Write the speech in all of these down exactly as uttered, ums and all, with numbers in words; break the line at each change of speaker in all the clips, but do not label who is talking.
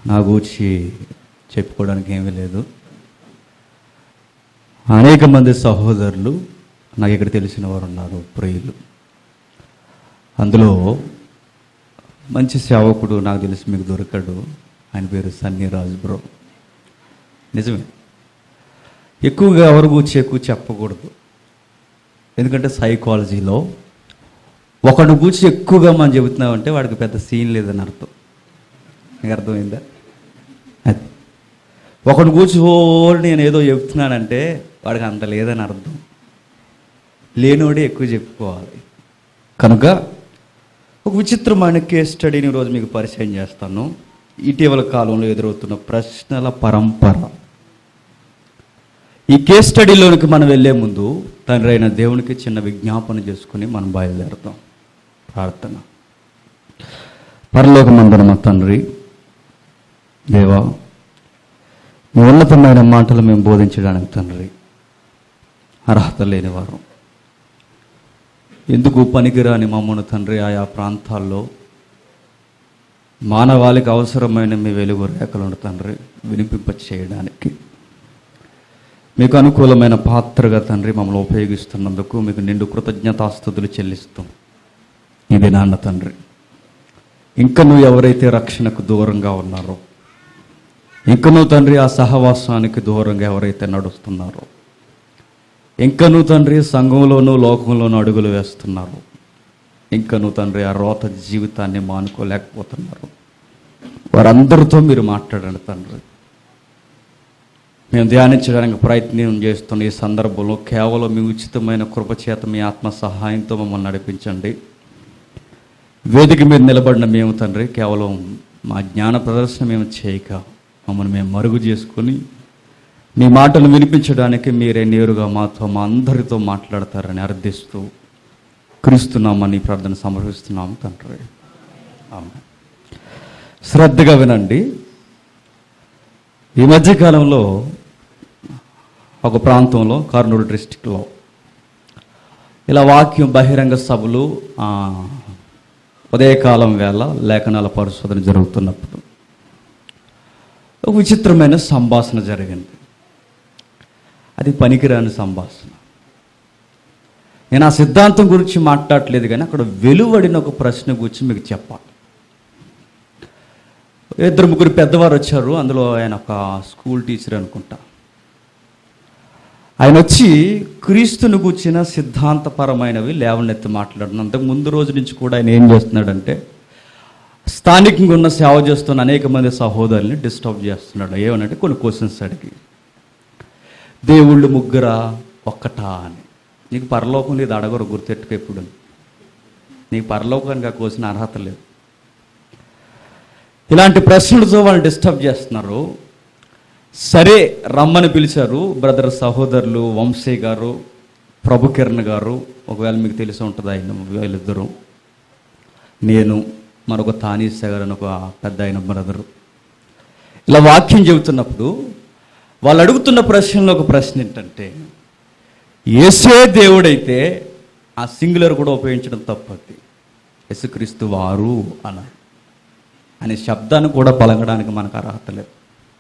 నా గురించి చెప్పుకోవడానికి ఏమీ లేదు. అనేక మంది సహోదరులు నాకు ఇక్కడ తెలిసిన వారు ఉన్నారు, ప్రియులు. అందులో మంచి సేవకుడు నాకు తెలిసి మీకు దొరకడు. ఆయన పేరు సన్నీ రాజ్ బ్రో. నిజమే, ఎక్కువగా ఎవరి గురించి ఎక్కువ చెప్పకూడదు. ఎందుకంటే సైకాలజీలో ఒకటి గురించి ఎక్కువగా మనం చెబుతున్నామంటే వాడికి పెద్ద సీన్ లేదని అర్థం. నీకు అర్థమైందా? అది ఒకటి గురించి ఓడి నేను ఏదో చెప్తున్నానంటే వాడికి అంత లేదని అర్థం. లేనోడే ఎక్కువ చెప్పుకోవాలి. కనుక ఒక విచిత్రమైన కేస్ స్టడీని ఈరోజు మీకు పరిచయం చేస్తాను. ఇటీవల కాలంలో ఎదురవుతున్న ప్రశ్నల పరంపర. ఈ కేస్ స్టడీలోనికి మనం వెళ్ళే ముందు తండ్రి అయిన దేవునికి చిన్న విజ్ఞాపన చేసుకుని మనం బయలుదేరుతాం. ప్రార్థన. పరలోకమందున మా తండ్రి, దేవా, మీ ఉన్నతమైన మాటలు మేము బోధించడానికి తండ్రి అర్హత లేనివారు, ఎందుకు పనికిరాని మమ్మను తండ్రి ఆయా ప్రాంతాల్లో మానవాళికి అవసరమైన మీ వెలుగు రేఖలను తండ్రి వినిపింప చేయడానికి మీకు అనుకూలమైన పాత్రగా తండ్రి మమ్మల్ని ఉపయోగిస్తున్నందుకు మీకు నిండు కృతజ్ఞతాస్తుతులు చెల్లిస్తాం. ఇది నాన్న తండ్రి, ఇంకా నువ్వు ఎవరైతే రక్షణకు దూరంగా ఉన్నారో, ఇంకా నువ్వు తండ్రి ఆ సహవాసానికి దూరంగా ఎవరైతే నడుస్తున్నారో, ఇంకా నువ్వు తండ్రి సంఘంలోనూ లోకంలోనూ అడుగులు వేస్తున్నారు, ఇంకా నువ్వు తండ్రి ఆ రోత జీవితాన్ని మానుకోలేకపోతున్నారు, వారందరితో మీరు మాట్లాడండి తండ్రి. మేము ధ్యానించడానికి ప్రయత్నం చేస్తున్న ఈ సందర్భంలో కేవలం మీ ఉచితమైన కృపచేత మీ ఆత్మ సహాయంతో మమ్మల్ని నడిపించండి. వేదిక మీద నిలబడిన మేము తండ్రి కేవలం మా జ్ఞాన ప్రదర్శన మేము చేయక మమ్మల్ని మేము మరుగు చేసుకొని మీ మాటలు వినిపించడానికి మీరే నేరుగా మాతో మా అందరితో మాట్లాడతారని అర్థిస్తూ క్రీస్తున్నామని ప్రార్థన సమర్పిస్తున్నాము తండ్రి. ఆమేన్. శ్రద్ధగా వినండి. ఈ మధ్యకాలంలో ఒక ప్రాంతంలో కర్నూలు డిస్టిక్లో ఇలా వాక్యం బహిరంగ సభలు ఉదయకాలం వేళ లేఖనాల పరిశోధన జరుగుతున్నప్పుడు ఒక విచిత్రమైన సంభాషణ జరిగింది. అది పనికిరాని సంభాషణ. నేను ఆ సిద్ధాంతం గురించి మాట్లాడలేదు, కానీ అక్కడ వెలువడిన ఒక ప్రశ్న గురించి మీకు చెప్పాలి. ఇద్దరు ముగ్గురు పెద్దవారు వచ్చారు. అందులో ఆయన ఒక స్కూల్ టీచర్ అనుకుంటా. ఆయన వచ్చి క్రీస్తుని గూర్చిన సిద్ధాంతపరమైనవి లేవనెత్తి మాట్లాడిన అంతకు ముందు రోజు నుంచి కూడా ఆయన ఏం చేస్తున్నాడంటే స్థానికంగా ఉన్న సేవ చేస్తున్న అనేక మంది సహోదరుల్ని డిస్టర్బ్ చేస్తున్నాడు. ఏమనంటే కొన్ని క్వశ్చన్స్ అడిగి, దేవుళ్ళు ముగ్గురా ఒక్కటా అని. నీకు పరలోకం లేదు అడగరు, గుర్తెట్టుకు. ఎప్పుడు నీకు పరలోకానికి ఆ క్వశ్చన్ అర్హత లేదు. ఇలాంటి ప్రశ్నలతో వాళ్ళు డిస్టర్బ్ చేస్తున్నారు. సరే రమ్మని పిలిచారు. బ్రదర్ సహోదరులు వంశీ గారు, ప్రభు కిరణ్ గారు, ఒకవేళ మీకు తెలిసి ఉంటుంది ఆయన, వీళ్ళిద్దరు, నేను, మరొక తానీస గారు అని ఒక పెద్ద ఆయన బ్రదరు. ఇలా వాక్యం చెబుతున్నప్పుడు వాళ్ళు అడుగుతున్న ప్రశ్నలో ఒక ప్రశ్న ఏంటంటే, యేసే దేవుడైతే ఆ సింగులర్ కూడా ఉపయోగించడం తప్పది, యేసుక్రీస్తు వారు అన్నారు అనే శబ్దాన్ని కూడా పలకడానికి మనకు అర్హత లేదు.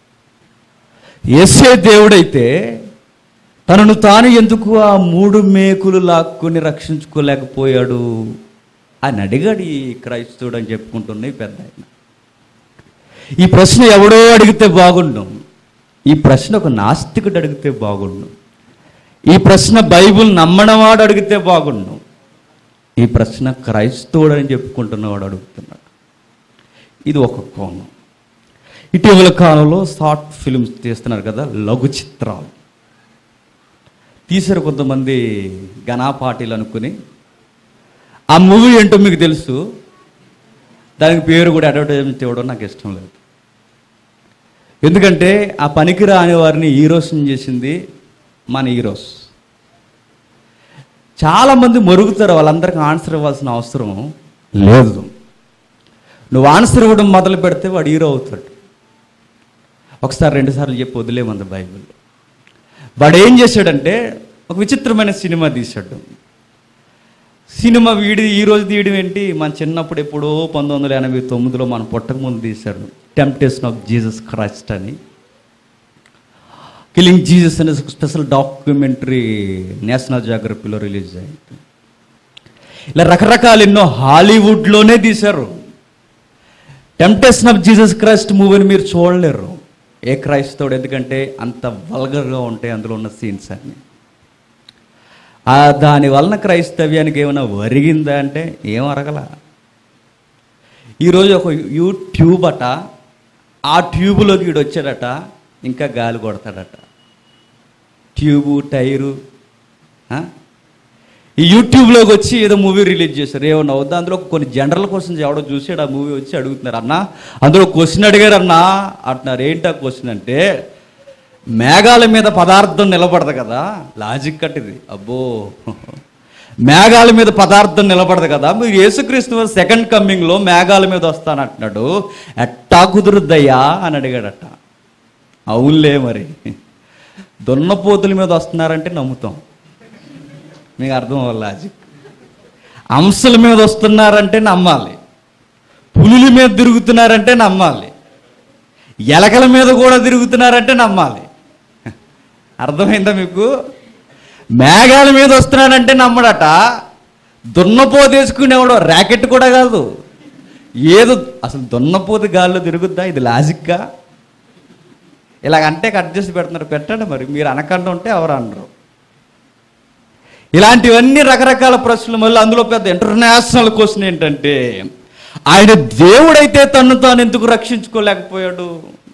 యేసే దేవుడైతే తనను తాను ఎందుకు ఆ మూడు మేకులు లాక్కుని రక్షించుకోలేకపోయాడు అని అడిగాడు ఈ క్రైస్తవుడు అని చెప్పుకుంటున్నాయి పెద్ద ఆయన. ఈ ప్రశ్న ఎవడో అడిగితే బాగుండు. ఈ ప్రశ్న ఒక నాస్తికుడు అడిగితే బాగుండు. ఈ ప్రశ్న బైబిల్ నమ్మనవాడు అడిగితే బాగుండు. ఈ ప్రశ్న క్రైస్తవుడు అని చెప్పుకుంటున్నవాడు అడుగుతున్నాడు. ఇది ఒక కోణం. ఇటీవల కాలంలో షార్ట్ ఫిల్మ్స్ తీస్తున్నారు కదా, లఘు చిత్రాలు తీసారు కొంతమంది ఘనాపాటీలు అనుకుని. ఆ మూవీ ఏంటో మీకు తెలుసు, దానికి పేరు కూడా అడ్వర్టైజ్మెంట్ ఇవ్వడం నాకు ఇష్టం లేదు. ఎందుకంటే ఆ పనికిరాని వారిని హీరోస్ని చేసింది మన హీరోస్. చాలామంది మరుగుతారు, వాళ్ళందరికీ ఆన్సర్ ఇవ్వాల్సిన అవసరం లేదు. నువ్వు ఆన్సర్ ఇవ్వడం మొదలు పెడితే వాడు హీరో అవుతాడు. ఒకసారి రెండుసార్లు చెప్పి వదిలేమంది బైబిల్. వాడు ఏం చేశాడంటే ఒక విచిత్రమైన సినిమా తీశాడు. సినిమా వీడి ఈరోజు తీయడం ఏంటి? మన చిన్నప్పుడు ఎప్పుడో పంతొమ్మిది వందల ఎనభై తొమ్మిదిలో మనం పుట్టక ముందు తీశారు టెంప్టేషన్ ఆఫ్ జీసస్ క్రైస్ట్ అని. కిల్లింగ్ జీసస్ అనే స్పెషల్ డాక్యుమెంటరీ నేషనల్ జాగ్రఫీలో రిలీజ్ అయింది. ఇలా రకరకాలు ఎన్నో హాలీవుడ్లోనే తీశారు. టెంప్టేషన్ ఆఫ్ జీసస్ క్రైస్ట్ మూవీని మీరు చూడలేరు ఏ క్రైస్తవుడు, ఎందుకంటే అంత వల్గర్గా ఉంటాయి అందులో ఉన్న సీన్స్ అన్ని. దాని వలన క్రైస్తవ్యానికి ఏమైనా ఒరిగిందా అంటే ఏం అరగల. ఈరోజు ఒక యూట్యూబ్ అట, ఆ ట్యూబ్లోకి వీడు వచ్చాడట, ఇంకా గాలి కొడతాడట. ట్యూబు టైరు ఈ యూట్యూబ్లోకి వచ్చి ఏదో మూవీ రిలీజ్ చేశారు, ఏమన్నా అవుద్దా. అందులో కొన్ని జనరల్ క్వశ్చన్స్ ఎవడో చూసాడు, ఆ మూవీ వచ్చి అడుగుతున్నారు, అన్న అందులో క్వశ్చన్ అడిగారు అన్నా అంటున్నారు. ఏంటి ఆ క్వశ్చన్ అంటే, మేఘాల మీద పదార్థం నిలబడదు కదా, లాజిక్ కట్టిది. అబ్బో, మేఘాల మీద పదార్థం నిలబడదు కదా, మీరు యేసుక్రీస్తు సెకండ్ కమ్మింగ్లో మేఘాల మీద వస్తానంటున్నాడు, ఎట్టా కుదురుద్దయ్యా అని అడిగాడట. అవునులే, మరి దున్నపోతుల మీద వస్తున్నారంటే నమ్ముతాం, మీకు అర్థం అవ్వాలి లాజిక్. అంశల మీద వస్తున్నారంటే నమ్మాలి, పులుల మీద తిరుగుతున్నారంటే నమ్మాలి, ఎలకల మీద కూడా తిరుగుతున్నారంటే నమ్మాలి. అర్థమైందా మీకు? మేఘాల మీద వస్తున్నాడంటే నమ్మడట, దున్నపోతు వేసుకునేవాడు ర్యాకెట్ కూడా కాదు, ఏదో అసలు దున్నపోతు గాల్లో తిరుగుద్దా, ఇది లాజిక్గా? ఇలాగంటే కట్ చేసి పెడుతున్నారు, పెట్టండి మరి, మీరు అనకుండా ఉంటే ఎవరు అనరు. ఇలాంటివన్నీ రకరకాల ప్రశ్నలు. మళ్ళీ అందులో పెద్ద ఇంటర్నేషనల్ క్వశ్చన్ ఏంటంటే, ఆయన దేవుడైతే తను తాను ఎందుకు రక్షించుకోలేకపోయాడు?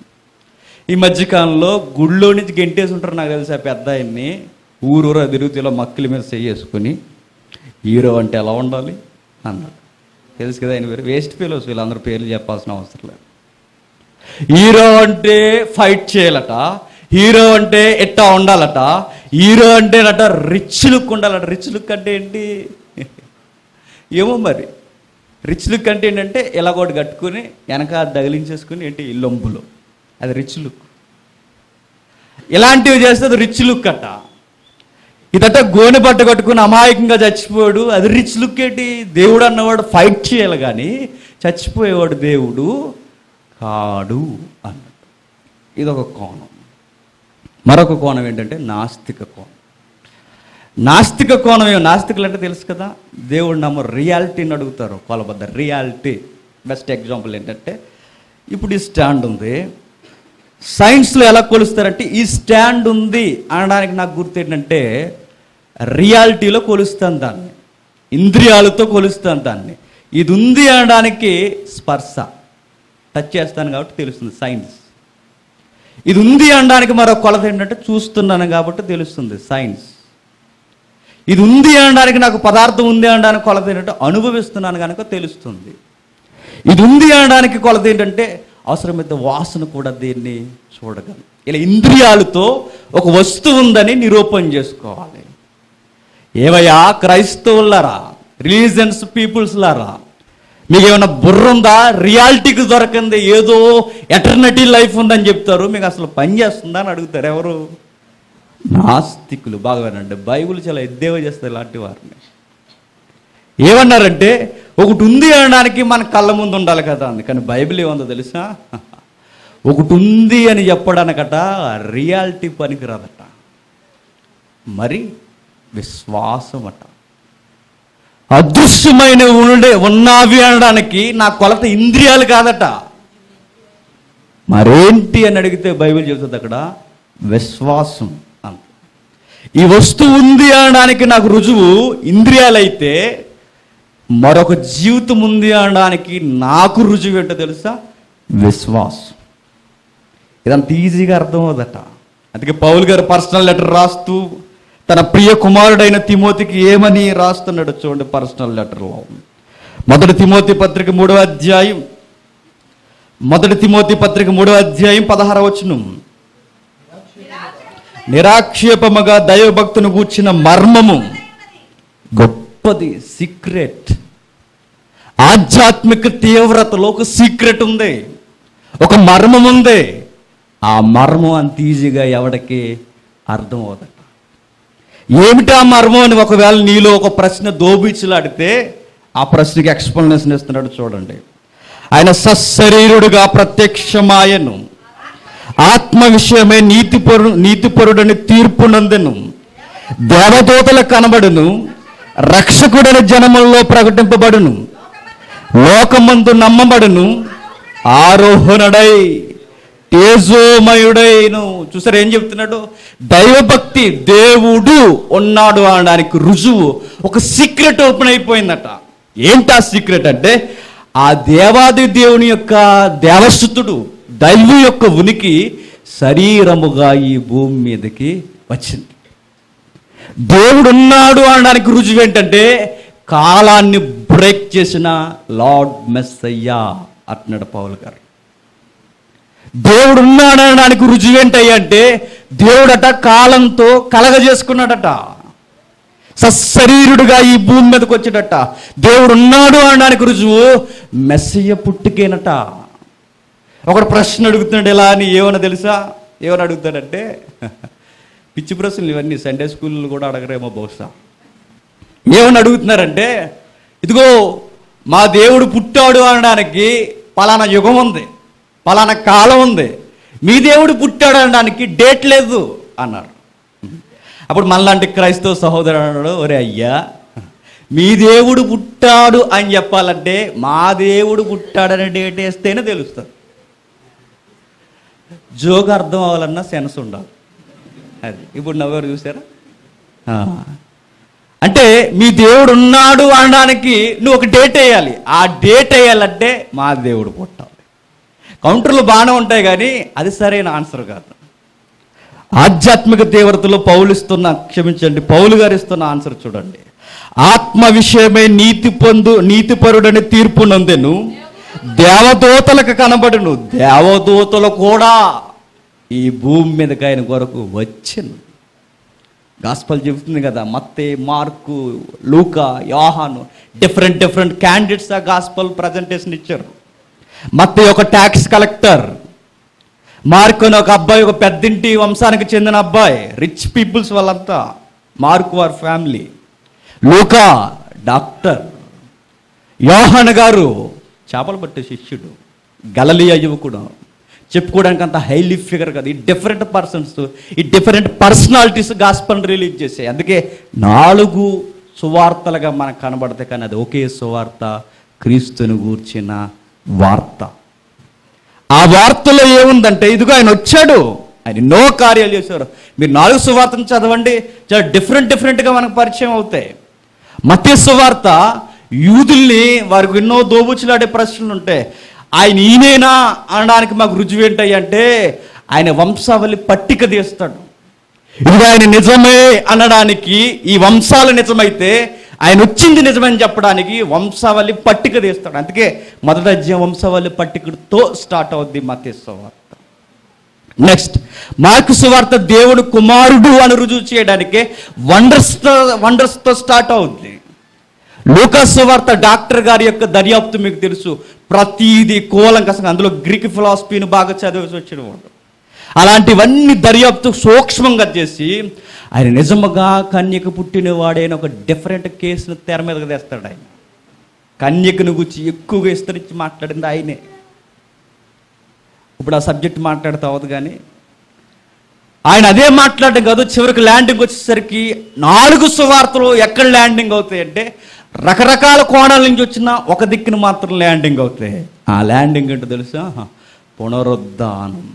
ఈ మధ్యకాలంలో గుళ్ళో నుంచి గెంటేసి ఉంటారు, నాకు తెలుసు, ఆ పెద్ద ఆయన్ని ఊరూరా తిరుగుతూ ఇలా మక్కల మీద చేసుకుని హీరో అంటే ఎలా ఉండాలి అన్నాడు. తెలుసు కదా ఆయన పేరు, వేస్ట్ ఫెలోస్, వీళ్ళందరూ పేర్లు చెప్పాల్సిన అవసరం లేదు. హీరో అంటే ఫైట్ చేయాలట, హీరో అంటే ఎట్టా ఉండాలట, హీరో అంటే అట రిచ్ లుక్ ఉండాలట. రిచ్ లుక్ అంటే ఏంటి ఏమో మరి. రిచ్ లుక్ అంటే ఏంటంటే ఇలా ఒకటి కట్టుకుని వెనక దగిలించేసుకుని ఏంటి లొంబులో, అది రిచ్ లుక్. ఇలాంటివి చేస్తే అది రిచ్ లుక్ అట. ఇదట గోనె బట్ట కట్టుకుని అమాయకంగా చచ్చిపోయాడు, అది రిచ్ లుక్ ఏంటి? దేవుడు అన్నవాడు ఫైట్ చేయాలి కానీ చచ్చిపోయేవాడు దేవుడు కాడు అన్నట్టు. ఇదొక కోణం. మరొక కోణం ఏంటంటే నాస్తిక కోణం. నాస్తిక కోణం ఏమో, నాస్తికులు అంటే తెలుసు కదా, దేవుడు నమ్మ రియాలిటీని అడుగుతారు, కొలబద్ద రియాలిటీ. బెస్ట్ ఎగ్జాంపుల్ ఏంటంటే, ఇప్పుడు ఈ స్టాండ్ ఉంది, సైన్స్లో ఎలా కొలుస్తారంటే ఈ స్టాండ్ ఉంది అనడానికి నాకు గుర్తు ఏంటంటే రియాలిటీలో కొలుస్తాను దాన్ని, ఇంద్రియాలతో కొలుస్తాను దాన్ని. ఇది ఉంది అనడానికి స్పర్శ, టచ్ చేస్తాను కాబట్టి తెలుస్తుంది సైన్స్. ఇది ఉంది అనడానికి మరో కొలత ఏంటంటే చూస్తున్నాను కాబట్టి తెలుస్తుంది సైన్స్. ఇది ఉంది అనడానికి నాకు పదార్థం ఉంది అనడానికి కొలత ఏంటంటే అనుభవిస్తున్నాను కనుక తెలుస్తుంది. ఇది ఉంది అనడానికి కొలత ఏంటంటే అవసరమైతే వాసన కూడా దీన్ని చూడగలను. ఇలా ఇంద్రియాలతో ఒక వస్తువు ఉందని నిరూపణ చేసుకోవాలి. ఏవయ్యా క్రైస్తవులారా, రిలీజియన్స్ పీపుల్స్ లారా, మీకు ఏమైనా బుర్ర ఉందా? రియాలిటీకి దొరకంది ఏదో ఎటర్నిటీ లైఫ్ ఉందని చెప్తారు, మీకు అసలు పని చేస్తుందా అని అడుగుతారు. ఎవరు? నాస్తికులు. బాగా వినండి, బైబిల్ చాలా ఎద్దేవా చేస్తారు ఇలాంటి వారిని. ఏమన్నారంటే ఒకటి ఉంది అనడానికి మన కళ్ళ ముందు ఉండాలి కదా అంది. కానీ బైబిల్ ఏముందో తెలుసా? ఒకటి ఉంది అని చెప్పడానికట రియాలిటీ పనికిరాదట, మరి విశ్వాసం అట. అదృశ్యమైన ఉండే ఉన్నావి అనడానికి నా కొలత ఇంద్రియాలు కాదట, మరేంటి అని అడిగితే బైబిల్ చెబుతుంది అక్కడ విశ్వాసం అంత. ఈ వస్తువు ఉంది అనడానికి నాకు రుజువు ఇంద్రియాలైతే, మరొక జీవితం ఉంది అనడానికి నాకు రుజువు ఏంటో తెలుసా? విశ్వాసం. ఇదంత ఈజీగా అర్థమవుదట. అందుకే పౌలు గారు పర్సనల్ లెటర్ రాస్తూ తన ప్రియ కుమారుడైన తిమోతికి ఏమని రాస్తున్నాడు చూడండి. పర్సనల్ లెటర్లో మొదటి తిమోతి పత్రిక మూడవ అధ్యాయం మొదటి తిమోతి పత్రిక మూడవ అధ్యాయం పదహారవ వచనం, నిరాక్షేపముగా దైవభక్తును గూర్చిన మర్మము గొప్పది, సీక్రెట్. ఆధ్యాత్మిక తీవ్రతలో ఒక సీక్రెట్ ఉంది, ఒక మర్మం ఉంది. ఆ మర్మం అంత ఈజీగా ఎవడికి అర్థం అవుదట. ఏమిటా మర్మం అని ఒకవేళ నీలో ఒక ప్రశ్న దోబిచ్చులాడితే ఆ ప్రశ్నకి ఎక్స్ప్లెనేషన్ ఇస్తున్నాడు చూడండి. ఆయన సశరీరుడుగా ప్రత్యక్షమాయను, ఆత్మ విషయమే నీతిపరు నీతిపరుడని తీర్పు నందెను, దేవదూతలకు కనబడును, రక్షకుడని జనములలో ప్రకటింపబడును, లోకమందు నమ్మబడును, ఆరోహణుడై తేజోమయుడైను. చూసారు ఏం చెప్తున్నాడు? దైవభక్తి, దేవుడు ఉన్నాడు అనడానికి రుజువు ఒక సీక్రెట్ ఓపెన్ అయిపోయిందట. ఏంటా సీక్రెట్ అంటే, ఆ దేవాది దేవుని యొక్క దేవసుతుడు దైవం యొక్క ఉనికి శరీరముగా ఈ భూమి మీదకి వచ్చింది. దేవుడు ఉన్నాడు అనడానికి రుజువు ఏంటంటే, కాలాన్ని బ్రేక్ చేసిన లార్డ్ మెస్సయ్యా అంటున్నాడు పౌలు గారు. దేవుడు ఉన్నాడు అనడానికి రుజువు ఏంటయ్యా అంటే, దేవుడట కాలంతో కలగజేసుకున్నాడట, సశరీరుడుగా ఈ భూమి మీదకి వచ్చాడట. దేవుడు ఉన్నాడు అనడానికి రుజువు మెస్సయ్య పుట్టుకేనట. ఒకడు ప్రశ్న అడుగుతున్నాడు, ఎలా అని. ఏమన్నా తెలుసా? ఏమని అడుగుతాడంటే, పిచ్చి ప్రశ్నలు ఇవన్నీ, సండే స్కూల్లో కూడా అడగరేమో బహుశా. ఏమని అడుగుతున్నారంటే, ఇదిగో మా దేవుడు పుట్టాడు అనడానికి పలానా యుగం ఉంది, పలానా కాలం ఉంది, మీ దేవుడు పుట్టాడు అనడానికి డేట్ లేదు అన్నారు. అప్పుడు మనలాంటి క్రైస్తవ సహోదరుడు అన్నాడు, ఒరే అయ్యా, మీ దేవుడు పుట్టాడు అని చెప్పాలంటే మా దేవుడు పుట్టాడని డేట్ వేస్తేనే తెలుస్తుంది. జోక్ అర్థం అవ్వాలన్నా సెన్స్ ఉండాలి. అది ఇప్పుడు నవ్వెవరు చూసారా? అంటే మీ దేవుడు ఉన్నాడు అనడానికి నువ్వు ఒక డేట్ వేయాలి. ఆ డేట్ వేయాలంటే మా దేవుడు పుట్టాలి. కౌంటర్లు బాగానే ఉంటాయి కానీ అది సరైన ఆన్సర్ కాదు. ఆధ్యాత్మిక తీవ్రతలో పౌలు ఇస్తున్న, క్షమించండి, పౌలు గారు ఇస్తున్న ఆన్సర్ చూడండి. ఆత్మ విషయమే నీతి పొందు నీతిపరుడని తీర్పు నందెను, దేవదూతలకు కనబడును, దేవదూతలు కూడా ఈ భూమి మీదకి ఆయన కొరకు వచ్చింది. గాస్పల్ చెబుతుంది కదా, మత్తయి, Marku, Luka, Yohanu, different different candidates ఆ గాస్పల్ ప్రజెంటేషన్ ఇచ్చారు. మత్తయి ఒక ట్యాక్స్ కలెక్టర్, మార్కు అని ఒక అబ్బాయి, ఒక పెద్దింటి వంశానికి చెందిన అబ్బాయి, రిచ్ పీపుల్స్ వాళ్ళంతా, మార్కు వారి ఫ్యామిలీ. లూకా డాక్టర్, యోహాను గారు చేపలు పట్టే శిష్యుడు, గలిలయ యువకుడు, చెప్పుకోవడానికి అంత హైలీ ఫిగర్ కదా. ఈ డిఫరెంట్ పర్సన్స్, ఈ డిఫరెంట్ పర్సనాలిటీస్ గాస్పల్ రిలీజ్ చేసాయి. అందుకే నాలుగు సువార్తలుగా మనకు కనబడతాయి, కానీ అది ఒకే సువార్త, క్రీస్తుని గూర్చిన వార్త. ఆ వార్తలో ఏముందంటే, ఇదిగో ఆయన వచ్చాడు, ఆయన ఎన్నో కార్యాలు చేశారు. మీరు నాలుగు సువార్తను చదవండి, చాలా డిఫరెంట్ డిఫరెంట్గా మనకు పరిచయం అవుతాయి. మత్తయి సువార్త యూదుల్ని, వారికి ఎన్నో దోబుచ్చులాడే ప్రశ్నలు ఉంటాయి. ఆయన ఈయనేనా అనడానికి మాకు రుజువు ఏంటి అంటే, ఆయన వంశావళి పట్టిక తీస్తాడు. ఇది ఆయన నిజమే అనడానికి, ఈ వంశాలు నిజమైతే ఆయన వచ్చింది నిజమని చెప్పడానికి వంశావళి పట్టిక తీస్తాడు. అందుకే మొదటి అధ్యాయం వంశావళి పట్టికతో స్టార్ట్ అవుద్ది మత్తయి సువార్త. నెక్స్ట్ మార్కు సువార్త దేవుడు కుమారుడు అని రుజువు చేయడానికి వండర్స్తో వండర్స్తో స్టార్ట్ అవుద్ది. లూకా సువార్త డాక్టర్ గారి యొక్క దర్యాప్తు మీకు తెలుసు, ప్రతిదీ కూలంకసంగా, అందులో గ్రీక్ ఫిలాసఫీని బాగా చదివేసి వచ్చిన వాడు. అలాంటివన్నీ దర్యాప్తు సూక్ష్మంగా చేసి ఆయన నిజముగా కన్యక పుట్టినవాడైన ఒక డిఫరెంట్ కేసును తెర మీదకి తెస్తాడు. ఆయన కన్యకను గురించి ఎక్కువగా విస్తరించి మాట్లాడింది ఆయనే. ఇప్పుడు ఆ సబ్జెక్ట్ మాట్లాడుతూ అవదు కానీ ఆయన అదే మాట్లాడడం కాదు, చివరికి ల్యాండింగ్ వచ్చేసరికి నాలుగు సువార్తలు ఎక్కడ ల్యాండింగ్ అవుతాయి అంటే, రకరకాల కోణాల నుంచి వచ్చిన ఒక దిక్కును మాత్రం ల్యాండింగ్ అవుతాయి. ఆ ల్యాండింగ్ ఏంటో తెలుసా? పునరుద్ధానం.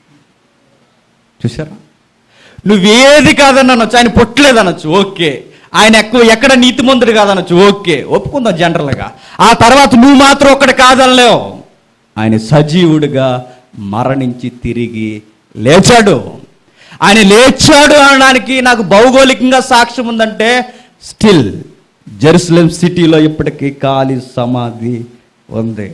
చూసారా? నువ్వేది కాదని అనొచ్చు, ఆయన పుట్టలేదనొచ్చు, ఓకే. ఆయన ఎక్కువ ఎక్కడ నీతిమంతుడు కాదనొచ్చు, ఓకే, ఒప్పుకుందాం జనరల్గా. ఆ తర్వాత నువ్వు మాత్రం ఒక్కటి కాదనలేవు. ఆయన సజీవుడిగా మరణించి తిరిగి లేచాడు. ఆయన లేచాడు అనడానికి నాకు భౌగోళికంగా సాక్ష్యం ఉందంటే, స్టిల్ జెరూసలేం సిటీలో ఇప్పటికీ ఖాళీ సమాధి ఉంది.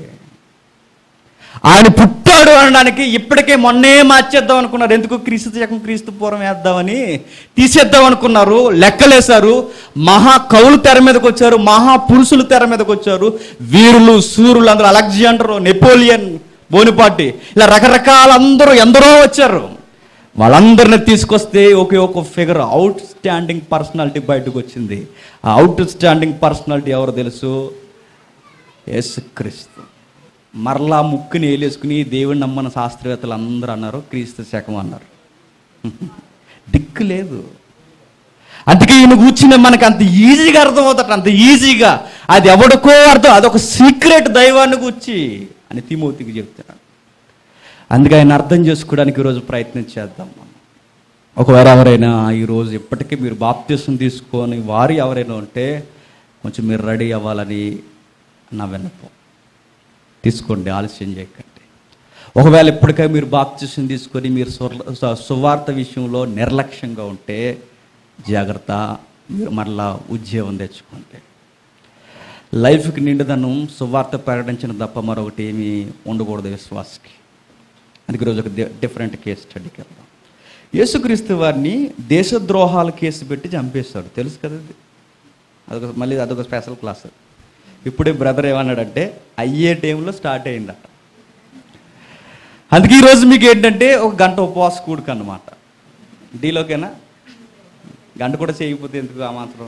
ఆయన పుట్టాడు అనడానికి ఇప్పటికే మొన్నే మార్చేద్దాం అనుకున్నారు. ఎందుకు? క్రీస్తు శకం క్రీస్తు పూర్వం వేద్దామని తీసేద్దాం అనుకున్నారు. లెక్కలేశారు. మహా కవులు తెర మీదకి వచ్చారు, మహా పురుషులు తెర మీదకి వచ్చారు, వీరులు సూరులు అందరూ, అలెగ్జాండర్, నెపోలియన్ బోనిపాటి, ఇలా రకరకాల అందరూ ఎందరో వచ్చారు. వాళ్ళందరినీ తీసుకొస్తే ఒకే ఒక ఫిగర్ అవుట్ స్టాండింగ్ పర్సనాలిటీ బయటకు వచ్చింది. ఆ అవుట్ స్టాండింగ్ పర్సనాలిటీ ఎవరు తెలుసు? యేసుక్రీస్తు. మరలా ముక్కుని ఏలేసుకుని దేవుని నమ్మన శాస్త్రవేత్తలు అందరూ అన్నారు క్రీస్తు శకం అన్నారు. దిక్కు లేదు. అందుకే ఈయన కూర్చుని మనకు అంత ఈజీగా అర్థమవుతాడు, అంత ఈజీగా. అది ఎవడికో అర్థం, అదొక సీక్రెట్ దైవాన్ని కూర్చి అని తిమోతికి చెప్తున్నాడు. అందుకే ఆయన అర్థం చేసుకోవడానికి ఈరోజు ప్రయత్నం చేద్దాం మనం. ఒకవేళ ఎవరైనా ఈరోజు ఇప్పటికీ మీరు బాప్తిసం తీసుకొని వారు ఎవరైనా ఉంటే కొంచెం మీరు రెడీ అవ్వాలని నా విన్నపం. తీసుకోండి, ఆలస్యం చేయకండి. ఒకవేళ ఇప్పటికే మీరు బాప్తిసం తీసుకొని మీరు సువార్త విషయంలో నిర్లక్ష్యంగా ఉంటే జాగ్రత్త, మీరు మరలా ఉద్యోగం తెచ్చుకోండి. లైఫ్కి నిండుదనం సువార్త ప్రకటించిన తప్ప మరొకటి ఏమీ ఉండకూడదు విశ్వాసకి. అందుకే ఈరోజు ఒక డిఫరెంట్ కేసు స్టడీకి వెళ్దాం. యేసుక్రీస్తు వారిని దేశద్రోహాల కేసు పెట్టి చంపేస్తాడు, తెలుసు కదా. అదొక మళ్ళీ అదొక స్పెషల్ క్లాస్. ఇప్పుడే బ్రదర్ ఏమన్నాడంటే అయ్యే టైంలో స్టార్ట్ అయిందట. అందుకే ఈరోజు మీకు ఏంటంటే ఒక గంట ఉపవాస కూడుక అన్నమాట. డీలోకేనా? గంట కూడా చేయకపోతే ఎందుకు ఆ మాత్రం.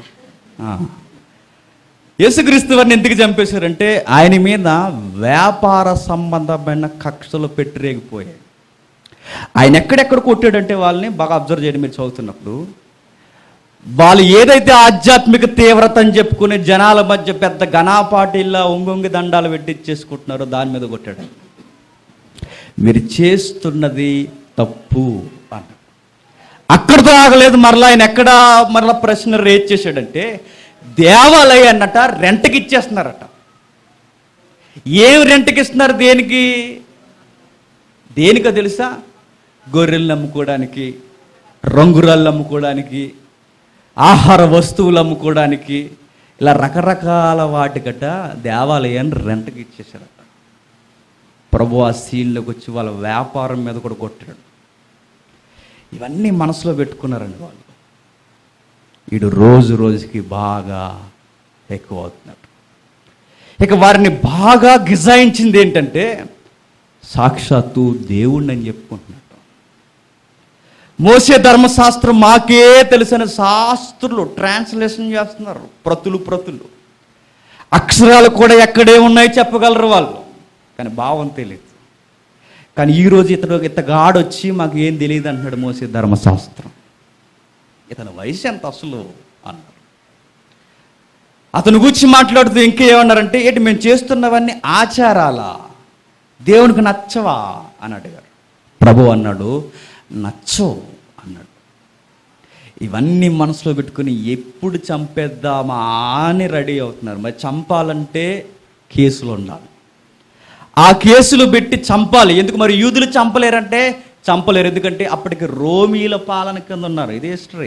యేసుక్రీస్తు వారిని ఎందుకు చంపేశారంటే ఆయన మీద వ్యాపార సంబంధమైన కక్షలు పెట్టిరేగిపోయాయి. ఆయన ఎక్కడెక్కడ కొట్టాడంటే వాళ్ళని బాగా అబ్జర్వ్ చేయండి మీరు చదువుతున్నప్పుడు. వాళ్ళు ఏదైతే ఆధ్యాత్మిక తీవ్రత అని చెప్పుకునే జనాల మధ్య పెద్ద ఘనాపాటిల్లా ఒంగొంగి దండాలు పెట్టించేసుకుంటున్నారో దాని మీద కొట్టాడు. మీరు చేస్తున్నది తప్పు అన్న. అక్కడితో ఆగలేదు. మరలా ఆయన ఎక్కడ మరలా ప్రశ్న రేజ్ చేశాడంటే దేవాలయాన్నట రెంట్కి ఇచ్చేస్తున్నారట. ఏం రెంట్కి ఇస్తున్నారు? దేనికి? దేనికో తెలుసా? గొర్రెలను అమ్ముకోవడానికి, రంగురాళ్ళు అమ్ముకోవడానికి, ఆహార వస్తువులు అమ్ముకోవడానికి, ఇలా రకరకాల వాటికట దేవాలయాన్ని రెంట్కి ఇచ్చేసారట. ప్రభు ఆ సీన్లోకి వచ్చి వాళ్ళ వ్యాపారం మీద కూడా కొట్టాడు. ఇవన్నీ మనసులో పెట్టుకున్నారండి వాళ్ళు. వీడు రోజు రోజుకి బాగా ఎక్కువ అవుతున్నాడు. ఇక వారిని బాగా గిజాయించింది ఏంటంటే సాక్షాత్తు దేవుణ్ణి అని చెప్పుకుంటున్నాడు. మోసే ధర్మశాస్త్రం మాకే తెలిసిన శాస్త్రులు ట్రాన్స్లేషన్ చేస్తున్నారు, ప్రతులు ప్రతులు అక్షరాలు కూడా ఎక్కడే ఉన్నాయి చెప్పగలరు వాళ్ళు, కానీ భావం తెలియదు. కానీ ఈరోజు ఇతడు ఇతగాడొచ్చి మాకు ఏం తెలియదు అంటున్నాడు మోసే ధర్మశాస్త్రం. ఇతని వయసు ఎంత అసలు అన్నారు. అతను గురించి మాట్లాడుతూ ఇంకేమన్నారంటే ఏంటి మేము చేస్తున్నవన్నీ ఆచారాలా, దేవునికి నచ్చవా అని అడిగారు. ప్రభు అన్నాడు నచ్చవు అన్నాడు. ఇవన్నీ మనసులో పెట్టుకుని ఎప్పుడు చంపేద్దామా అని రెడీ అవుతున్నారు. మరి చంపాలంటే కేసులు ఉండాలి. ఆ కేసులు పెట్టి చంపాలి. ఎందుకు మరి యూదులు చంపలేరంటే చంపలేరు, ఎందుకంటే అప్పటికి రోమీల పాలన కింద ఉన్నారు. ఇది హిస్టరీ.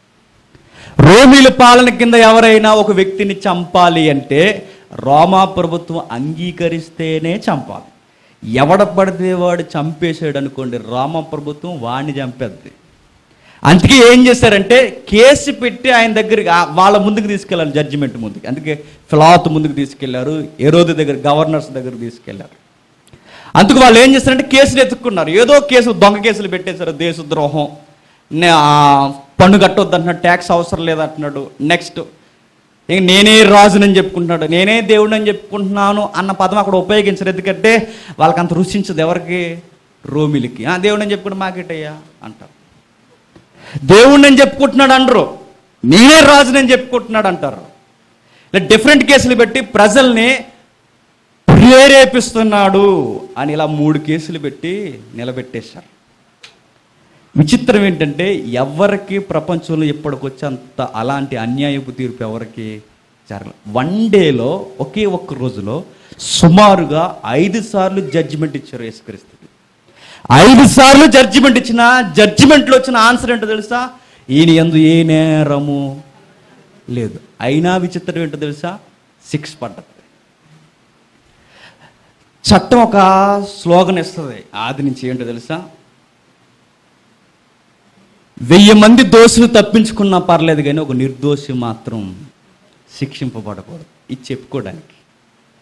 రోమీల పాలన కింద ఎవరైనా ఒక వ్యక్తిని చంపాలి అంటే రోమా ప్రభుత్వం అంగీకరిస్తేనే చంపాలి. ఎవడ పడితే వాడు చంపేసాడు అనుకోండి, రోమా ప్రభుత్వం వాడిని చంపేద్ది. అందుకే ఏం చేశారంటే కేసు పెట్టి ఆయన దగ్గరికి వాళ్ళ ముందుకు తీసుకెళ్ళాలి, జడ్జిమెంట్ ముందుకు. అందుకే ఫిలాతు ముందుకు తీసుకెళ్లారు, హెరోదు దగ్గర గవర్నర్స్ దగ్గర తీసుకెళ్లారు. అందుకు వాళ్ళు ఏం చేస్తారంటే కేసులు ఎత్తుక్కున్నారు. ఏదో కేసులు దొంగ కేసులు పెట్టేశారు. దేశద్రోహం, పన్ను కట్టొద్దు అంటున్నాడు, ట్యాక్స్ అవసరం లేదంటున్నాడు. నెక్స్ట్ ఇంక నేనే రాజునని చెప్పుకుంటున్నాడు, నేనే దేవుడిని అని చెప్పుకుంటున్నాను అన్న పదం అక్కడ ఉపయోగించరు. ఎందుకంటే వాళ్ళకి అంత రుచించదు. ఎవరికి? రోమిలికి. దేవుడిని అని చెప్పుకుంటే మాకేటయ్యా అంటారు. దేవుడిని అని చెప్పుకుంటున్నాడు అనరు, నేనే రాజునని చెప్పుకుంటున్నాడు అంటారు. ఇలా డిఫరెంట్ కేసులు పెట్టి ప్రజల్ని ప్రేరేపిస్తున్నాడు అని ఇలా మూడు కేసులు పెట్టి నిలబెట్టేశారు. విచిత్రం ఏంటంటే ఎవరికి ప్రపంచంలో ఇప్పటికొచ్చి అంత అలాంటి అన్యాయపు తీర్పు ఎవరికి జరగలేదు. వన్ డేలో ఒకే ఒక్క రోజులో సుమారుగా ఐదు సార్లు జడ్జిమెంట్ ఇచ్చారు యేసుక్రీస్తుకి. ఐదు సార్లు జడ్జిమెంట్ ఇచ్చిన జడ్జిమెంట్లో వచ్చిన ఆన్సర్ ఏంటో తెలుసా? ఈయన యందు ఏ నేరము లేదు. అయినా విచిత్రం ఏంటో తెలుసా? శిక్ష పడ్డది. చట్టం ఒక స్లోగన్ ఇస్తుంది ఆది నుంచి, ఏంటో తెలుసా? వెయ్యి మంది దోషులు తప్పించుకున్నా పర్లేదు కానీ ఒక నిర్దోషి మాత్రం శిక్షింపబడకూడదు. ఇది చెప్పుకోవడానికి.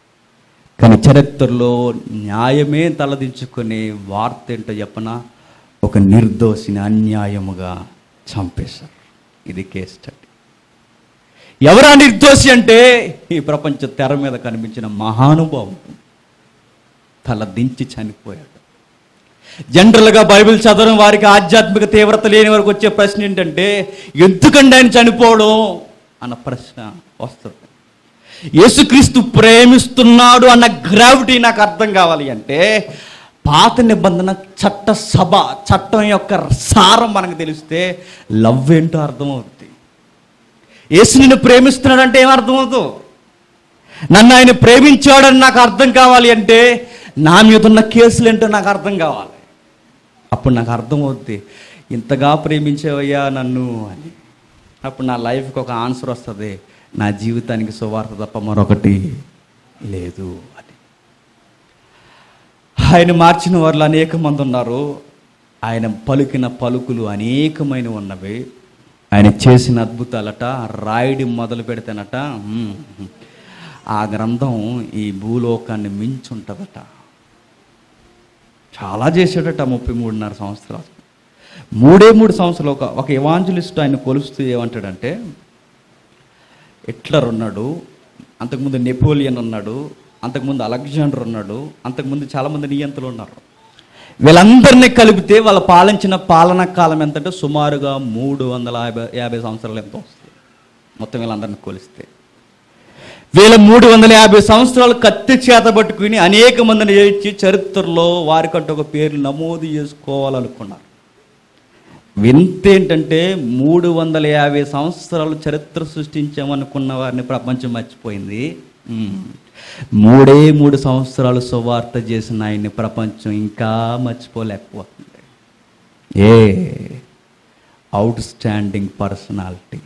కానీ చరిత్రలో న్యాయమే తలదించుకునే వార్త ఏంటో చెప్పనా? ఒక నిర్దోషిని అన్యాయముగా చంపేశారు. ఇది కేస్ స్టడీ. ఎవరా నిర్దోషి అంటే ఈ ప్రపంచ తెర మీద కనిపించిన మహానుభావుడు తల దించి చనిపోయాడు. జనరల్గా బైబిల్ చదవడం వారికి ఆధ్యాత్మిక తీవ్రత లేని వరకు వచ్చే ప్రశ్న ఏంటంటే, ఎందుకండి ఆయన చనిపోవడం అన్న ప్రశ్న వస్తుంది. యేసుక్రీస్తు ప్రేమిస్తున్నాడు అన్న గ్రావిటీ నాకు అర్థం కావాలి అంటే, పాత నిబంధన చట్ట సభ చట్టం యొక్క సారం మనకు తెలిస్తే లవ్ ఏంటో అర్థమవుతుంది. యేసు నిన్ను ప్రేమిస్తున్నాడంటే ఏమర్థమవుతుంది? నన్ను ఆయన ప్రేమించాడని నాకు అర్థం కావాలి అంటే, నా మీద ఉన్న కేసులు ఏంటో నాకు అర్థం కావాలి. అప్పుడు నాకు అర్థమవుద్ది, ఇంతగా ప్రేమించేవయ్యా నన్ను అని. అప్పుడు నా లైఫ్కి ఒక ఆన్సర్ వస్తుంది, నా జీవితానికి సువార్త తప్ప మరొకటి లేదు అని. ఆయన మార్చిన వారు అనేక మంది ఉన్నారు. ఆయన పలుకిన పలుకులు అనేకమైన ఉన్నవి. ఆయన చేసిన అద్భుతాలట రాయడి మొదలు పెడితేనట ఆ గ్రంథం ఈ భూలోకాన్ని మించుంటుందట. చాలా చేశాడట ముప్పై మూడున్నర సంవత్సరాలు. మూడే మూడు సంవత్సరాలు ఒక ఒక ఎవాంజలిస్ట్ ఆయన కొలుస్తూ ఏమంటాడంటే, హిట్లర్ ఉన్నాడు, అంతకుముందు నెపోలియన్ ఉన్నాడు, అంతకుముందు అలెగ్జాండర్ ఉన్నాడు, అంతకుముందు చాలామంది నియంతలు ఉన్నారు. వీళ్ళందరినీ కలిపితే వాళ్ళ పాలించిన పాలనా కాలం ఎంతంటే సుమారుగా మూడు వందల యాభై యాభై సంవత్సరాలు ఎంతో వస్తుంది మొత్తం వీళ్ళందరినీ కొలిస్తే. వీళ్ళ మూడు వందల యాభై సంవత్సరాలు కత్తి చేత పట్టుకుని అనేక మందిని చేర్చి చరిత్రలో వారికంటే ఒక పేరు నమోదు చేసుకోవాలనుకున్నారు. వింత ఏంటంటే, మూడు వందల యాభై సంవత్సరాలు చరిత్ర సృష్టించామనుకున్న వారిని ప్రపంచం మర్చిపోయింది. మూడే మూడు సంవత్సరాలు సువార్త చేసిన ఆయన్ని ప్రపంచం ఇంకా మర్చిపోలేకపోతుంది. A outstanding personality.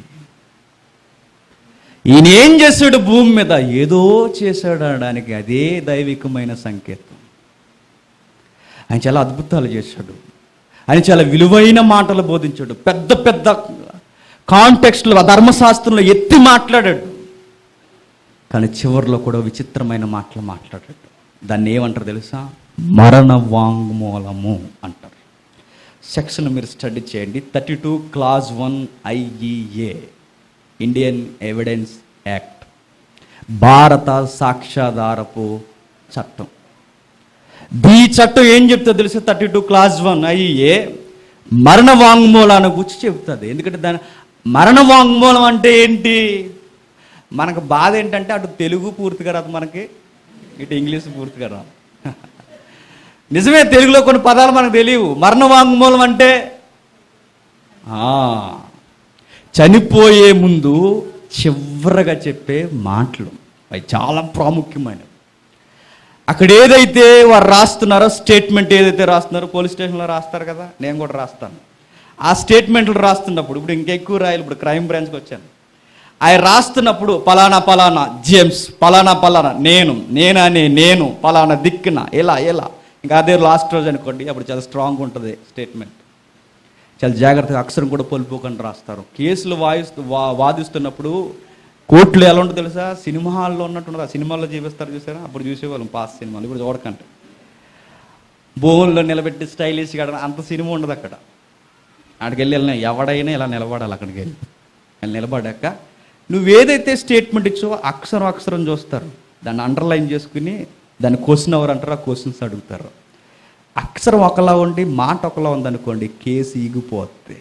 ఈయన ఏం చేశాడు భూమి మీద? ఏదో చేశాడు అనడానికి అదే దైవికమైన సంకేతం. ఆయన చాలా అద్భుతాలు చేశాడు. ఆయన చాలా విలువైన మాటలు బోధించాడు. పెద్ద పెద్ద కాంటెక్స్ట్లో ధర్మశాస్త్రంలో ఎత్తి మాట్లాడాడు. కానీ చివరిలో కూడా విచిత్రమైన మాటలు మాట్లాడాడు. దాన్ని ఏమంటారు తెలుసా? మరణ వాంగ్మూలము అంటారు. సెక్షన్ మీరు స్టడీ చేయండి. Thirty two clause one IEA, Indian evidence act, భారత సాక్ష్యాధారపు చట్టం. ఈ చట్టం ఏం చెప్తుందో తెలుసు? Thirty two clause one IA మరణ వాంగ్మూలాన్ని గురించి చెప్తుంది. ఎందుకంటే దాని మరణ వాంగ్మూలం అంటే ఏంటి? మనకు బాధ ఏంటంటే అటు తెలుగు పూర్తిగా రాదు మనకి, ఇటు ఇంగ్లీష్ పూర్తిగా రాదు. నిజమే, తెలుగులో కొన్ని పదాలు మనకు తెలియవు. మరణ వాంగ్మూలం అంటే చనిపోయే ముందు చివరగా చెప్పే మాటలు. అవి చాలా ప్రాముఖ్యమైనవి. అక్కడ ఏదైతే వారు రాస్తున్నారో, స్టేట్మెంట్ ఏదైతే రాస్తున్నారో, పోలీస్ స్టేషన్లో రాస్తారు కదా, నేను కూడా రాస్తాను. ఆ స్టేట్మెంట్లు రాస్తున్నప్పుడు, ఇప్పుడు ఇంకెక్కువ రాయాలి, ఇప్పుడు క్రైమ్ బ్రాంచ్కి వచ్చాను, ఆయన రాస్తున్నప్పుడు పలానా పలానా జేమ్స్, పలానా పలానా నేను, నేననే నేను, పలానా దిక్కున, ఇలా ఇలా ఇంకా అదే లాస్ట్ రోజు అనుకోండి, అప్పుడు చాలా స్ట్రాంగ్ ఉంటుంది స్టేట్మెంట్. చాలా జాగ్రత్తగా అక్షరం కూడా పొలిపోకుండా రాస్తారు. కేసులు వాయిస్తూ వా వాదిస్తున్నప్పుడు కోర్టులో ఎలా ఉంటుందో తెలుసా? సినిమా హాల్లో ఉన్నట్టు ఆ సినిమాల్లో చూపిస్తారు చూసారా? అప్పుడు చూసేవాళ్ళం పాస్ సినిమాలు, ఇప్పుడు చూడకంటే భూముల్లో నిలబెట్టి స్టైలిష్గా అంత సినిమా ఉండదు అక్కడ. అక్కడికి వెళ్ళి వెళ్ళినా ఎవడైనా ఇలా నిలబడాలి. అక్కడికి వెళ్ళి వెళ్ళి నిలబడాక నువ్వేదైతే స్టేట్మెంట్ ఇచ్చావో అక్షరం అక్షరం చూస్తారు, దాన్ని అండర్లైన్ చేసుకుని దాన్ని క్వశ్చన్ ఎవరు అంటారు, ఆ క్వశ్చన్స్ అడుగుతారు. అక్షరం ఒకలా ఉండి మాట ఒకలా ఉందనుకోండి, కేసు ఈగిపోద్ది.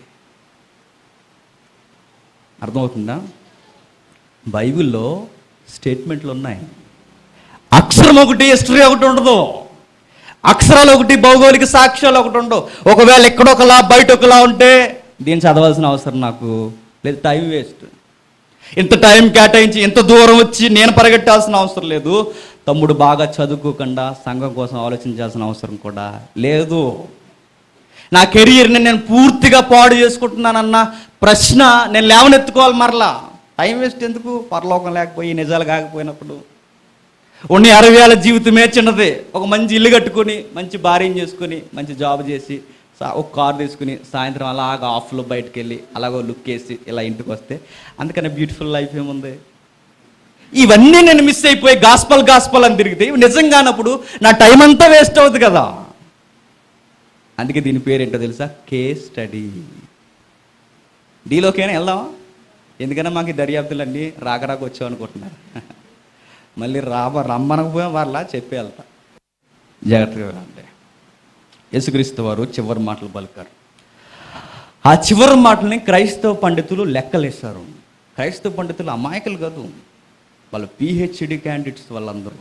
అర్థమవుతుందా? బైబిల్లో స్టేట్మెంట్లు ఉన్నాయి. అక్షరం ఒకటి, హిస్టరీ ఒకటి ఉండదు. అక్షరాలు ఒకటి, భౌగోళిక సాక్ష్యాలు ఒకటి ఉండవు. ఒకవేళ ఎక్కడొకలా బయట ఒకలా ఉంటే దీన్ని చదవాల్సిన అవసరం నాకు లేదు, టైం వేస్ట్. ఇంత టైం కేటాయించి ఇంత దూరం వచ్చి నేను పరిగెట్టాల్సిన అవసరం లేదు. తమ్ముడు బాగా చదువుకోకుండా సంఘం కోసం ఆలోచించాల్సిన అవసరం కూడా లేదు. నా కెరీర్ని నేను పూర్తిగా పాడు చేసుకుంటున్నానన్న ప్రశ్న నేను లేవనెత్తుకోవాలి. మరలా టైం వేస్ట్ ఎందుకు? పరలోకం లేకపోయి నిజాలు కాకపోయినప్పుడు ఉన్న అరవై ఏళ్ళ జీవితమే చిన్నది. ఒక మంచి ఇల్లు కట్టుకొని, మంచి భార్యను చేసుకొని, మంచి జాబ్ చేసి, ఒక కారు తీసుకుని సాయంత్రం అలాగ ఆఫ్లో బయటకు వెళ్ళి అలాగో లుక్ వేసి ఇలా ఇంటికి వస్తే అందుకనే బ్యూటిఫుల్ లైఫ్ ఏముంది? ఇవన్నీ నేను మిస్ అయిపోయి గాస్పల్ గాస్పల్ అని తిరిగితే ఇవి నిజంగానప్పుడు నా టైం అంతా వేస్ట్ అవుతుంది కదా. అందుకే దీని పేరు ఏంటో తెలుసా? Case study. డీలోకైనా వెళ్దాం, ఎందుకన్నా మాకు ఈ దర్యాప్తులన్నీ రాక రాక వచ్చావు అనుకుంటున్నారు. మళ్ళీ రాబ రమ్మనకపోయా వాళ్ళ చెప్పి వెళ్తా. జాగ్రత్తగా అంటే యేసుక్రీస్తు వారు చివరి మాటలు పలికారు. ఆ చివరి మాటలని క్రైస్తవ పండితులు లెక్కలేశారు. క్రైస్తవ పండితులు అమాయకులు కాదు, వాళ్ళు పిహెచ్డి క్యాండిడేట్స్. వాళ్ళందరూ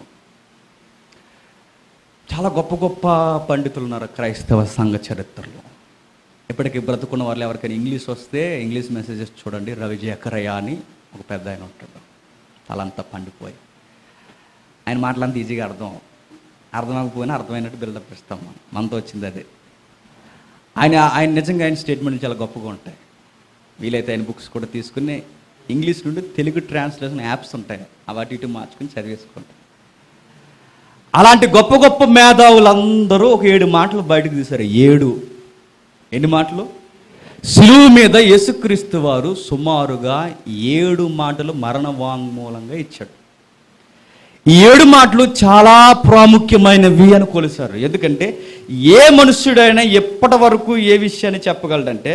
చాలా గొప్ప గొప్ప పండితులు ఉన్నారు క్రైస్తవ సంఘ చరిత్రలో. ఇప్పటికీ బ్రతుకున్న వాళ్ళు ఎవరికైనా ఇంగ్లీష్ వస్తే ఇంగ్లీష్ మెసేజెస్ చూడండి. రవి జకరయ్య అని ఒక పెద్ద ఆయన ఉంటాడు, వాళ్ళంతా పండిపోయి ఆయన మాటలంతా ఈజీగా అర్థం అర్థమకపోయినా అర్థమైనట్టు బిల్డప్ ఇస్తాం. మనం మనతో వచ్చింది అదే. ఆయన ఆయన నిజంగా ఆయన స్టేట్మెంట్లు చాలా గొప్పగా ఉంటాయి. వీలైతే ఆయన బుక్స్ కూడా తీసుకుని ఇంగ్లీష్ నుండి తెలుగు ట్రాన్స్లేషన్ యాప్స్ ఉంటాయి, వాటి ఇటు మార్చుకుని చదివేసుకుంటాం. అలాంటి గొప్ప గొప్ప మేధావులందరూ ఒక ఏడు మాటలు బయటకు తీశారు. ఏడు ఎన్ని మాటలు? శిలువ మీద యేసుక్రీస్తు వారు సుమారుగా ఏడు మాటలు మరణ వాంగ్మూలంగా ఇచ్చాడు. ఈ ఏడు మాటలు చాలా ప్రాముఖ్యమైనవి అని కొలిశారు. ఎందుకంటే ఏ మనుష్యుడైనా ఎప్పటి వరకు ఏ విషయాన్ని చెప్పగలడంటే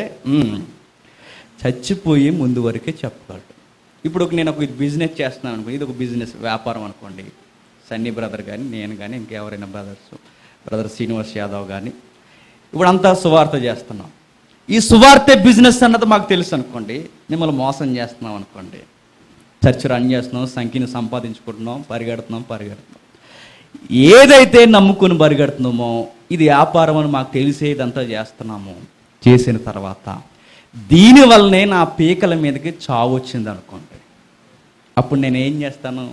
చచ్చిపోయి ముందు వరకే చెప్పగలడు. ఇప్పుడు నేను ఒక బిజినెస్ చేస్తున్నాను అనుకో, ఇది ఒక బిజినెస్ వ్యాపారం అనుకోండి. సన్నీ బ్రదర్ కానీ నేను కానీ ఇంకెవరైనా బ్రదర్స్ బ్రదర్ శ్రీనివాస్ యాదవ్ కానీ ఇప్పుడు అంతా సువార్త చేస్తున్నాం. ఈ సువార్త బిజినెస్ అన్నది మాకు తెలుసు అనుకోండి. మిమ్మల్ని మోసం చేస్తున్నాం అనుకోండి, చర్చ్ రన్ చేస్తున్నాం, సంఖ్యను సంపాదించుకుంటున్నాం, పరిగెడుతున్నాం పరిగెడుతున్నాం ఏదైతే నమ్ముకుని పరిగెడుతున్నామో ఇది వ్యాపారం అని మాకు తెలిసే ఇదంతా చేస్తున్నాము. చేసిన తర్వాత దీనివల్లనే నా పీకల మీదకి చావు వచ్చింది అనుకోండి, అప్పుడు నేను ఏం చేస్తాను?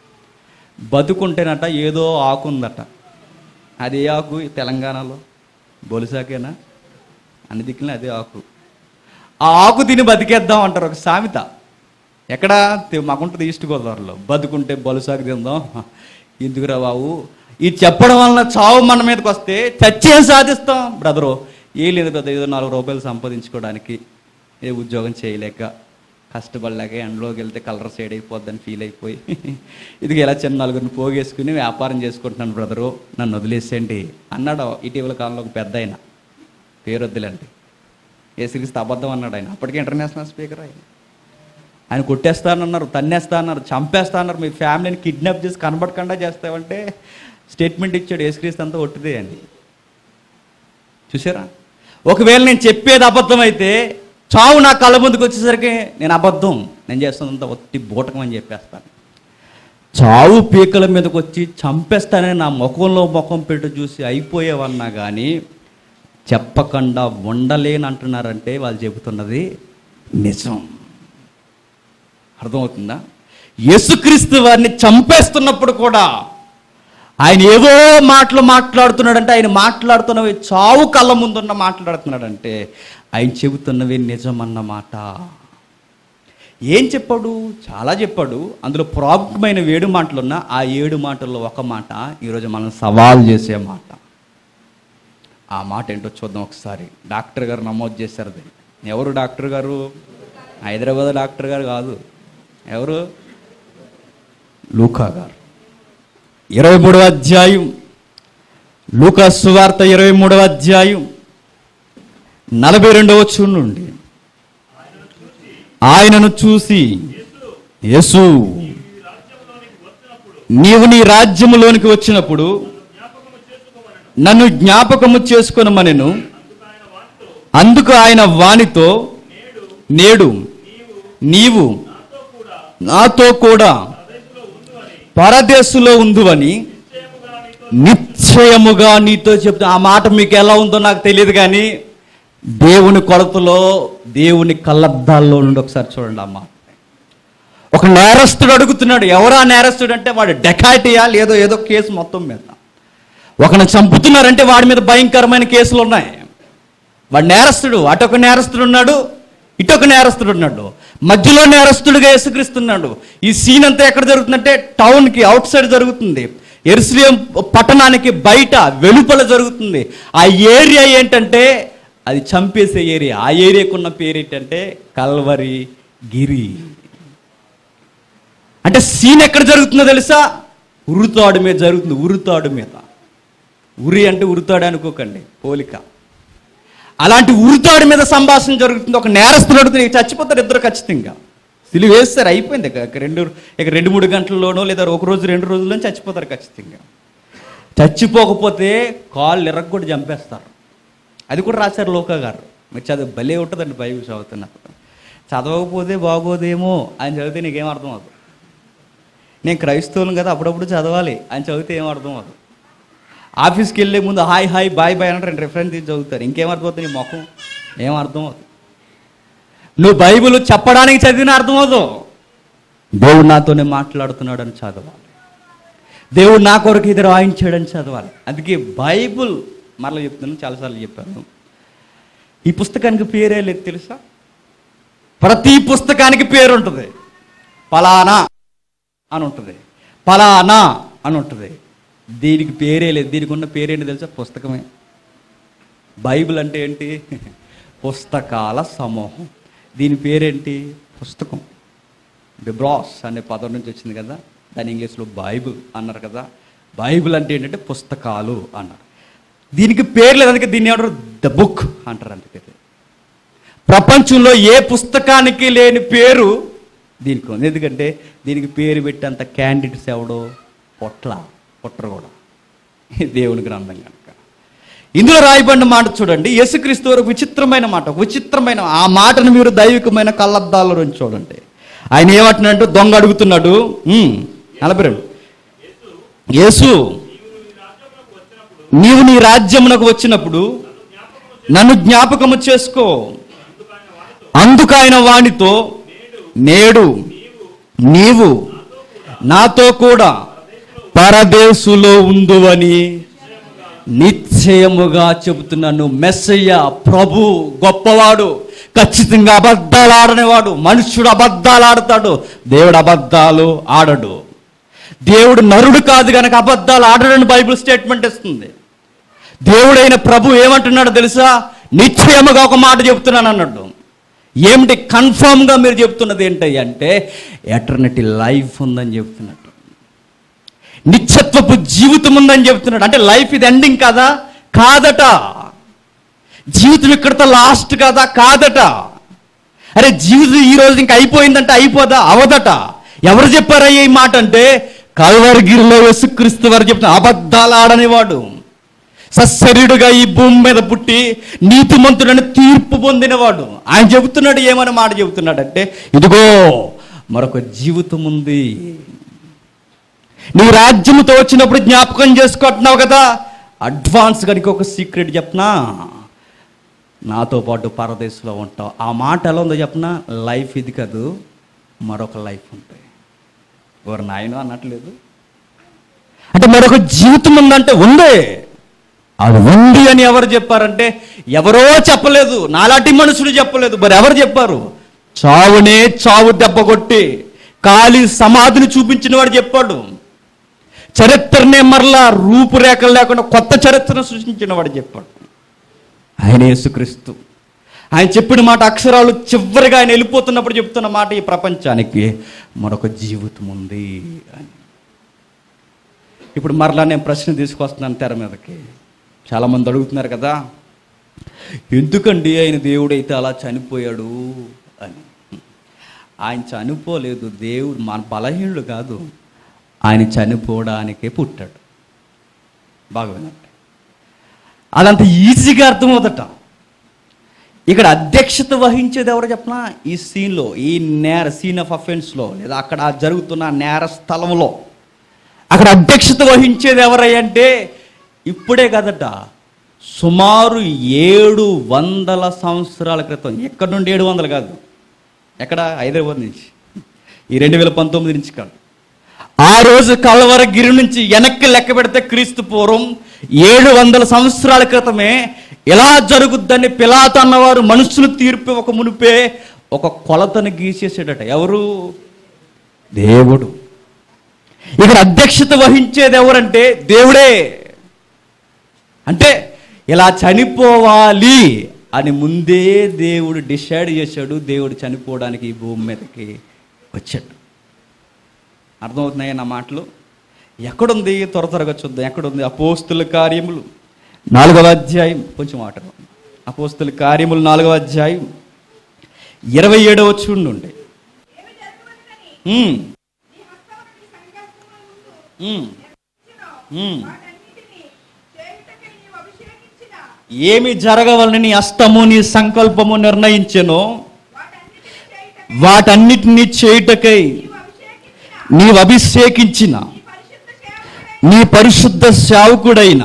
బతుకుంటేనట ఏదో ఆకు ఉందట. అది ఏ ఆకు? తెలంగాణలో బొలుసాకేనా, అన్ని దిక్కులే అదే ఆకు. ఆ ఆకు తిని బతికేద్దాం అంటారు ఒక సామెత. ఎక్కడ మాకుంటుంది? ఈస్ట్ గోదావరిలో. బతుకుంటే బొలుసాకు తిందాం. ఎందుకురా బాబు ఇది చెప్పడం వలన చావు మన మీదకి వస్తే చచ్చేం సాధిస్తాం బ్రదరు? ఏ లేదు బ్రదర్, ఏదో నాలుగు రూపాయలు సంపాదించుకోవడానికి, ఏ ఉద్యోగం చేయలేక కష్టపడలేక ఎండలోకి వెళ్తే కలర్ సైడ్ అయిపోద్దని ఫీల్ అయిపోయి ఇది ఇలా చిన్న నలుగురిని పోగేసుకుని వ్యాపారం చేసుకుంటున్నాను బ్రదరు, నన్ను వదిలేసేయండి అన్నాడు ఇటీవల కాలంలో ఒక పెద్ద ఆయన. పేరు వద్దులేండి. యేసుక్రీస్తు అబద్ధం అన్నాడు ఆయన. అప్పటికే ఇంటర్నేషనల్ స్పీకర్ ఆయన. ఆయన కొట్టేస్తానన్నారు, తన్నేస్తానన్నారు, చంపేస్తానన్నారు, మీ ఫ్యామిలీని కిడ్నాప్ చేసి కనబడకుండా చేస్తామంటే స్టేట్మెంట్ ఇచ్చాడు. యేసుక్రీస్తు అంతా ఒట్టిదే అని. చూసారా? ఒకవేళ నేను చెప్పేది అబద్ధం అయితే చావు నా కళ్ళ ముందుకు వచ్చేసరికి నేను అబద్ధం, నేను చేస్తున్నంత ఒట్టి బూటకం అని చెప్పేస్తాను. చావు పీకల మీదకి వచ్చి చంపేస్తానని నా ముఖంలో ముఖం పెట్టి చూసి అయిపోయేవన్నా కానీ చెప్పకుండా ఉండలేని అంటున్నారంటే వాళ్ళు చెబుతున్నది నిజం. అర్థమవుతుందా? యేసుక్రీస్తు వారిని చంపేస్తున్నప్పుడు కూడా ఆయన ఏదో మాటలు మాట్లాడుతున్నాడంటే ఆయన మాట్లాడుతున్నవి చావు కళ్ళ ముందున్న మాట్లాడుతున్నాడంటే ఆయన చెబుతున్నవి నిజమన్నమాట. ఏం చెప్పాడు? చాలా చెప్పాడు. అందులో ప్రాముఖ్యమైన ఏడు మాటలు ఉన్న ఆ ఏడు మాటల్లో ఒక మాట ఈరోజు మనం సవాల్ చేసే మాట. ఆ మాట ఏంటో చూద్దాం ఒకసారి. డాక్టర్ గారు నమోదు చేశారు. ఎవరు డాక్టర్ గారు? హైదరాబాద్ డాక్టర్ గారు కాదు. ఎవరు? లూకా గారు. ఇరవై మూడవ అధ్యాయం, లూకా సువార్త ఇరవై మూడవ అధ్యాయం నలభై రెండవ వచనం నుండి. ఆయనను చూసి యేసు, నీవు నీ రాజ్యములోనికి వచ్చినప్పుడు నన్ను జ్ఞాపకము చేసుకొనమనెను. అందుకు ఆయన వానితో, నేడు నీవు నాతో కూడా పరదేశులో ఉందువని నిశ్చయముగా నీతో చెప్తా. ఆ మాట మీకు ఎలా ఉందో నాకు తెలియదు కానీ దేవుని కొలతలో, దేవుని కళ్ళద్దాల్లో నుండి ఒకసారి చూడండి. అమ్మ, ఒక నేరస్తుడు అడుగుతున్నాడు. ఎవరా నేరస్తుడు అంటే వాడు డెకాటియా లేదో ఏదో కేసు మొత్తం మీద ఒకరిని చంపుతున్నారంటే వాడి మీద భయంకరమైన కేసులు ఉన్నాయి. వాడు నేరస్తుడు. అటొక నేరస్తుడు ఉన్నాడు, ఇటొక నేరస్తుడు ఉన్నాడు. మధ్యలో నేరస్తుడిగా యేసుక్రీస్తున్నాడు. ఈ సీన్ అంతా ఎక్కడ జరుగుతుందంటే టౌన్కి అవుట్ సైడ్ జరుగుతుంది. యెరూషలేము పట్టణానికి బయట వెలుపల జరుగుతుంది. ఆ ఏరియా ఏంటంటే అది చంపేసే ఏరియా. ఆ ఏరియాకు ఉన్న పేరు ఏంటంటే కల్వరి గిరి. అంటే సీన్ ఎక్కడ జరుగుతుందో తెలుసా? ఉరుతాడు మీద జరుగుతుంది. ఉరుతాడు మీద. ఉరి అంటే ఉరుతాడు అనుకోకండి, పోలిక. అలాంటి ఉరితాడు మీద సంభాషణ జరుగుతుంది. ఒక నేరస్తుడు అడుగుతుంది, ఇక చచ్చిపోతారు ఇద్దరు ఖచ్చితంగా. సిలువ వేస్తారు, అయిపోయింది. ఇక రెండు ఇక రెండు మూడు గంటల్లోనో లేదా ఒక రోజు రెండు రోజుల్లోనూ చచ్చిపోతారు ఖచ్చితంగా. చచ్చిపోకపోతే కాళ్ళు ఎర్రగొట్టి చంపేస్తారు. అది కూడా రాశారు లోకా గారు. మీరు చదువు భలే ఉంటుందండి బైబిల్ చదువుతున్నప్పుడు. చదవకపోతే బాగోదేమో అని చదివితే నీకేం అర్థం అవుతుంది. నేను క్రైస్తవులు కదా, అప్పుడప్పుడు చదవాలి అని చదివితే ఏం అర్థం అవుతుంది. ఆఫీస్కి వెళ్ళే ముందు హాయ్ హాయ్ బాయ్ బాయ్ అంటే రెండు రిఫరెన్స్ తీసి చదువుతారు, ఇంకేం అర్థమవుతుంది నీ మొఖం? ఏం అర్థం అవుతుంది? నువ్వు బైబిల్ చెప్పడానికి చదివిన అర్థమవుతావు. దేవుడు నాతోనే మాట్లాడుతున్నాడు అని చదవాలి. దేవుడు నా కొరకు ఇది రాయించాడని చదవాలి. అందుకే బైబుల్ మరలా చెప్తున్నాను, చాలాసార్లు చెప్పాను, ఈ పుస్తకానికి పేరే లేదు తెలుసా? ప్రతి పుస్తకానికి పేరు ఉంటుంది. ఫలానా అని ఉంటుంది, ఫలానా అని ఉంటుంది. దీనికి పేరే లేదు. దీనికి ఉన్న పేరేంటి తెలుసా? పుస్తకమే. బైబిల్ అంటే ఏంటి? పుస్తకాల సమూహం. దీని పేరేంటి? పుస్తకం. బిబ్రాస్ అనే పదం నుంచి వచ్చింది కదా, దాని ఇంగ్లీష్లో బైబిల్ అన్నారు కదా. బైబిల్ అంటే ఏంటంటే పుస్తకాలు అన్నారు. దీనికి పేరు లేదు, అందుకే దీన్ని ఏమంటారు? ద బుక్ అంటారు. అందుకే ప్రపంచంలో ఏ పుస్తకానికి లేని పేరు దీనికి ఉంది. ఎందుకంటే దీనికి పేరు పెట్టేంత క్యాండిడేట్స్ ఎవడో పొట్ల పొట్టరు కూడా దేవుని గ్రంథం కనుక. ఇందులో రాయబడిన మాట చూడండి, యేసుక్రీస్తు ఒక విచిత్రమైన మాట, ఒక విచిత్రమైన ఆ మాటను మీరు దైవికమైన కళ్ళద్దాల నుంచి చూడండి. ఆయన ఏమంటున్నాడు? దొంగ అడుగుతున్నాడు. నలభై రెండు యేసు, నీవు నీ రాజ్యమునకు వచ్చినప్పుడు నన్ను జ్ఞాపకము చేసుకో. అందుకైన వానితో, నేడు నీవు నాతో కూడా పరదేశులో ఉందువని నిశ్చయముగా చెబుతున్నాను. మెస్సయ్య, ప్రభు, గొప్పవాడు, ఖచ్చితంగా అబద్ధాలు ఆడనేవాడు. మనుష్యుడు అబద్ధాలు ఆడతాడు, దేవుడు అబద్ధాలు ఆడడు. దేవుడు నరుడు కాదు కనుక అబద్ధాలు ఆడడని బైబిల్ స్టేట్మెంట్ ఇస్తుంది. దేవుడైన ప్రభు ఏమంటున్నాడు తెలుసా? నిశ్చయముగా ఒక మాట చెప్తున్నాను అన్నాడు. ఏమిటి? కన్ఫామ్గా మీరు చెప్తున్నది ఏంటి అంటే ఎటర్నిటీ లైఫ్ ఉందని చెప్తున్నట్టు, నిత్యత్వపు జీవితం ఉందని చెప్తున్నాడు. అంటే లైఫ్ ఇది ఎండింగ్ కాదా? కాదట. జీవితం ఇక్కడతో లాస్ట్ కాదా? కాదట. అరే జీవితం ఈ రోజు ఇంకా అయిపోయిందంటే అయిపోదా? అవదట. ఎవరు చెప్పారయ్యా ఈ మాట అంటే కల్వరిగిరిలో యేసుక్రీస్తు వారు చెప్తున్నారు. అబద్ధాలు ఆడనివాడు, సశరీరుడుగా ఈ భూమి మీద పుట్టి నీతిమంతుడని తీర్పు పొందినవాడు. ఆయన చెబుతున్నాడు, ఏమని మాట చెబుతున్నాడంటే ఇదిగో మరొక జీవితం ఉంది. నువ్వు రాజ్యముతో వచ్చినప్పుడు జ్ఞాపకం చేసుకుంటున్నావు కదా, అడ్వాన్స్ గడికి ఒక సీక్రెట్ చెప్పనా, నాతో పాటు పరదేశంలో ఉంటావు. ఆ మాట ఎలా ఉందో చెప్పనా? లైఫ్ ఇది కాదు, మరొక లైఫ్ ఉంటాయి. ఎవరు నాయన అన్నట్లేదు. అంటే మరొక జీవితం ఉందంటే ఉంది. అది ఉంది అని ఎవరు చెప్పారంటే ఎవరో చెప్పలేదు, నాలాంటి మనుషులు చెప్పలేదు. మరి ఎవరు చెప్పారు? చావునే చావు దెబ్బ కొట్టి ఖాళీ సమాధిని చూపించిన వాడు చెప్పాడు. చరిత్రనే మరలా రూపురేఖలు లేకుండా కొత్త చరిత్రను సృష్టించిన వాడు చెప్పాడు. ఆయన యేసుక్రీస్తు. ఆయన చెప్పిన మాట అక్షరాలు చివరిగా ఆయన వెళ్ళిపోతున్నప్పుడు చెప్తున్న మాట ఈ ప్రపంచానికి మరొక జీవితం ఉంది అని. ఇప్పుడు మరలా నేను ప్రశ్న తీసుకొస్తున్నాను తెర మీదకి. చాలామంది అడుగుతున్నారు కదా, ఎందుకండి ఆయన దేవుడైతే అలా చనిపోయాడు అని. ఆయన చనిపోలేదు. దేవుడు మన బలహీనుడు కాదు, ఆయన చనిపోవడానికే పుట్టాడు. బాగా వినండి, అదంత ఈజీగా అర్థమవుతట. ఇక్కడ అధ్యక్షత వహించేది ఎవరు చెప్పనా? ఈ సీన్లో, ఈ నేర సీన్ ఆఫ్ అఫెన్స్లో లేదా అక్కడ జరుగుతున్న నేర స్థలంలో అక్కడ అధ్యక్షత వహించేది ఎవరంటే ఇప్పుడే కదట, సుమారు ఏడు వందల సంవత్సరాల క్రితం. ఎక్కడి నుండి ఏడు వందలు కాదు, ఎక్కడ? హైదరాబాద్ నుంచి, ఈ రెండు వేల పంతొమ్మిది నుంచి కాదు. ఆ రోజు కల్వరగిరి నుంచి వెనక్కి లెక్క పెడితే క్రీస్తు పూర్వం ఏడు వందల సంవత్సరాల క్రితమే ఎలా జరుగుద్దని పిలాతు అన్నవారు మనుషులు తీర్పు ఒక మునిపే ఒక కొలతను గీసేసాడట. ఎవరు? దేవుడు. ఇక్కడ అధ్యక్షత వహించేది ఎవరంటే దేవుడే. అంటే ఇలా చనిపోవాలి అని ముందే దేవుడు డిసైడ్ చేశాడు. దేవుడు చనిపోవడానికి ఈ భూమి మీదకి వచ్చాడు. అర్థమవుతున్నాయా నా మాటలు? ఎక్కడుంది? త్వర త్వరగా చూద్దాం. ఎక్కడుంది? అపోస్తుల కార్యములు నాలుగవ అధ్యాయం, కొంచెం మాట అపోస్తలుల కార్యములు నాలుగవ అధ్యాయం ఇరవై ఏడవ వచనం నుండి. ఏమి జరగవలని నీ హస్తము నీ సంకల్పము నిర్ణయించెనో వాటన్నిటినీ చేయుటకై నీవు అభిషేకించిన నీ పరిశుద్ధ సేవకుడైన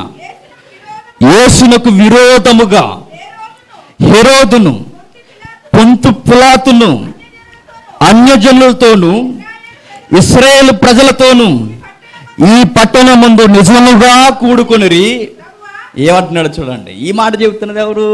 యేసునకు విరోధముగా హెరోదును పొంతు పిలాతును అన్యజనులతోనూ ఇశ్రాయేలు ప్రజలతోనూ ఈ పట్టణమందు నిజముగా కూడుకొనిరి. ఏమంటున్నాడు చూడండి. ఈ మాట చెబుతున్నది ఎవరు?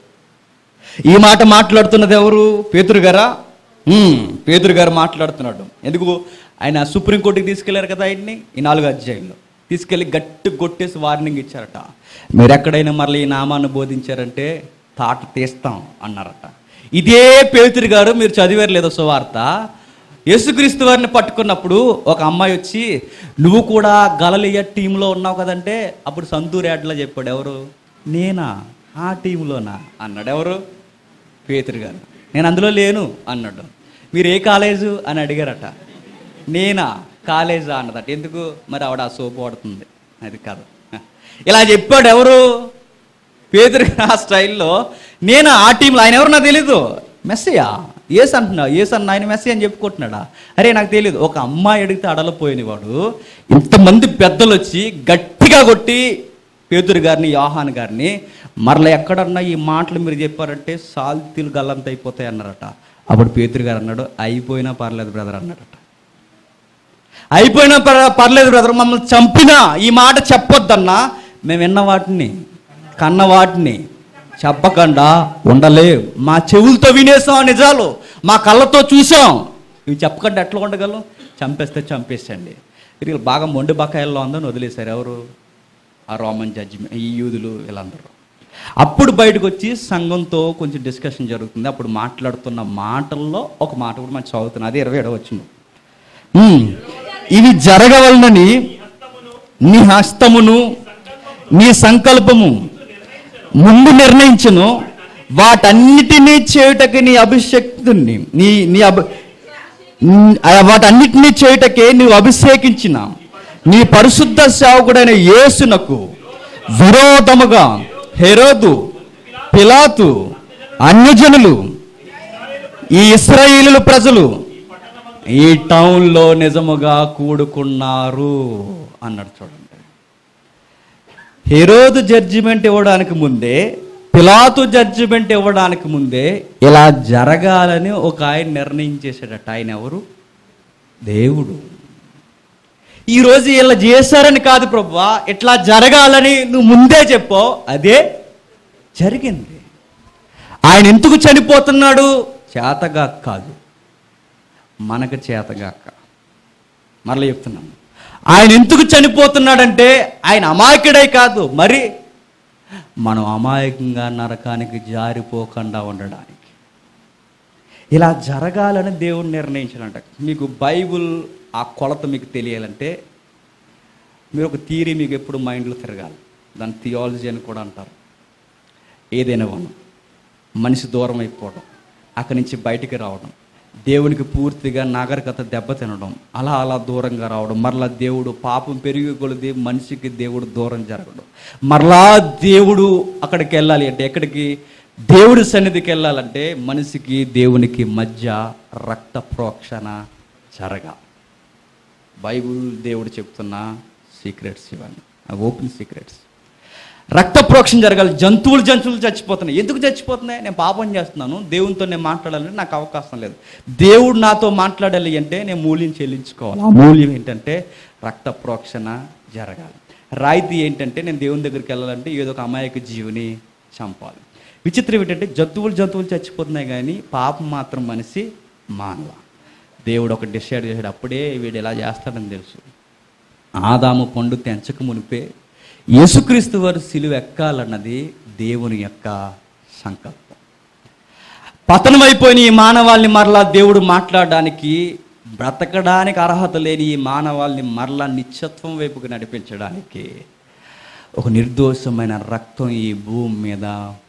ఈ మాట మాట్లాడుతున్నది ఎవరు? పేతురు గారా? పేతురు గారు మాట్లాడుతున్నాడు. ఎందుకు? ఆయన సుప్రీంకోర్టుకి తీసుకెళ్లారు కదా ఆయన్ని. ఈ నాలుగు అధ్యాయంలో తీసుకెళ్ళి గట్టి కొట్టేసి వార్నింగ్ ఇచ్చారట. మీరు ఎక్కడైనా మరలా ఈ నామాన్ని బోధించారంటే తాట తీస్తాం అన్నారట. ఇదే పేతురు గారు, మీరు చదివారు లేదో సువార్త, యేసుక్రీస్తు వారిని పట్టుకున్నప్పుడు ఒక అమ్మాయి వచ్చి నువ్వు కూడా గలిలయ టీంలో ఉన్నావు కదంటే అప్పుడు సంతూర్ యాడ్లా చెప్పాడు. ఎవరు? నేనా? ఆ టీంలోనా అన్నాడు. ఎవరు? పేతురు గారు. నేను అందులో లేను అన్నాడు. మీరు ఏ కాలేజు అని అడిగారట. నేనా? కాలేజా అన్నదట. ఎందుకు? మరి ఆవిడ ఆ సోపు వాడుతుంది. అది కాదు. ఇలా చెప్పాడు ఎవరు? పేతురు గారు ఆ స్టైల్లో. నేను ఆ టీంలో. ఆయన ఎవరు నాకు తెలీదు. మెస్సియా? ఏసు అంటున్నా. ఏసు అన్న ఆయన మెస్సి అని చెప్పుకుంటున్నాడా? అరే నాకు తెలియదు. ఒక అమ్మాయి అడిగితే అడలపోయిన వాడు ఇంతమంది పెద్దలు వచ్చి గట్టిగా కొట్టి పేతురు గారిని, యోహాను గారిని మరలా ఎక్కడన్నా ఈ మాటలు మీరు చెప్పారంటే సాల్తీలు గల్లంత అయిపోతాయి అన్నారట. అప్పుడు పేతురు గారు అన్నాడు, అయిపోయినా పర్లేదు బ్రదర్ అన్నాడట. అయిపోయినా పర్లేదు బ్రదర్, మమ్మల్ని చంపినా ఈ మాట చెప్పొద్దన్నా మేము విన్న వాటిని కన్న వాటిని చెప్పకుండా ఉండలేం. మా చెవులతో వినేసాం నిజాలు, మా కళ్ళతో చూసాం. ఇవి చెప్పకుండా ఎట్లా ఉండగలం? చంపేస్తే చంపేసండి. వీళ్ళు బాగా మొండి బకాయిల్లో ఉందని వదిలేశారు. ఎవరు? ఆ రోమన్ జడ్జి, ఈ యూదులు, వీళ్ళందరూ. అప్పుడు బయటకు వచ్చి సంఘంతో కొంచెం డిస్కషన్ జరుగుతుంది. అప్పుడు మాట్లాడుతున్న మాటల్లో ఒక మాట కూడా మనం చదువుతున్నాం. అది ఇరవై ఏడవ వచ్చింది. ఇవి జరగవలనని నీ హస్తమును నీ సంకల్పము ముందు నిర్ణయించును, వాటన్నిటినీ చేయుటకి నీ అభిషేక్తుని నీ నీ అభి వాటన్నిటినీ చేయుటకే నీవు అభిషేకించిన నీ పరిశుద్ధ సేవకుడైన యేసునకు విరోధముగా హెరోదు, పిలాతు, అన్యజనులు, ఈ ఇశ్రాయేలు ప్రజలు ఈ టౌన్లో నిజముగా కూడుకున్నారు అన్నాడు. చూడండి, హెరోదు జడ్జిమెంట్ ఇవ్వడానికి ముందే, పిలాతు జడ్జిమెంట్ ఇవ్వడానికి ముందే ఇలా జరగాలని ఒక ఆయన నిర్ణయించేశాడట. ఆయన ఎవరు? దేవుడు. ఈరోజు ఇలా చేశారని కాదు ప్రభువా, ఇట్లా జరగాలని నువ్వు ముందే చెప్పావు, అదే జరిగింది. ఆయన ఎందుకు చనిపోతున్నాడు? చేతగా కాదు, మనకు చేతగాక. మరలా చెప్తున్నాను, ఆయన ఎందుకు చనిపోతున్నాడంటే ఆయన అమాయకుడై కాదు, మరి మనం అమాయకంగా నరకానికి జారిపోకుండా ఉండడానికి. ఇలా జరగాలని దేవుడు నిర్ణయించాడంట. మీకు బైబుల్ ఆ కొలత మీకు తెలియాలంటే మీరు ఒక థియరీ మీకు ఎప్పుడు మైండ్లో తిరగాలి. దాని థియాలజీ అని కూడా అంటారు. ఏదైనా వనం మనిషి దూరం అయిపోవడం, అక్కడి నుంచి బయటికి రావడం, దేవునికి పూర్తిగా నాగరికత దెబ్బతినడం, అలా అలా దూరంగా రావడం, మరలా దేవుడు పాపం పెరిగి కొలిది మనిషికి దేవుడు దూరం జరగడం, మరలా దేవుడు అక్కడికి వెళ్ళాలి అంటే ఎక్కడికి? దేవుడి సన్నిధికి వెళ్ళాలంటే మనిషికి దేవునికి మధ్య రక్త ప్రోక్షణ జరగాలి. బైబుల్ దేవుడు చెప్తున్న సీక్రెట్స్ ఇవన్నీ, ఓపెన్ సీక్రెట్స్. రక్త ప్రోక్షణ జరగాలి. జంతువులు జంతువులు చచ్చిపోతున్నాయి. ఎందుకు చచ్చిపోతున్నాయి? నేను పాపం చేస్తున్నాను, దేవునితో నేను మాట్లాడాలంటే నాకు అవకాశం లేదు. దేవుడు నాతో మాట్లాడాలి అంటే నేను మూల్యం చెల్లించుకోవాలి. ఆ మూల్యం ఏంటంటే రక్త ప్రోక్షణ జరగాలి. రాయితీ ఏంటంటే నేను దేవుని దగ్గరికి వెళ్ళాలంటే ఏదో ఒక అమాయక జీవిని చంపాలి. విచిత్రం ఏంటంటే జంతువులు జంతువులు చచ్చిపోతున్నాయి కానీ పాపం మాత్రం మనిషి మానవ. దేవుడు ఒక డిసైడ్ చేశాడు. అప్పుడే వీడు ఎలా చేస్తాడని తెలుసు. ఆదాము పండు తెంచక మునిపే యేసుక్రీస్తు వారు సిలువ ఎక్కాలన్నది దేవుని యొక్క సంకల్పం. పతనమైపోయిన ఈ మానవాళ్ళని మరలా దేవుడు మాట్లాడడానికి, బ్రతకడానికి అర్హత లేని ఈ మానవాళ్ళని మరలా నిత్యత్వం వైపుకి నడిపించడానికి ఒక నిర్దోషమైన రక్తం ఈ భూమి మీద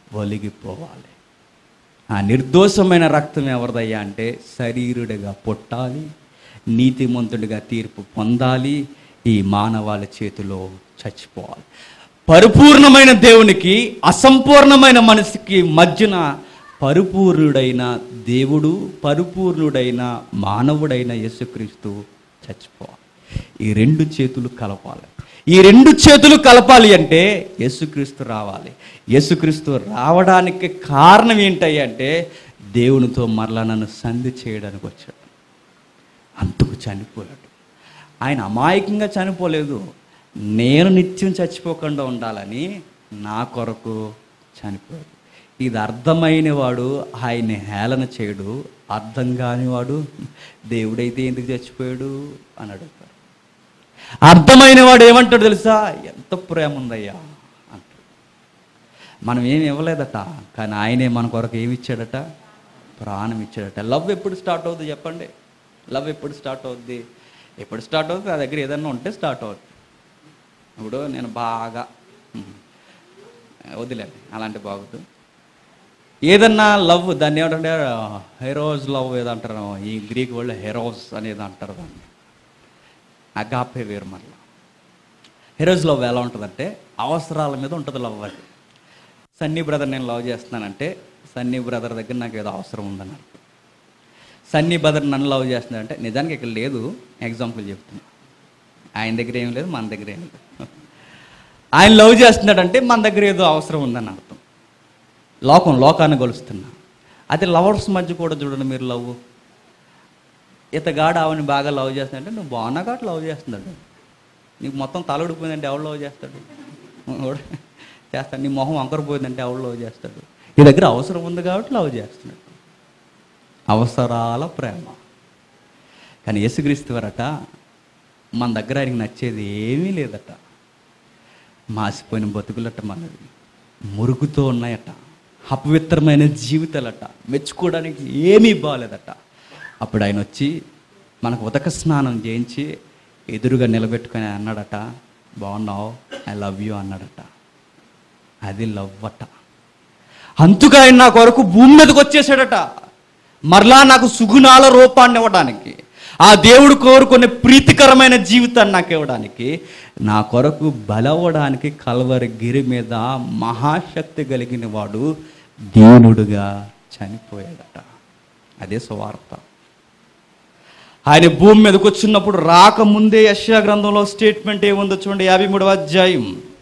ఒలిగిపోవాలి. ఆ నిర్దోషమైన రక్తం ఎవరిదయ్యా అంటే శరీరుడిగా పుట్టాలి, నీతిమంతుడిగా తీర్పు పొందాలి, ఈ మానవాళి చేతిలో చచ్చిపోవాలి. పరిపూర్ణమైన దేవునికి అసంపూర్ణమైన మనిషికి మధ్యన పరిపూర్ణుడైన దేవుడు, పరిపూర్ణుడైన మానవుడైన యేసుక్రీస్తు చచ్చిపోవాలి. ఈ రెండు చేతులు కలపాలి. ఈ రెండు చేతులు కలపాలి అంటే యేసుక్రీస్తు రావాలి. యేసుక్రీస్తు రావడానికి కారణం ఏంటయ్యా అంటే దేవునితో మరలా నన్ను సంధి చేయడానికి వచ్చాడు. అందుకు చనిపోయాడు. ఆయన అమాయకంగా చనిపోలేదు. నేను నిత్యం చచ్చిపోకుండా ఉండాలని నా కొరకు చనిపోయాడు. ఇది అర్థమైన వాడు ఆయన్ని హేళన చేయడు, అర్థం కానివాడు దేవుడైతే ఎందుకు చచ్చిపోయాడు అని అడుగుతాడు. అర్థమైన వాడు ఏమంటాడు తెలుసా? ఎంత ప్రేమ ఉందయ్యా అంటాడు. మనం ఏమి ఇవ్వలేదట, కానీ ఆయనే మన కొరకు ఏమి ఇచ్చాడట? ప్రాణం ఇచ్చాడట. లవ్ ఎప్పుడు స్టార్ట్ అవుతుంది చెప్పండి? లవ్ ఎప్పుడు స్టార్ట్ అవుద్ది? ఎప్పుడు స్టార్ట్ అవుతుంది? ఆ దగ్గర ఏదన్నా ఉంటే స్టార్ట్ అవుతుంది. ఇప్పుడు నేను బాగా వదిలేండి, అలాంటి బాగుంది. ఏదన్నా లవ్ దాన్ని ఏమంటే హెరోస్ లవ్ ఏదో అంటారు, ఈ గ్రీక్ వాళ్ళు హెరోస్ అనేది అంటారు దాన్ని. అగాపే వేరు. మరలా హెరోస్ లవ్ ఎలా ఉంటుందంటే అవసరాల మీద ఉంటుంది లవ్. అది సన్నీ బ్రదర్ నేను లవ్ చేస్తున్నానంటే సన్నీ బ్రదర్ దగ్గర నాకు ఏదో అవసరం ఉందని అర్థం. సన్నీ బ్రదర్ నన్ను లవ్ చేస్తున్నాడంటే నిజానికి ఇక్కడ లేదు, ఎగ్జాంపుల్ చెప్తున్నా. ఆయన దగ్గర ఏం లేదు, మన దగ్గర ఏం లేదు. ఆయన లవ్ చేస్తున్నాడంటే మన దగ్గర ఏదో అవసరం ఉందని అర్థం. లోకం లోకాన్ని కొలుస్తున్నా. అదే లవర్స్ మధ్య కూడా చూడండి మీరు, లవ్ ఇతగాడు ఆవిని బాగా లవ్ చేస్తాడంటే నువ్వు బాగున్నా కాబట్టి లవ్ చేస్తున్నాడు. నీకు మొత్తం తలడిపోయిందంటే ఎవడు లవ్ చేస్తాడు? చేస్తాడు. నీ మొహం వంకరపోయిందంటే ఎవడు లవ్ చేస్తాడు? నీ దగ్గర అవసరం ఉంది కాబట్టి లవ్ చేస్తున్నాడు. అవసరాల ప్రేమ. కానీ యేసుక్రీస్తు వారట మన దగ్గర ఆయనకి నచ్చేది ఏమీ లేదట. మాసిపోయిన బతుకులట, మనది మురుగుతో ఉన్నాయట, అపవిత్రమైన జీవితాలట, మెచ్చుకోవడానికి ఏమీ బాగాలేదట. అప్పుడు ఆయన వచ్చి మనకు ఉదక స్నానం చేయించి ఎదురుగా నిలబెట్టుకొని అన్నాడట, బాగున్నావు, ఐ లవ్ యూ అన్నాడట. అది లవ్ అట. అందుకు ఆయన నా కొరకు భూమి మీదకి వచ్చేసాడట, మరలా నాకు సుగుణాల రూపాన్ని ఇవ్వడానికి, ఆ దేవుడు కోరుకునే ప్రీతికరమైన జీవితాన్ని నాకు ఇవ్వడానికి, నా కొరకు బలవడానికి కల్వరి గిరి మీద మహాశక్తి కలిగిన వాడు దేవుడుగా చనిపోయాడట. అదే సువార్త. ఆయన భూమి మీదకి వచ్చినప్పుడు రాకముందే యెషయా గ్రంథంలో స్టేట్మెంట్ ఏముందో చూడండి. యాభై మూడవ అధ్యాయం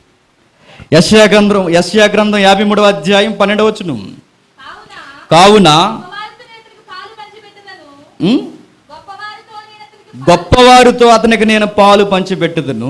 యెషయా గ్రంథం యెషయా గ్రంథం యాభై మూడవ అధ్యాయం పన్నెండవ వచనం. కావున గొప్పవారితో అతనికి నేను పాలు పంచిపెట్టుదును,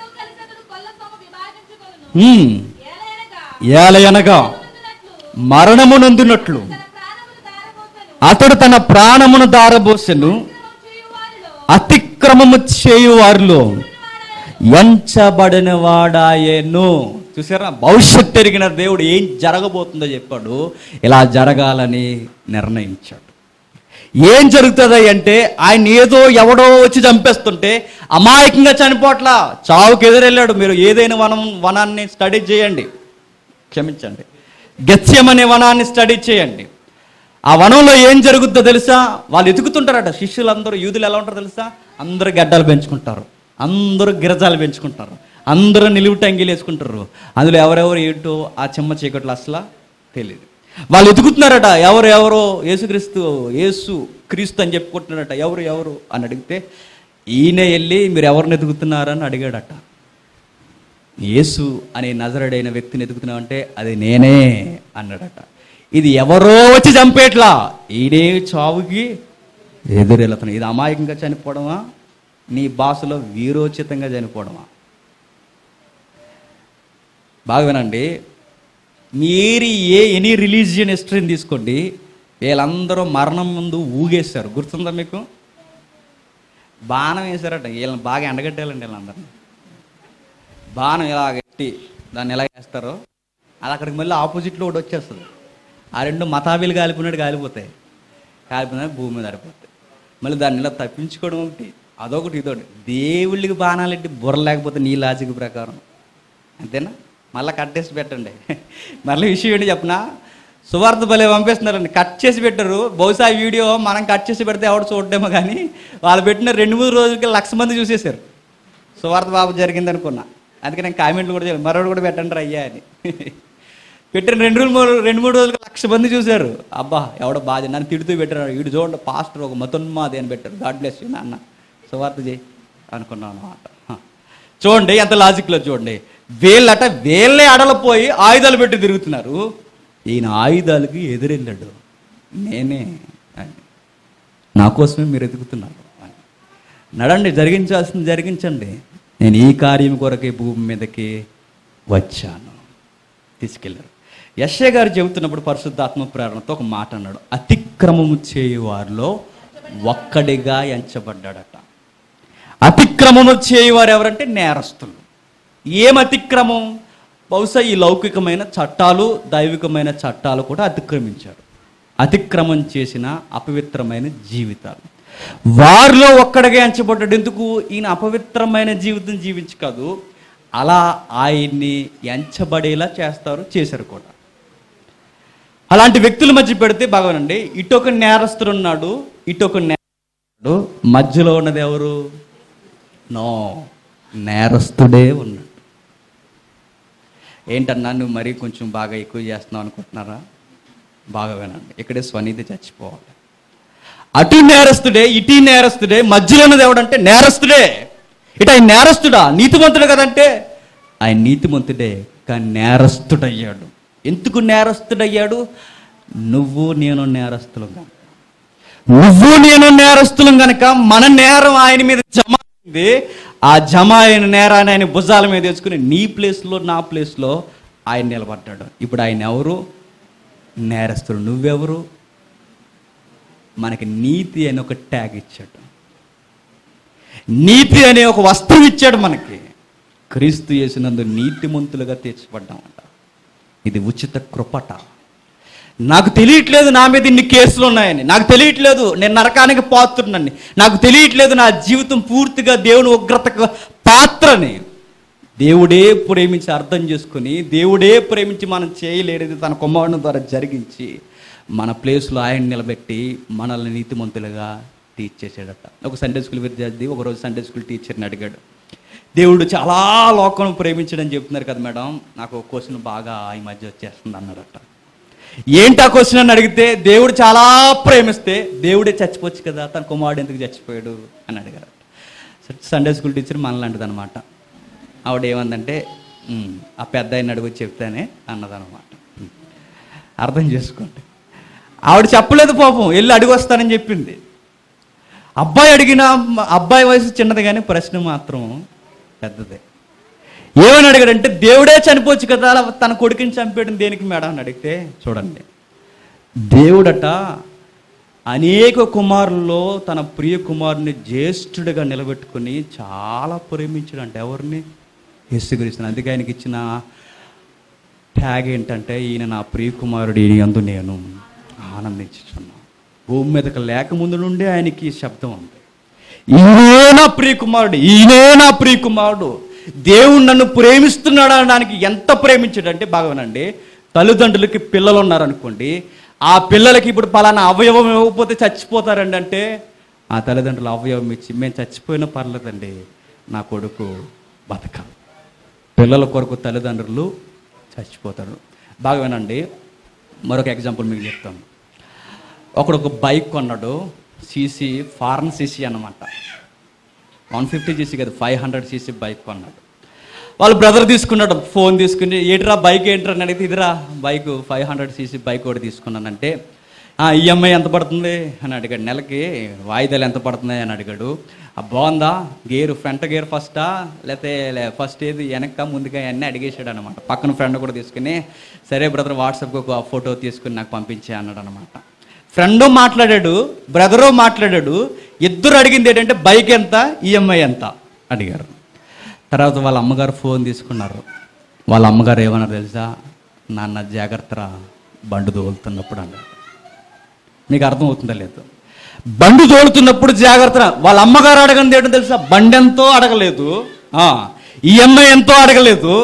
ఏలయనగా మరణము నొందినట్లు అతడు తన ప్రాణమును దారబోసెను, అతిక్రమము చేయువారిలో ఎంచబడిన వాడాయేను. చూసారా? భవిష్యత్తు ఎరిగిన దేవుడు ఏం జరగబోతుందో చెప్పాడు. ఇలా జరగాలని నిర్ణయించాడు. ఏం జరుగుతుంది అంటే ఆయన ఏదో ఎవడో వచ్చి చంపేస్తుంటే అమాయకంగా చనిపోట్లా, చావుకి ఎదురెళ్ళాడు. మీరు ఏదైనా వనం వనాన్ని స్టడీ చేయండి, క్షమించండి, గెత్సెమనే వనాన్ని స్టడీ చేయండి. ఆ వనంలో ఏం జరుగుతుందో తెలుసా? వాళ్ళు ఎతుకుతుంటారట. శిష్యులందరూ, యూదులు ఎలా ఉంటారో తెలుసా? అందరూ గడ్డలు పెంచుకుంటారు, అందరూ గిరజాలు పెంచుకుంటారు, అందరూ నిలువు టంగీలు వేసుకుంటారు. అందులో ఎవరెవరు ఏంటో ఆ చెమ్మ చీకట్లు అసలు తెలియదు. వాళ్ళు ఎదుగుతున్నారట, ఎవరు ఎవరో యేసుక్రీస్తు యేసు క్రీస్తు అని చెప్పుకుంటున్నారట. ఎవరు ఎవరు అని అడిగితే ఈయనే వెళ్ళి మీరు ఎవరిని ఎదుగుతున్నారని అడిగాడట. యేసు అనే నజరేయుడైన వ్యక్తిని ఎదుగుతున్నామంటే అది నేనే అన్నాడట. ఇది ఎవరో వచ్చి చంపేట్లా, ఈడే చావుకి ఎదురెళ్తున్నాడు. ఇది అమాయకంగా చనిపోవడమా? నీ భాషలో వీరోచితంగా చనిపోవడమా? బాగా వినండి. మీరు ఏ ఎనీ రిలీజియన్ హిస్టరీని తీసుకోండి, వీళ్ళందరూ మరణం ముందు ఊగేశారు. గుర్తుందా మీకు? బాణం వేశారట. వీళ్ళని బాగా ఎండగట్టాలండి వీళ్ళందరినీ. బాణం ఇలా గట్టి దాన్ని ఎలా వేస్తారో అది అక్కడికి మళ్ళీ ఆపోజిట్లో ఒకటి వచ్చేస్తుంది. ఆ రెండు మతాబీలు కాలిపోయినట్టు కాలిపోతాయి, కాలిపోయినా భూమి మీద ఆడిపోతాయి. మళ్ళీ దాన్ని ఇలా తప్పించుకోవడం ఒకటి, అదొకటి ఇదొకటి. దేవుళ్ళకి బాణాలు ఎట్టి బుర్ర లేకపోతే నీ లాజిక్ ప్రకారం అంతేనా? మళ్ళీ కట్ చేసి పెట్టండి. మళ్ళీ విషయం ఏంటి చెప్పనా, సువార్త భలే పంపిస్తున్నారండి, కట్ చేసి పెట్టరు. బహుశా ఈ వీడియో మనం కట్ చేసి పెడితే ఎవడు చూడడేమో కానీ వాళ్ళు పెట్టిన రెండు మూడు రోజులకి లక్ష మంది చూసేశారు. సువార్త బాబు జరిగింది అనుకున్నా, అందుకే నేను కామెంట్లు కూడా చేయలేదు, మరొకటి కూడా పెట్టండి అయ్యా అని. పెట్టిన రెండు రోజులు మూడు రెండు మూడు రోజులకి లక్ష మంది చూశారు. అబ్బా ఎవడో బాధ, నన్ను తిడుతూ పెట్టారు, వీడు చూడండి పాస్టర్ ఒక మతోన్మాది అని పెట్టారు, గాడ్ బ్లెస్ యూ నాన్న సువార్త చేయి అనుకున్నాను అన్నమాట. చూడండి ఎంత లాజిక్లో చూడండి, వీళ్ళట వీళ్ళే అడలపోయి ఆయుధాలు పెట్టి తిరుగుతున్నారు, ఈయన ఆయుధాలకి ఎదురెళ్ళాడు, నేనే అని, నా కోసమే మీరు ఎదుగుతున్నారు అని. నడండి, జరిగించాల్సింది జరిగించండి, నేను ఈ కార్యం కొరకే భూమి మీదకి వచ్చాను. తీసుకెళ్ళారు. యెషయా గారు చెబుతున్నప్పుడు పరిశుద్ధాత్మ ప్రేరణతో ఒక మాట అన్నాడు, అతిక్రమము చేయువారిలో ఒక్కడిగా ఎంచబడ్డాడట. అతిక్రమము చేయువారు ఎవరంటే నేరస్తులు. ఏం అతిక్రమం? బహుశా ఈ లౌకికమైన చట్టాలు దైవికమైన చట్టాలు కూడా అతిక్రమించారు. అతిక్రమం చేసిన అపవిత్రమైన జీవితాలు వారిలో ఒక్కడిగా ఎంచబడ్డాడు. ఎందుకు? ఈయన అపవిత్రమైన జీవితం జీవించి కాదు, అలా ఆయన్ని ఎంచబడేలా చేస్తారు, చేశారు కూడా. అలాంటి వ్యక్తుల మధ్య పెడితే బాగానండి, ఇటొక నేరస్తుడు ఉన్నాడు, ఇటొక నేరస్తుడు, మధ్యలో ఉన్నది ఎవరు? నో, నేరస్తుడే ఉన్నాడు. ఏంటన్నా నువ్వు మరీ కొంచెం బాగా ఎక్కువ చేస్తున్నావు అనుకుంటున్నారా? బాగా వినండి, ఇక్కడే స్వనీతి చచ్చిపోవాలి. అటు నేరస్తుడే, ఇటు నేరస్తుడే, మధ్యలో ఉన్నది ఎవడంటే నేరస్తుడే. ఇటు ఆయన నేరస్తుడా? నీతిమంతుడు కదంటే ఆయన నీతిమంతుడే, కానీ నేరస్తుడయ్యాడు. ఎందుకు నేరస్తుడయ్యాడు? నువ్వు నేను నేరస్తులం కనుక. నువ్వు నేను నేరస్తులం కనుక మన నేరం ఆయన మీద జమ అయింది. ఆ జమ అయిన నేరాన్ని ఆయన భుజాల మీద తెచ్చుకుని నీ ప్లేస్లో నా ప్లేస్లో ఆయన నిలబడ్డాడు. ఇప్పుడు ఆయన ఎవరు? నేరస్తుడు. నువ్వెవరు? మనకి నీతి అని ఒక ట్యాగ్ ఇచ్చాడు, నీతి అనే ఒక వస్త్రం ఇచ్చాడు మనకి. క్రీస్తు యేసునందు నీతిమంతులుగా తీర్చబడ్డామంట. ఇది ఉచిత కృపట. నాకు తెలియట్లేదు నా మీద ఇన్ని కేసులు ఉన్నాయని, నాకు తెలియట్లేదు నేను నరకానికి పాత్రునని, నాకు తెలియట్లేదు నా జీవితం పూర్తిగా దేవుని ఉగ్రతకు పాత్రని. దేవుడే ప్రేమించి అర్థం చేసుకుని, దేవుడే ప్రేమించి మనం చేయలేనిది తన కుమారుని ద్వారా జరిగించి మన ప్లేస్లో ఆయన నిలబెట్టి మనల్ని నీతిమంతులుగా తీర్చేసాడట. ఒక సండే స్కూల్ విద్యార్థి ఒకరోజు సండే స్కూల్ టీచర్ని అడిగాడు, దేవుడు చాలా లోకం ప్రేమించడని చెప్తున్నారు కదా మేడం, నాకు ఒక క్వశ్చన్ బాగా ఈ మధ్య వచ్చేస్తుంది అన్నాడట. ఏంటా క్వశ్చన్ అని అడిగితే, దేవుడు చాలా ప్రేమిస్తే దేవుడే చచ్చిపోవచ్చు కదా, తన కుమారుడు ఎందుకు చచ్చిపోయాడు అని అడిగారు. సండే స్కూల్ టీచర్ మనలాంటిది అనమాట. ఆవిడ ఏమందంటే, ఆ పెద్ద ఆయన అడుగు చెప్తానే అన్నదనమాట. అర్థం చేసుకోండి, ఆవిడ చెప్పలేదు పాపం, వెళ్ళి అడిగి వస్తానని చెప్పింది. అబ్బాయి అడిగిన, అబ్బాయి వయసు చిన్నది కానీ ప్రశ్న మాత్రం పెద్దదే. ఏమని అడిగాడంటే, దేవుడే చనిపోవచ్చు కదా, తన కొడుకుని చంపేయడం దేనికి మేడం అని అడిగితే, చూడండి, దేవుడట అనేక కుమారుల్లో తన ప్రియ కుమారుని జ్యేష్ఠుడిగా నిలబెట్టుకుని చాలా ప్రేమించాడంట. ఎవరిని? యేసుక్రీస్తుని. అందుకే ఆయనకి ఇచ్చిన ట్యాగ్ ఏంటంటే, ఈయన నా ప్రియ కుమారుడు, ఈయన యందు నేను ఆనందించుచున్నాను. భూమి మీదకి లేకముందు నుండి ఆయనకి శబ్దం ఉంది, ఈయనే నా ప్రియ కుమారుడు, ఈయనే నా ప్రియ కుమారుడు. దేవుడు నన్ను ప్రేమిస్తున్నాడు అనడానికి ఎంత ప్రేమించాడంటే, బాగానండి, తల్లిదండ్రులకి పిల్లలు ఉన్నారనుకోండి, ఆ పిల్లలకి ఇప్పుడు పలానా అవయవం ఇవ్వకపోతే చచ్చిపోతారండి అంటే, ఆ తల్లిదండ్రులు అవయవం ఇచ్చి మేము చచ్చిపోయినా పర్లేదండి, నా కొడుకు బతకాలి. పిల్లల కొరకు తల్లిదండ్రులు చచ్చిపోతారు. బాగా వినండి, మరొక ఎగ్జాంపుల్ మీకు చెప్తాను. ఒకడు ఒక బైక్ కొన్నాడు, సీసీ, ఫారెన్ సీసీ అన్నమాట, వన్ ఫిఫ్టీ సీసీ కదా, ఫైవ్ హండ్రెడ్ సీసీ బైక్ కొన్నాడు. వాళ్ళు బ్రదర్ తీసుకున్నాడు, ఫోన్ తీసుకుని, ఏంట్రా బైక్ ఏంట్రా అని అడిగితే, ఇదిరా bike, five hundred CC bike ఒకటి తీసుకున్నానంటే, ఈఎంఐ ఎంత పడుతుంది అని అడిగాడు, నెలకి వాయిదాలు ఎంత పడుతున్నాయి అని అడిగాడు. బాగుందా, గేరు ఫ్రంట్ గేర్ ఫస్టా లేకపోతే ఫస్ట్ ఏది వెనక ముందుగా అన్నీ అడిగేసాడు అనమాట. పక్కన ఫ్రెండ్ కూడా తీసుకుని, సరే బ్రదర్ వాట్సాప్కి ఒక ఫోటో తీసుకుని నాకు పంపించే అన్నాడు అనమాట. ఫ్రెండు మాట్లాడాడు, బ్రదరు మాట్లాడాడు, ఇద్దరు అడిగింది ఏంటంటే బైక్ ఎంత, ఈఎంఐ ఎంత అడిగారు. తర్వాత వాళ్ళ అమ్మగారు ఫోన్ తీసుకున్నారు. వాళ్ళ అమ్మగారు ఏమన్నారు తెలుసా, నాన్న జాగ్రత్తరా బండు తోలుతున్నప్పుడు అన్నారు. మీకు అర్థం అవుతుందా లేదు? బండు తోలుతున్నప్పుడు జాగ్రత్త. వాళ్ళ అమ్మగారు అడగంది ఏంటో తెలుసా, బండి ఎంతో అడగలేదు, ఈఎంఐ ఎంతో అడగలేదు,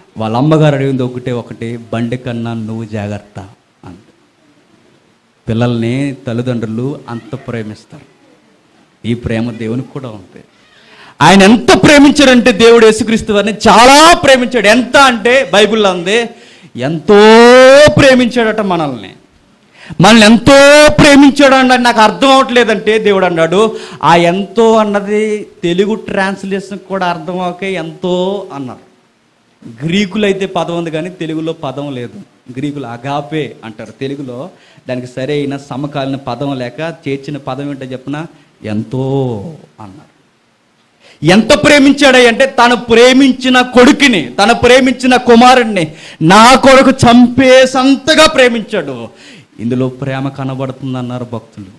వాళ్ళ అమ్మగారు అడిగింది ఒకటే ఒకటి, బండి కన్నా నువ్వు జాగ్రత్త అంత. పిల్లల్ని తల్లిదండ్రులు అంత ప్రేమిస్తారు. ఈ ప్రేమ దేవునికి కూడా ఉంది. ఆయన ఎంత ప్రేమించాడంటే దేవుడు యేసుక్రీస్తు వారిని చాలా ప్రేమించాడు. ఎంత అంటే బైబిల్లో ఉంది, ఎంతో ప్రేమించాడట మనల్ని. మనల్ని ఎంతో ప్రేమించాడు అన్నది నాకు అర్థం అవట్లేదంటే దేవుడు అన్నాడు, ఆ ఎంతో అన్నది తెలుగు ట్రాన్స్లేషన్ కూడా అర్థం అవకే ఎంతో అన్నారు. గ్రీకులు అయితే పదం ఉంది కానీ తెలుగులో పదం లేదు. గ్రీకులు అగాపే అంటారు, తెలుగులో దానికి సరైన సమకాలీన పదం లేక చేర్చిన పదం ఏంటో చెప్పిన ఎంతో అన్నారు. ఎంత ప్రేమించాడు అంటే తను ప్రేమించిన కొడుకుని, తను ప్రేమించిన కుమారుడిని నా కొడుకు చంపేసంతగా ప్రేమించాడు. ఇందులో ప్రేమ కనబడుతుందన్నారు భక్తులు.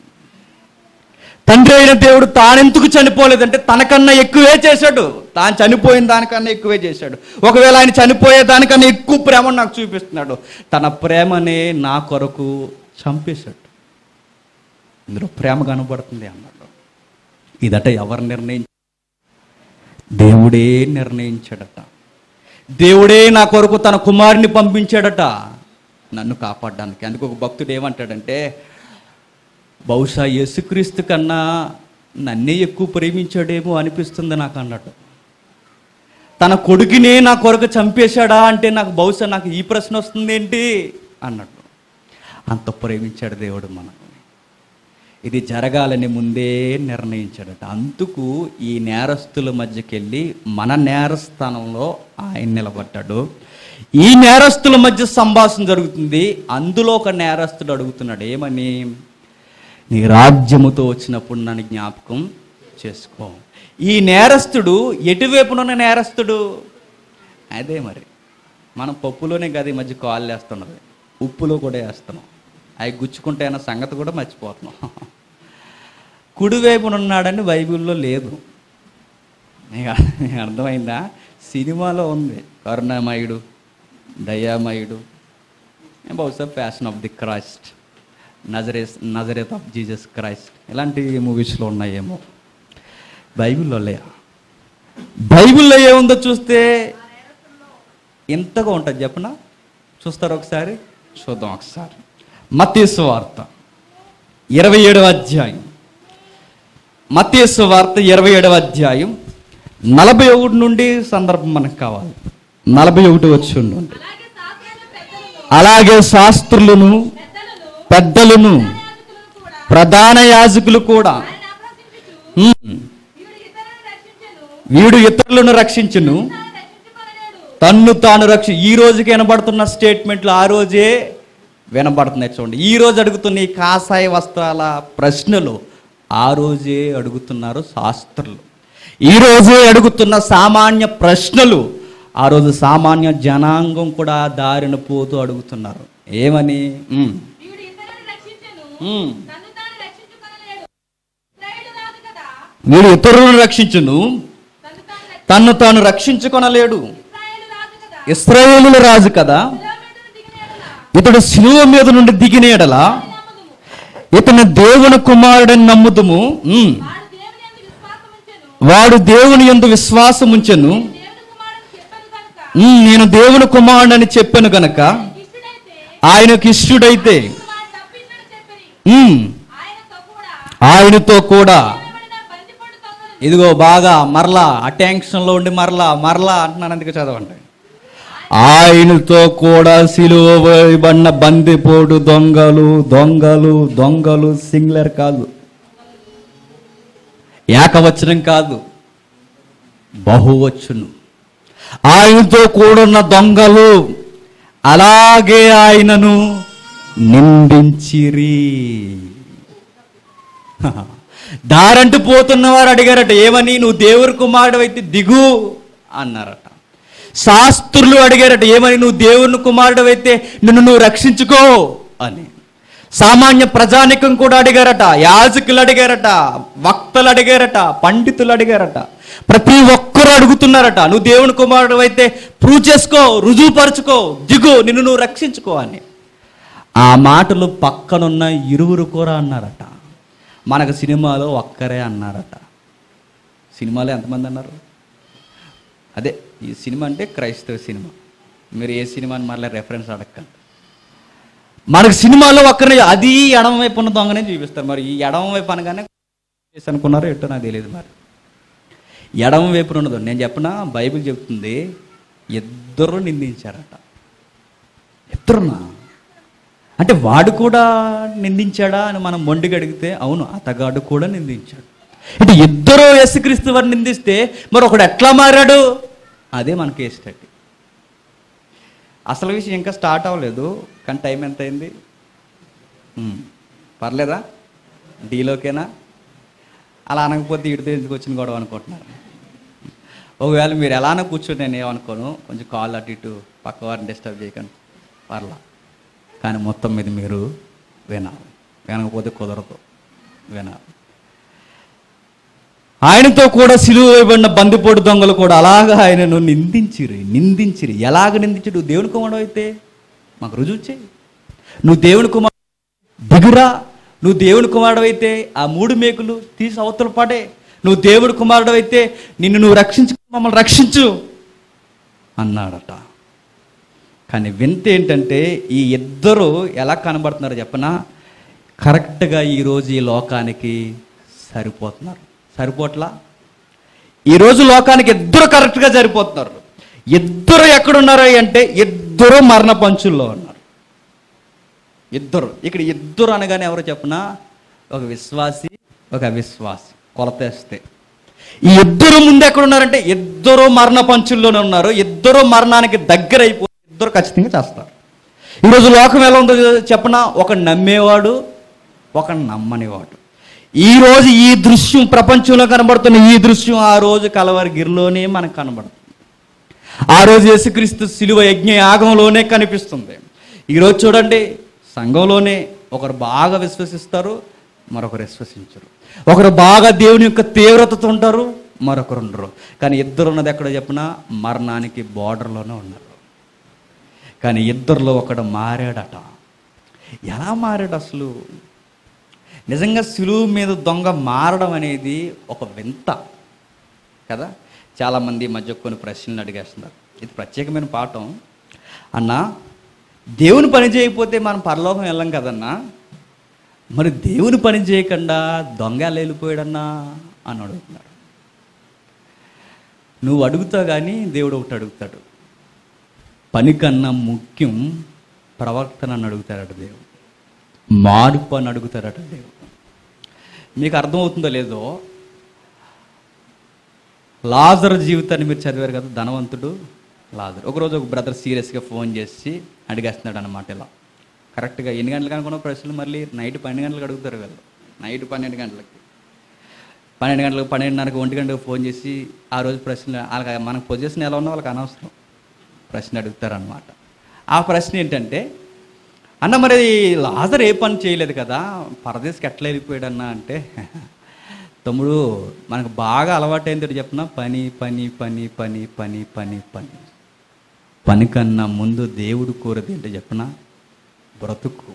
తండ్రి అయిన దేవుడు తానెందుకు చనిపోలేదంటే తనకన్నా ఎక్కువే చేశాడు. తాను చనిపోయిన దానికన్నా ఎక్కువే చేశాడు. ఒకవేళ ఆయన చనిపోయే దానికన్నా ఎక్కువ ప్రేమను నాకు చూపిస్తున్నాడు. తన ప్రేమనే నా కొరకు చంపేశాడు. ఇందులో ప్రేమ కనబడుతుంది అన్నాడు. ఇదట ఎవరు నిర్ణయించారు? దేవుడే నిర్ణయించాడట. దేవుడే నా కొరకు తన కుమారుని పంపించాడట నన్ను కాపాడడానికి. అందుకు ఒక భక్తుడు ఏమంటాడంటే, బహుశా యేసుక్రీస్తు కన్నా నన్నే ఎక్కువ ప్రేమించాడేమో అనిపిస్తుంది నాకు అన్నట్టు. తన కొడుకునే నా కొరకు చంపేశాడా అంటే నాకు బహుశా నాకు ఈ ప్రశ్న వస్తుంది ఏంటి అన్నట్టు. అంత ప్రేమించాడు దేవుడు మనకు. ఇది జరగాలని ముందే నిర్ణయించాడట. అందుకు ఈ నేరస్తుల మధ్యకి వెళ్ళి మన నేరస్థానంలో ఆయన నిలబడ్డాడు. ఈ నేరస్తుల మధ్య సంభాషణ జరుగుతుంది. అందులో ఒక నేరస్తుడు అడుగుతున్నాడు, ఏమని? నీ రాజ్యముతో వచ్చినప్పుడు నన్ను జ్ఞాపకం చేసుకో. ఈ నేరస్తుడు ఎటువైపునున్న నేరస్తుడు? అదే మరి మనం పప్పులోనే కదా ఈ మధ్య కాళ్ళు వేస్తున్నది, ఉప్పులో కూడా వేస్తున్నాం. అవి గుచ్చుకుంటే అన్న సంగతి కూడా మర్చిపోతున్నాం. కుడివైపునున్నాడని బైబిల్లో లేదు. నీకు అర్థమైందా? సినిమాలో ఉంది, కరుణామయుడు, దయామయుడు, బహుశా passion of the Christ, Nazareth Nazareth of Jesus Christ, ఇలాంటి మూవీస్లో ఉన్నాయేమో. బైబిల్లో లేయా? బైబిల్లో ఏముందో చూస్తే ఎంతగా ఉంటుంది చెప్పనా? చూస్తారు ఒకసారి? చూద్దాం ఒకసారి. మత్తయి సువార్త ఇరవై ఏడవ అధ్యాయం. మత్తయి సువార్త ఇరవై ఏడవ అధ్యాయం నలభై ఒకటి నుండి సందర్భం మనకు కావాలి. నలభై ఒకటి వచ్చి ఉండండి. అలాగే శాస్త్రులను పెద్దలను ప్రధాన యాజకులు కూడా వీడు ఇతరులను రక్షించును, తన్ను తాను రక్షి. ఈ రోజుకి వినబడుతున్న స్టేట్మెంట్లు ఆ రోజే వినబడుతున్నాయి. చూడండి, ఈ రోజు అడుగుతున్న ఈ కాషాయ వస్త్రాల ప్రశ్నలు ఆ రోజే అడుగుతున్నారు శాస్త్రులు. ఈ రోజే అడుగుతున్న సామాన్య ప్రశ్నలు ఆ రోజు సామాన్య జనాంగం కూడా దారిన పోతూ అడుగుతున్నారు. ఏమని? వీడు ఇతరులను రక్షించును, తన్ను తాను రక్షించుకొనలేడు. ఇశ్రాయేలుల రాజు కదా, ఇతడు శిలువ మీద నుండి దిగిన యెడల ఇతను దేవుని కుమారుడని నమ్ముదుము. వాడు దేవుని యందు విశ్వాసం ఉంచెను. నేను దేవుని కుమారుడని చెప్పాను గనక ఆయనకు ఇష్టుడైతే ఆయనతో కూడా ఇదిగో బాగా మరలా అటెన్షన్లో ఉండి మరలా మరలా అంటున్నాను, అందుకే చదవండి. ఆయనతో కూడా సిలువ వేయబడిన బందిపోటు దొంగలు దొంగలు దొంగలు సింగులర్ కాదు, ఏకవచనం కాదు, బహువచనం. ఆయనతో కూడున్న దొంగలు అలాగే ఆయనను నిందించిరి. దారంటూ పోతున్న వారు అడిగారట, ఏమని? నువ్వు దేవుని కుమారుడు అయితే దిగు అన్నారట. శాస్త్రులు అడిగారట, ఏమని? నువ్వు దేవుని కుమారుడు అయితే నిన్ను నువ్వు రక్షించుకో అని. సామాన్య ప్రజానికం కూడా అడిగారట, యాజకులు అడిగారట, వక్తలు అడిగారట, పండితులు అడిగారట. ప్రతి ఒక్కరూ అడుగుతున్నారట, నువ్వు దేవుని కుమారుడు అయితే ప్రూవ్ చేసుకో, రుజువుపరుచుకో, దిగు, నిన్ను నువ్వు రక్షించుకో అని. ఆ మాటలు పక్కనున్న ఇరువురు కూడా అన్నారట. మనకు సినిమాలో ఒక్కరే అన్నారట. సినిమాలో ఎంతమంది అన్నారు? అదే ఈ సినిమా అంటే క్రైస్తవ సినిమా. మీరు ఏ సినిమాని మరలా రెఫరెన్స్ అడగండి. మనకు సినిమాలో ఒక్కరి అది ఎడమ వైపు ఉన్న దొంగనే చూపిస్తారు. మరి ఈ ఎడమ వైపు అనగానే అనుకున్నారో ఎట్టో నాకు తెలియదు. మరి ఎడమ వైపు ఉన్నదో నేను చెప్పనా, బైబిల్ చెప్తుంది ఇద్దరు నిందించారట. ఇద్దరునా అంటే వాడు కూడా నిందించాడా అని మనం మొండిగా అడిగితే అవును, అతగాడు కూడా నిందించాడు. అంటే ఇద్దరు యేసుక్రీస్తు వారిని నిందిస్తే మరి ఒకడు ఎట్లా మారాడు? అదే మన కేస్ స్టడీ. అసలు విషయం ఇంకా స్టార్ట్ అవ్వలేదు, కానీ టైం ఎంత అయింది? పర్లేదా? డీలోకేనా? అలా అనకపోతే ఇడితే ఎందుకు వచ్చిన గొడవ అనుకుంటున్నారు. ఒకవేళ మీరు ఎలానో కూర్చొని నేను ఏమనుకోను, కొంచెం కాల్ అటు ఇటు పక్క వారిని డిస్టర్బ్ చేయకండి, పర్లా. కానీ మొత్తం మీద మీరు వినాలి, వినకపోతే కుదరదు, వినాలి. ఆయనతో కూడా సిలువ వేయబడిన బందిపోటు దొంగలు కూడా అలాగా ఆయనను నిందించిరి నిందించిరి ఎలాగ నిందించి, నువ్వు దేవుని కుమారుడు అయితే మాకు రుజువు చేయి, నువ్వు దేవుని కుమారుడు దిగురా, నువ్వు దేవుని కుమారుడు అయితే ఆ మూడు మేకులు తీసి అవతల పడే, నువ్వు దేవుడి కుమారుడు అయితే నిన్ను నువ్వు రక్షించు, మమ్మల్ని రక్షించు అన్నాడట. కానీ వింత ఏంటంటే ఈ ఇద్దరు ఎలా కనబడుతున్నారు చెప్పనా? కరెక్ట్గా ఈరోజు ఈ లోకానికి సరిపోతున్నారు. సరిపోట్లా? ఈరోజు లోకానికి ఇద్దరు కరెక్ట్గా సరిపోతున్నారు. ఇద్దరు ఎక్కడున్నారు అంటే ఇద్దరు మరణ పంచుల్లో ఉన్నారు. ఇద్దరు ఇక్కడ ఇద్దరు అనగానే ఎవరు చెప్పనా? ఒక విశ్వాసి, ఒక అవిశ్వాసి. కొలతేస్తే ఈ ఇద్దరు ముందు ఎక్కడున్నారంటే ఇద్దరు మరణ పంచుల్లోనే ఉన్నారు. ఇద్దరు మరణానికి దగ్గర అయిపోయి ఇద్దరు ఖచ్చితంగా చేస్తారు. ఈరోజు లోకం ఎలా ఉందో చెప్పనా? ఒక నమ్మేవాడు, ఒక నమ్మనివాడు. ఈరోజు ఈ దృశ్యం ప్రపంచంలో కనబడుతున్న ఈ దృశ్యం ఆ రోజు కలవరిగిరిలోనే మనకు కనబడుతుంది. ఆ రోజు యేసుక్రీస్తు శిలువ యజ్ఞ యాగంలోనే కనిపిస్తుంది. ఈరోజు చూడండి, సంఘంలోనే ఒకరు బాగా విశ్వసిస్తారు, మరొకరు విశ్వసించరు. ఒకరు బాగా దేవుని యొక్క తీవ్రతతో ఉంటారు, మరొకరు ఉండరు. కానీ ఇద్దరు ఉన్నది ఎక్కడో చెప్పినా మరణానికి బార్డర్లోనే ఉన్నారు. కానీ ఇద్దరిలో ఒకడు మారాడట. ఎలా మారాడు అసలు? నిజంగా సిలువ మీద దొంగ మారడం అనేది ఒక వింత కదా. చాలామంది మధ్య కొన్ని ప్రశ్నలు అడిగేస్తున్నారు. ఇది ప్రత్యేకమైన పాఠం. అన్నా, దేవుని పని చేయకపోతే మనం పరలోకం వెళ్ళం కదన్నా, మరి దేవుని పని చేయకుండా దొంగ ఎలా వెళ్ళిపోయాడన్నా అని అడుగుతున్నారు. నువ్వు అడుగుతావు కానీ దేవుడు ఒకటి అడుగుతాడు. పని కన్నా ముఖ్యం ప్రవర్తన అని అడుగుతాడట దేవుడు. మార్పు అని అడుగుతాడట దేవుడు. మీకు అర్థమవుతుందో లేదో, లాజరు జీవితాన్ని మీరు చదివారు కదా, ధనవంతుడు లాజరు. ఒకరోజు ఒక బ్రదర్ సీరియస్గా ఫోన్ చేసి అడిగేస్తున్నాడు అన్నమాట. ఇలా కరెక్ట్గా ఎన్ని గంటలకు అనుకున్న ప్రశ్నలు మళ్ళీ నైట్ పన్నెండు గంటలకు అడుగుతారు వీళ్ళు. నైట్ పన్నెండు గంటలకి పన్నెండు గంటలకు పన్నెండున్నరకు ఒంటి గంటలకు ఫోన్ చేసి ఆ రోజు ప్రశ్నలు వాళ్ళకి మనకు పొజిషన్ ఎలా ఉన్నా వాళ్ళకి అనవసరం, ప్రశ్న అడుగుతారనమాట. ఆ ప్రశ్న ఏంటంటే, అన్న మరి లాజరు ఏ పని చేయలేదు కదా, పరదేశకి ఎట్లా వెళ్ళిపోయాడన్నా అంటే, తమ్ముడు మనకు బాగా అలవాటైంది చెప్పిన పని పని పని పని పని పని పని పని కన్నా ముందు దేవుడు కోరేది ఏంటో చెప్పిన బ్రతుకు.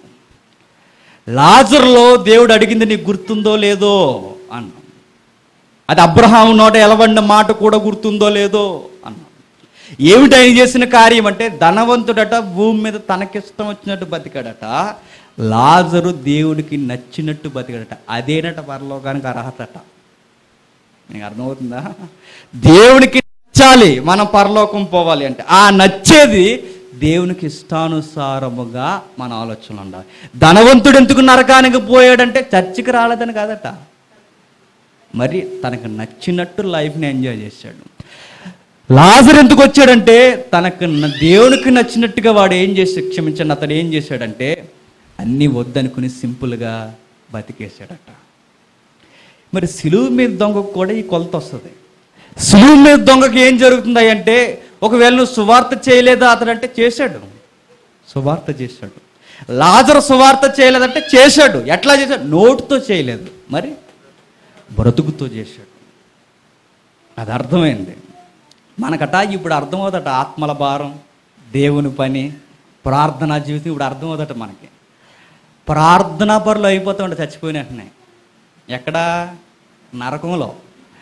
లాజరులో దేవుడు అడిగింది నీకు గుర్తుందో లేదో అన్న. అది అబ్రహాము నోట ఎలవడిన మాట కూడా గుర్తుందో లేదో అన్న. ఏమిటి ఆయన చేసిన కార్యం అంటే, ధనవంతుడట భూమి మీద తనకిష్టం వచ్చినట్టు బతికాడట, లాజరు దేవుడికి నచ్చినట్టు బతికాడట. అదేనట పరలోకానికి అర్హతట. నీకు అర్థమవుతుందా? దేవుడికి నచ్చాలి మనం పరలోకం పోవాలి అంటే, ఆ నచ్చేది దేవునికి ఇష్టానుసారముగా మన ఆలోచనలు ఉండాలి. ధనవంతుడు ఎందుకు నరకానికి పోయాడంటే చర్చికి రాలేదని కాదట, మరి తనకు నచ్చినట్టు లైఫ్ని ఎంజాయ్ చేశాడు. లాజరు ఎందుకు వచ్చాడంటే తనకు దేవునికి నచ్చినట్టుగా వాడు ఏం చేసి క్షమించండి అతడు ఏం చేశాడంటే అన్నీ వద్దనుకుని సింపుల్గా బతికేశాడట. మరి సిలువ మీద దొంగకు కూడా ఈ కొలత వస్తుంది. సిలువ మీద దొంగకి ఏం జరుగుతుంది అంటే, ఒకవేళ నువ్వు సువార్త చేయలేదా అతడంటే చేశాడు, సువార్త చేశాడు. లాజరు సువార్త చేయలేదంటే చేశాడు. ఎట్లా చేశాడు? నోటుతో చేయలేదు, మరి బ్రతుకుతో చేశాడు. అది అర్థమైంది మనకట. ఇప్పుడు అర్థమవుదట ఆత్మల భారం, దేవుని పని, ప్రార్థనా జీవితం ఇప్పుడు అర్థమవుదట మనకి. ప్రార్థనా పరులు అయిపోతామంటే చచ్చిపోయినట్టునే. ఎక్కడ? నరకంలో.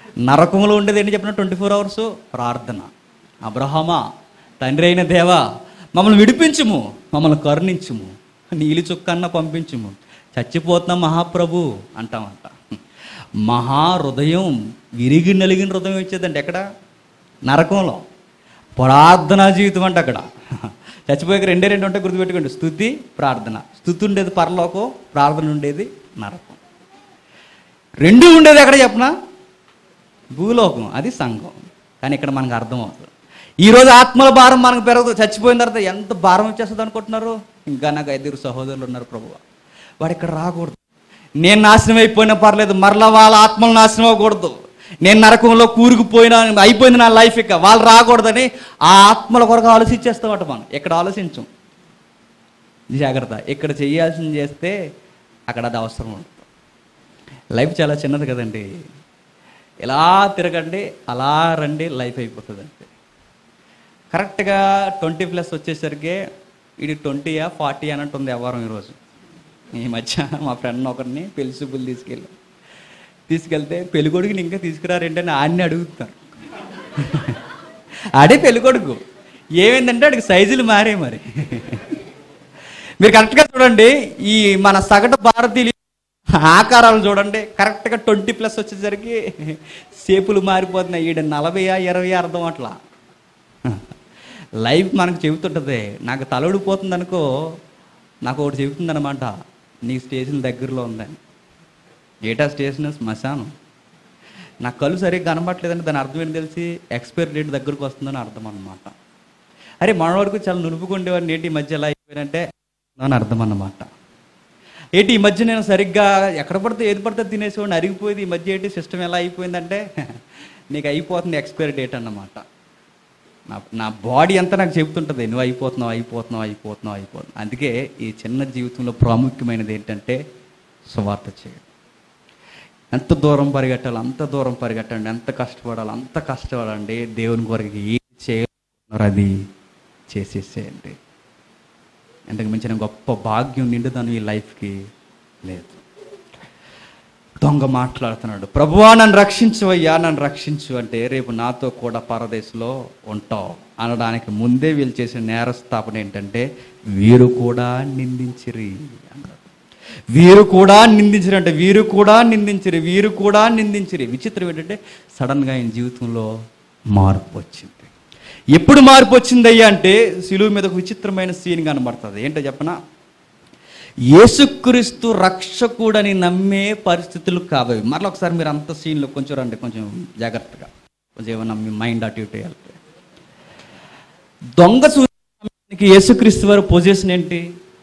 నరకంలో ఉండేది ఏంటి చెప్పిన ట్వంటీ ఫోర్ అవర్స్ ప్రార్థన. అబ్రహామా, తండ్రి అయిన దేవా, మమ్మల్ని విడిపించుము, మమ్మల్ని కరుణించుము, నీలి చుక్కన్న పంపించుము, చచ్చిపోతున్నాం మహాప్రభు అంటామంట. మహా హృదయం విరిగి నలిగిన హృదయం వచ్చేదండి ఎక్కడ? నరకంలో. ప్రార్థనా జీవితం అంటే అక్కడ చచ్చిపోయాక రెండే రెండు ఉంటే గుర్తుపెట్టుకోండి, స్తుతి ప్రార్థన. స్తుతి ఉండేది పరలోకం, ప్రార్థన ఉండేది నరకం. రెండు ఉండేది ఎక్కడ చెప్పనా? భూలోకం, అది సంఘం. కానీ ఇక్కడ మనకు అర్థమవుతుంది. ఈరోజు ఆత్మల భారం మనకు పెరగదు. చచ్చిపోయిన తర్వాత ఎంత భారం వచ్చేస్తుంది అనుకుంటున్నారు? ఇంకా నాకు ఐదుగురు సహోదరులు ఉన్నారు ప్రభువా, వాడు ఇక్కడ రాకూడదు. నేను నాశనం అయిపోయినా పర్లేదు, మరలా వాళ్ళ ఆత్మలు నాశనం అవ్వకూడదు. నేను నరకంలో కూరుకుపోయినా అయిపోయింది నా లైఫ్, ఇక వాళ్ళు రాకూడదని ఆ ఆత్మల కొరకు ఆలోచించేస్తామట. మనం ఇక్కడ ఆలోచించం. జాగ్రత్త, ఇక్కడ చేయాల్సింది చేస్తే అక్కడ అది అవసరం ఉంటుంది. లైఫ్ చాలా చిన్నది కదండి. ఇలా తిరగండి, అలా రండి, లైఫ్ అయిపోతుంది అంతే. కరెక్ట్గా ట్వంటీ ప్లస్ వచ్చేసరికి ఇది ట్వంటీయా ఫార్టీ అన్నట్టుంది వ్యవహారం. ఈరోజు ఈ మధ్య మా ఫ్రెండ్ ఒకరిని పెళ్లి చూపులు తీసుకెళ్ళి తీసుకెళ్తే పెళ్ళికొడుకుని ఇంకా తీసుకురారేంటని ఆయన్ని అడుగుతారు. ఆడే పెళ్ళికొడుకు. ఏమైందంటే అడిగి సైజులు మారే. మరి మీరు కరెక్ట్గా చూడండి, ఈ మన సగటు భారతీయులు ఆకారాలు చూడండి, కరెక్ట్గా ట్వంటీ ప్లస్ వచ్చేసరికి షేపులు మారిపోతున్నాయి. ఈడ నలభైయా ఇరవై అర్థం అట్లా. లైఫ్ మనకు చెబుతుంటుంది. నాకు తల ఊడిపోతుంది అనుకో, నాకు ఒకటి చెబుతుంది అనమాట, నీ స్టేషన్ దగ్గరలో ఉందని. ఏటా స్టేషన్? శ్మశానం. నా కళ్ళు సరిగ్గా కనబట్టలేదంటే దాని అర్థం ఏంటి తెలిసి, ఎక్స్పైరీ డేట్ దగ్గరకు వస్తుందని అర్థం అన్నమాట. అరే మన వరకు చాలా నులుపుకుండేవాడిని, ఏంటి ఈ మధ్య ఎలా అయిపోయినంటే అని అర్థం అన్నమాట. ఏంటి ఈ మధ్య నేను సరిగ్గా ఎక్కడ పడితే ఏది పడితే తినేసేవాడిని, అరిగిపోయేది. ఈ మధ్య ఏంటి సిస్టమ్ ఎలా అయిపోయిందంటే నీకు అయిపోతుంది ఎక్స్పైరీ డేట్ అన్నమాట. నా నా బాడీ అంతా నాకు చెబుతుంటుంది, నువ్వు అయిపోతున్నావు అయిపోతున్నావు అయిపోతున్నావు అయిపోతున్నావు. అందుకే ఈ చిన్న జీవితంలో ప్రాముఖ్యమైనది ఏంటంటే సువార్త చేయడం. ఎంత దూరం పరిగెట్టాలి అంత దూరం పరిగెట్టండి, ఎంత కష్టపడాలి అంత కష్టపడండి. దేవుని కొరకు ఏం చేయాలన్నారు అది చేసేసేయండి. ఎంతకు మించిన గొప్ప భాగ్యం నిండుదనం ఈ లైఫ్కి లేదు. దొంగ మాట్లాడుతున్నాడు, ప్రభువా నన్ను రక్షించువయ్యా, నన్ను రక్షించు అంటే రేపు నాతో కూడా పరదేశంలో ఉంటావు అనడానికి ముందే వీళ్ళు చేసిన నేరస్థాపన ఏంటంటే వీరు కూడా నిందించిరి అన్నాడు. వీరు కూడా నిందించిరి అంటే వీరు కూడా నిందించిరి వీరు కూడా నిందించిరి. విచిత్రం ఏంటంటే సడన్గా ఆయన జీవితంలో మార్పు వచ్చింది. ఎప్పుడు మార్పు వచ్చిందయ్యా అంటే సిలువ మీద ఒక విచిత్రమైన సీన్ కనబడుతుంది. ఏంటో చెప్పనా? యేసుక్రీస్తు రక్షకుడని నమ్మే పరిస్థితులు కావవి. మరలా ఒకసారి మీరు అంత సీన్లో కొంచెం రండి, కొంచెం జాగ్రత్తగా, కొంచెం ఏమన్నా మీ మైండ్ అటు ఇటు వెళ్తే. దొంగ సూర్యునికి యేసుక్రీస్తు వారి పొజిషన్ ఏంటి?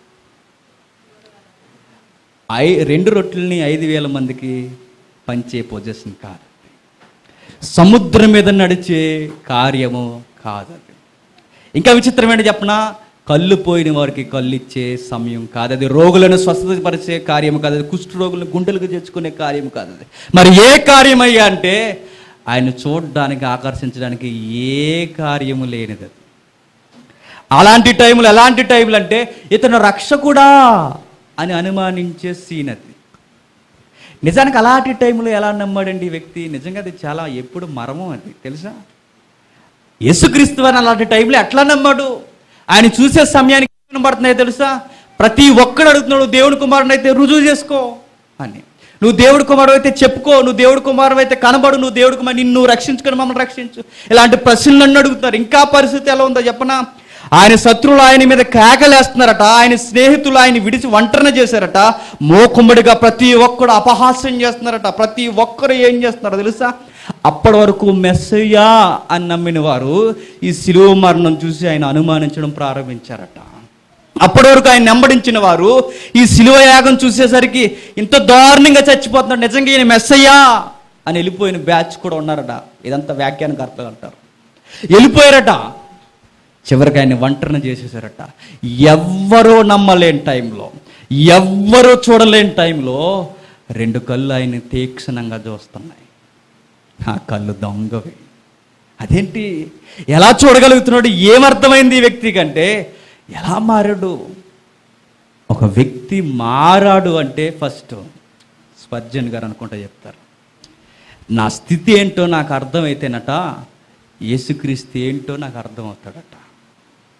ఐ రెండు రొట్టెల్ని ఐదు వేల మందికి పంచే పొజిషన్ కాదు. సముద్రం మీద నడిచే కార్యము కాదు. ఇంకా విచిత్రమైన చెప్పనా, కళ్ళు పోయిన వారికి కళ్ళు ఇచ్చే సమయం కాదు అది. రోగులను స్వస్థపరిచే కార్యం కాదు అది. కుష్ఠ రోగులను గుండెలకు తెచ్చుకునే కార్యం కాదు అది. మరి ఏ కార్యం అయ్యా అంటే ఆయన చూడడానికి ఆకర్షించడానికి ఏ కార్యము లేనిది. అలాంటి టైంలో ఎలాంటి టైంలు అంటే ఇతను రక్షకుడా అని అనుమానించే సీన్ అది. నిజానికి అలాంటి టైంలో ఎలా నమ్మాడండి ఈ వ్యక్తి? నిజంగా అది చాలా ఎప్పుడు మరమం అది తెలుసా. యేసుక్రీస్తు అని అలాంటి టైంలో ఎట్లా నమ్మాడు? ఆయన చూసే సమయానికి కనబడుతున్నాయి తెలుసా. ప్రతి ఒక్కడు అడుగుతున్నాడు, దేవుడి కుమారుని అయితే రుజువు చేసుకో అని. నువ్వు దేవుడి కుమారుడు అయితే చెప్పుకో, నువ్వు దేవుడి కుమారుడు అయితే కనబడు, నువ్వు దేవుడి కుమారు నిన్ను రక్షించుకొని మమ్మల్ని రక్షించు. ఇలాంటి ప్రశ్నలు నన్ను అడుగుతున్నారు. ఇంకా పరిస్థితి ఎలా ఉందో చెప్పనా? ఆయన శత్రువులు ఆయన మీద కేకలేస్తున్నారట, ఆయన స్నేహితులు ఆయన విడిచి ఒంటరిన చేశారట, మోకుమ్మడిగా ప్రతి ఒక్కడు అపహాస్యం చేస్తున్నారట. ప్రతి ఒక్కరు ఏం చేస్తున్నారో తెలుసా? అప్పటి వరకు మెస్సయ్యా అని నమ్మిన వారు ఈ శిలువ మరణం చూసి ఆయన అనుమానించడం ప్రారంభించారట. అప్పటి వరకు ఆయన నెంబడించిన వారు ఈ శిలువ యాగం చూసేసరికి ఇంత దారుణంగా చచ్చిపోతున్నాడు, నిజంగా ఈయన మెస్సయ్యా అని వెళ్ళిపోయిన బ్యాచ్ కూడా ఉన్నారట. ఇదంతా వ్యాఖ్యానకర్తలు అంటారు. వెళ్ళిపోయారట. చివరికి ఆయన ఒంటరిని చేసేసారట. ఎవ్వరూ నమ్మలేని టైంలో, ఎవ్వరూ చూడలేని టైంలో రెండు కళ్ళు ఆయన తీక్షణంగా చూస్తున్నాయి. ఆ కళ్ళు దొంగవి. అదేంటి, ఎలా చూడగలుగుతున్నాడు? ఏమర్థమైంది ఈ వ్యక్తి కంటే? ఎలా మారాడు? ఒక వ్యక్తి మారాడు అంటే ఫస్ట్ స్పర్జన్ గారు అనుకుంటా చెప్తారు, నా స్థితి ఏంటో నాకు అర్థమైతేనట యేసుక్రీస్తు ఏంటో నాకు అర్థమవుతాడట.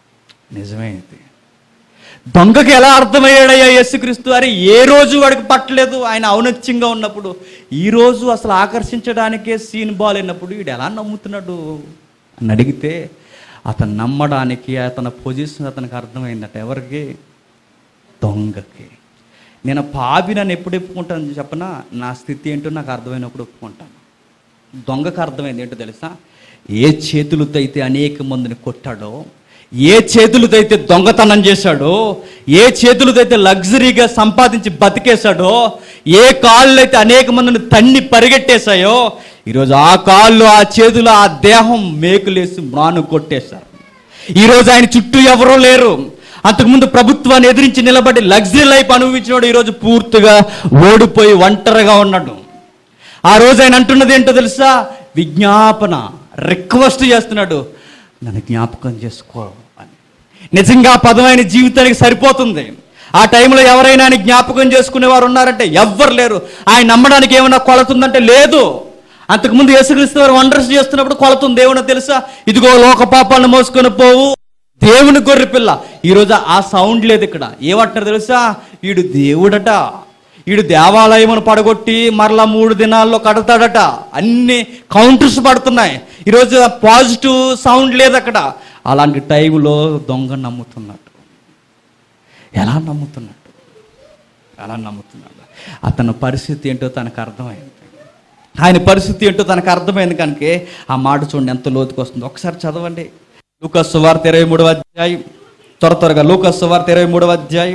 నిజమే ఇది. దొంగకి ఎలా అర్థమయ్యాడయ్యా యేసుక్రీస్తు? అరే ఏ రోజు వాడికి పట్టలేదు ఆయన ఔన్నత్యంగా ఉన్నప్పుడు, ఈరోజు అసలు ఆకర్షించడానికే సీన్ బాగాలేనప్పుడు వీడు ఎలా నమ్ముతున్నాడు అని అడిగితే అతను నమ్మడానికి అతని పొజిషన్ అతనికి అర్థమైందట. ఎవరికి? దొంగకి. నేను పాపి నన్ను ఎప్పుడు ఒప్పుకుంటాను చెప్పనా? నా స్థితి ఏంటో నాకు అర్థమైనప్పుడు ఒప్పుకుంటాను. దొంగకు అర్థమైంది ఏంటో తెలుసా? ఏ చేతులతో అయితే అనేక మందిని కొట్టాడో, ఏ చేతులతో అయితే దొంగతనం చేశాడో, ఏ చేతులతో అయితే లగ్జరీగా సంపాదించి బతికేశాడో, ఏ కాళ్ళు అయితే అనేక మందిని తన్ని పరిగెట్టేశాయో, ఈరోజు ఆ కాళ్ళు ఆ చేతులు ఆ దేహం మేకులేసి మ్రాను కొట్టేశారు. ఈరోజు ఆయన చుట్టూ ఎవరూ లేరు. అంతకుముందు ప్రభుత్వాన్ని ఎదిరించి నిలబడి లగ్జరీ లైఫ్ అనుభవించినాడు ఈరోజు పూర్తిగా ఓడిపోయి ఒంటరిగా ఉన్నాడు. ఆ రోజు ఆయన అంటున్నది ఏంటో తెలుసా? విజ్ఞాపన, రిక్వెస్ట్ చేస్తున్నాడు, నన్ను జ్ఞాపకం చేసుకో అని. నిజంగా ఆ పదం ఆయన జీవితానికి సరిపోతుంది. ఆ టైంలో ఎవరైనా ఆయన జ్ఞాపకం చేసుకునేవారు ఉన్నారంటే ఎవ్వరు లేరు. ఆయన నమ్మడానికి ఏమైనా కొలతుందంటే లేదు. అంతకుముందు యేసుక్రీస్తు వారు వండర్స్ చేస్తున్నప్పుడు కొలతుంది ఏమన్నా తెలుసా? ఇదిగో లోక పాపాలను మోసుకొని పోవు దేవుని గొర్రె పిల్ల. ఈరోజు ఆ సౌండ్ లేదు ఇక్కడ. ఏమంటారు తెలుసా? వీడు దేవుడట, వీడు దేవాలయమును పడగొట్టి మరలా మూడు దినాల్లో కడతాడట. అన్ని కౌంటర్స్ పడుతున్నాయి. ఈరోజు పాజిటివ్ సౌండ్ లేదు అక్కడ. అలాంటి టైంలో దొంగ నమ్ముతున్నట్టు. ఎలా నమ్ముతున్నట్టు? ఎలా నమ్ముతున్నాడు? అతని పరిస్థితి ఏంటో తనకు అర్థమైంది. ఆయన పరిస్థితి ఏంటో తనకు అర్థమైంది కనుక ఆ మాట చూడండి ఎంత లోతుకు వస్తుంది. ఒకసారి చదవండి. లూకా సువార్త ఇరవై మూడవ అధ్యాయం, త్వర త్వరగా లూకా సువార్త ఇరవై మూడవ అధ్యాయం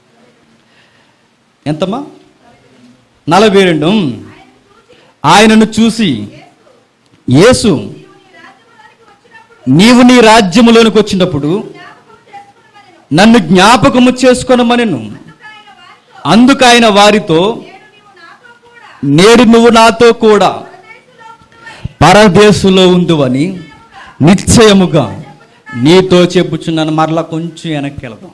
ఎంతమ్మా? నలభై రెండు. ఆయనను చూసి యేసు, నీవు నీ రాజ్యములోనికి వచ్చినప్పుడు నన్ను జ్ఞాపకము చేసుకొనమనెను. అందుకు ఆయన వారితో, నేడు నువ్వు నాతో కూడా పరదేశులో ఉందువని నిశ్చయముగా నీతో చెప్పుచున్నాను. మరలా కొంచెం వెనక్కి వెళదాం.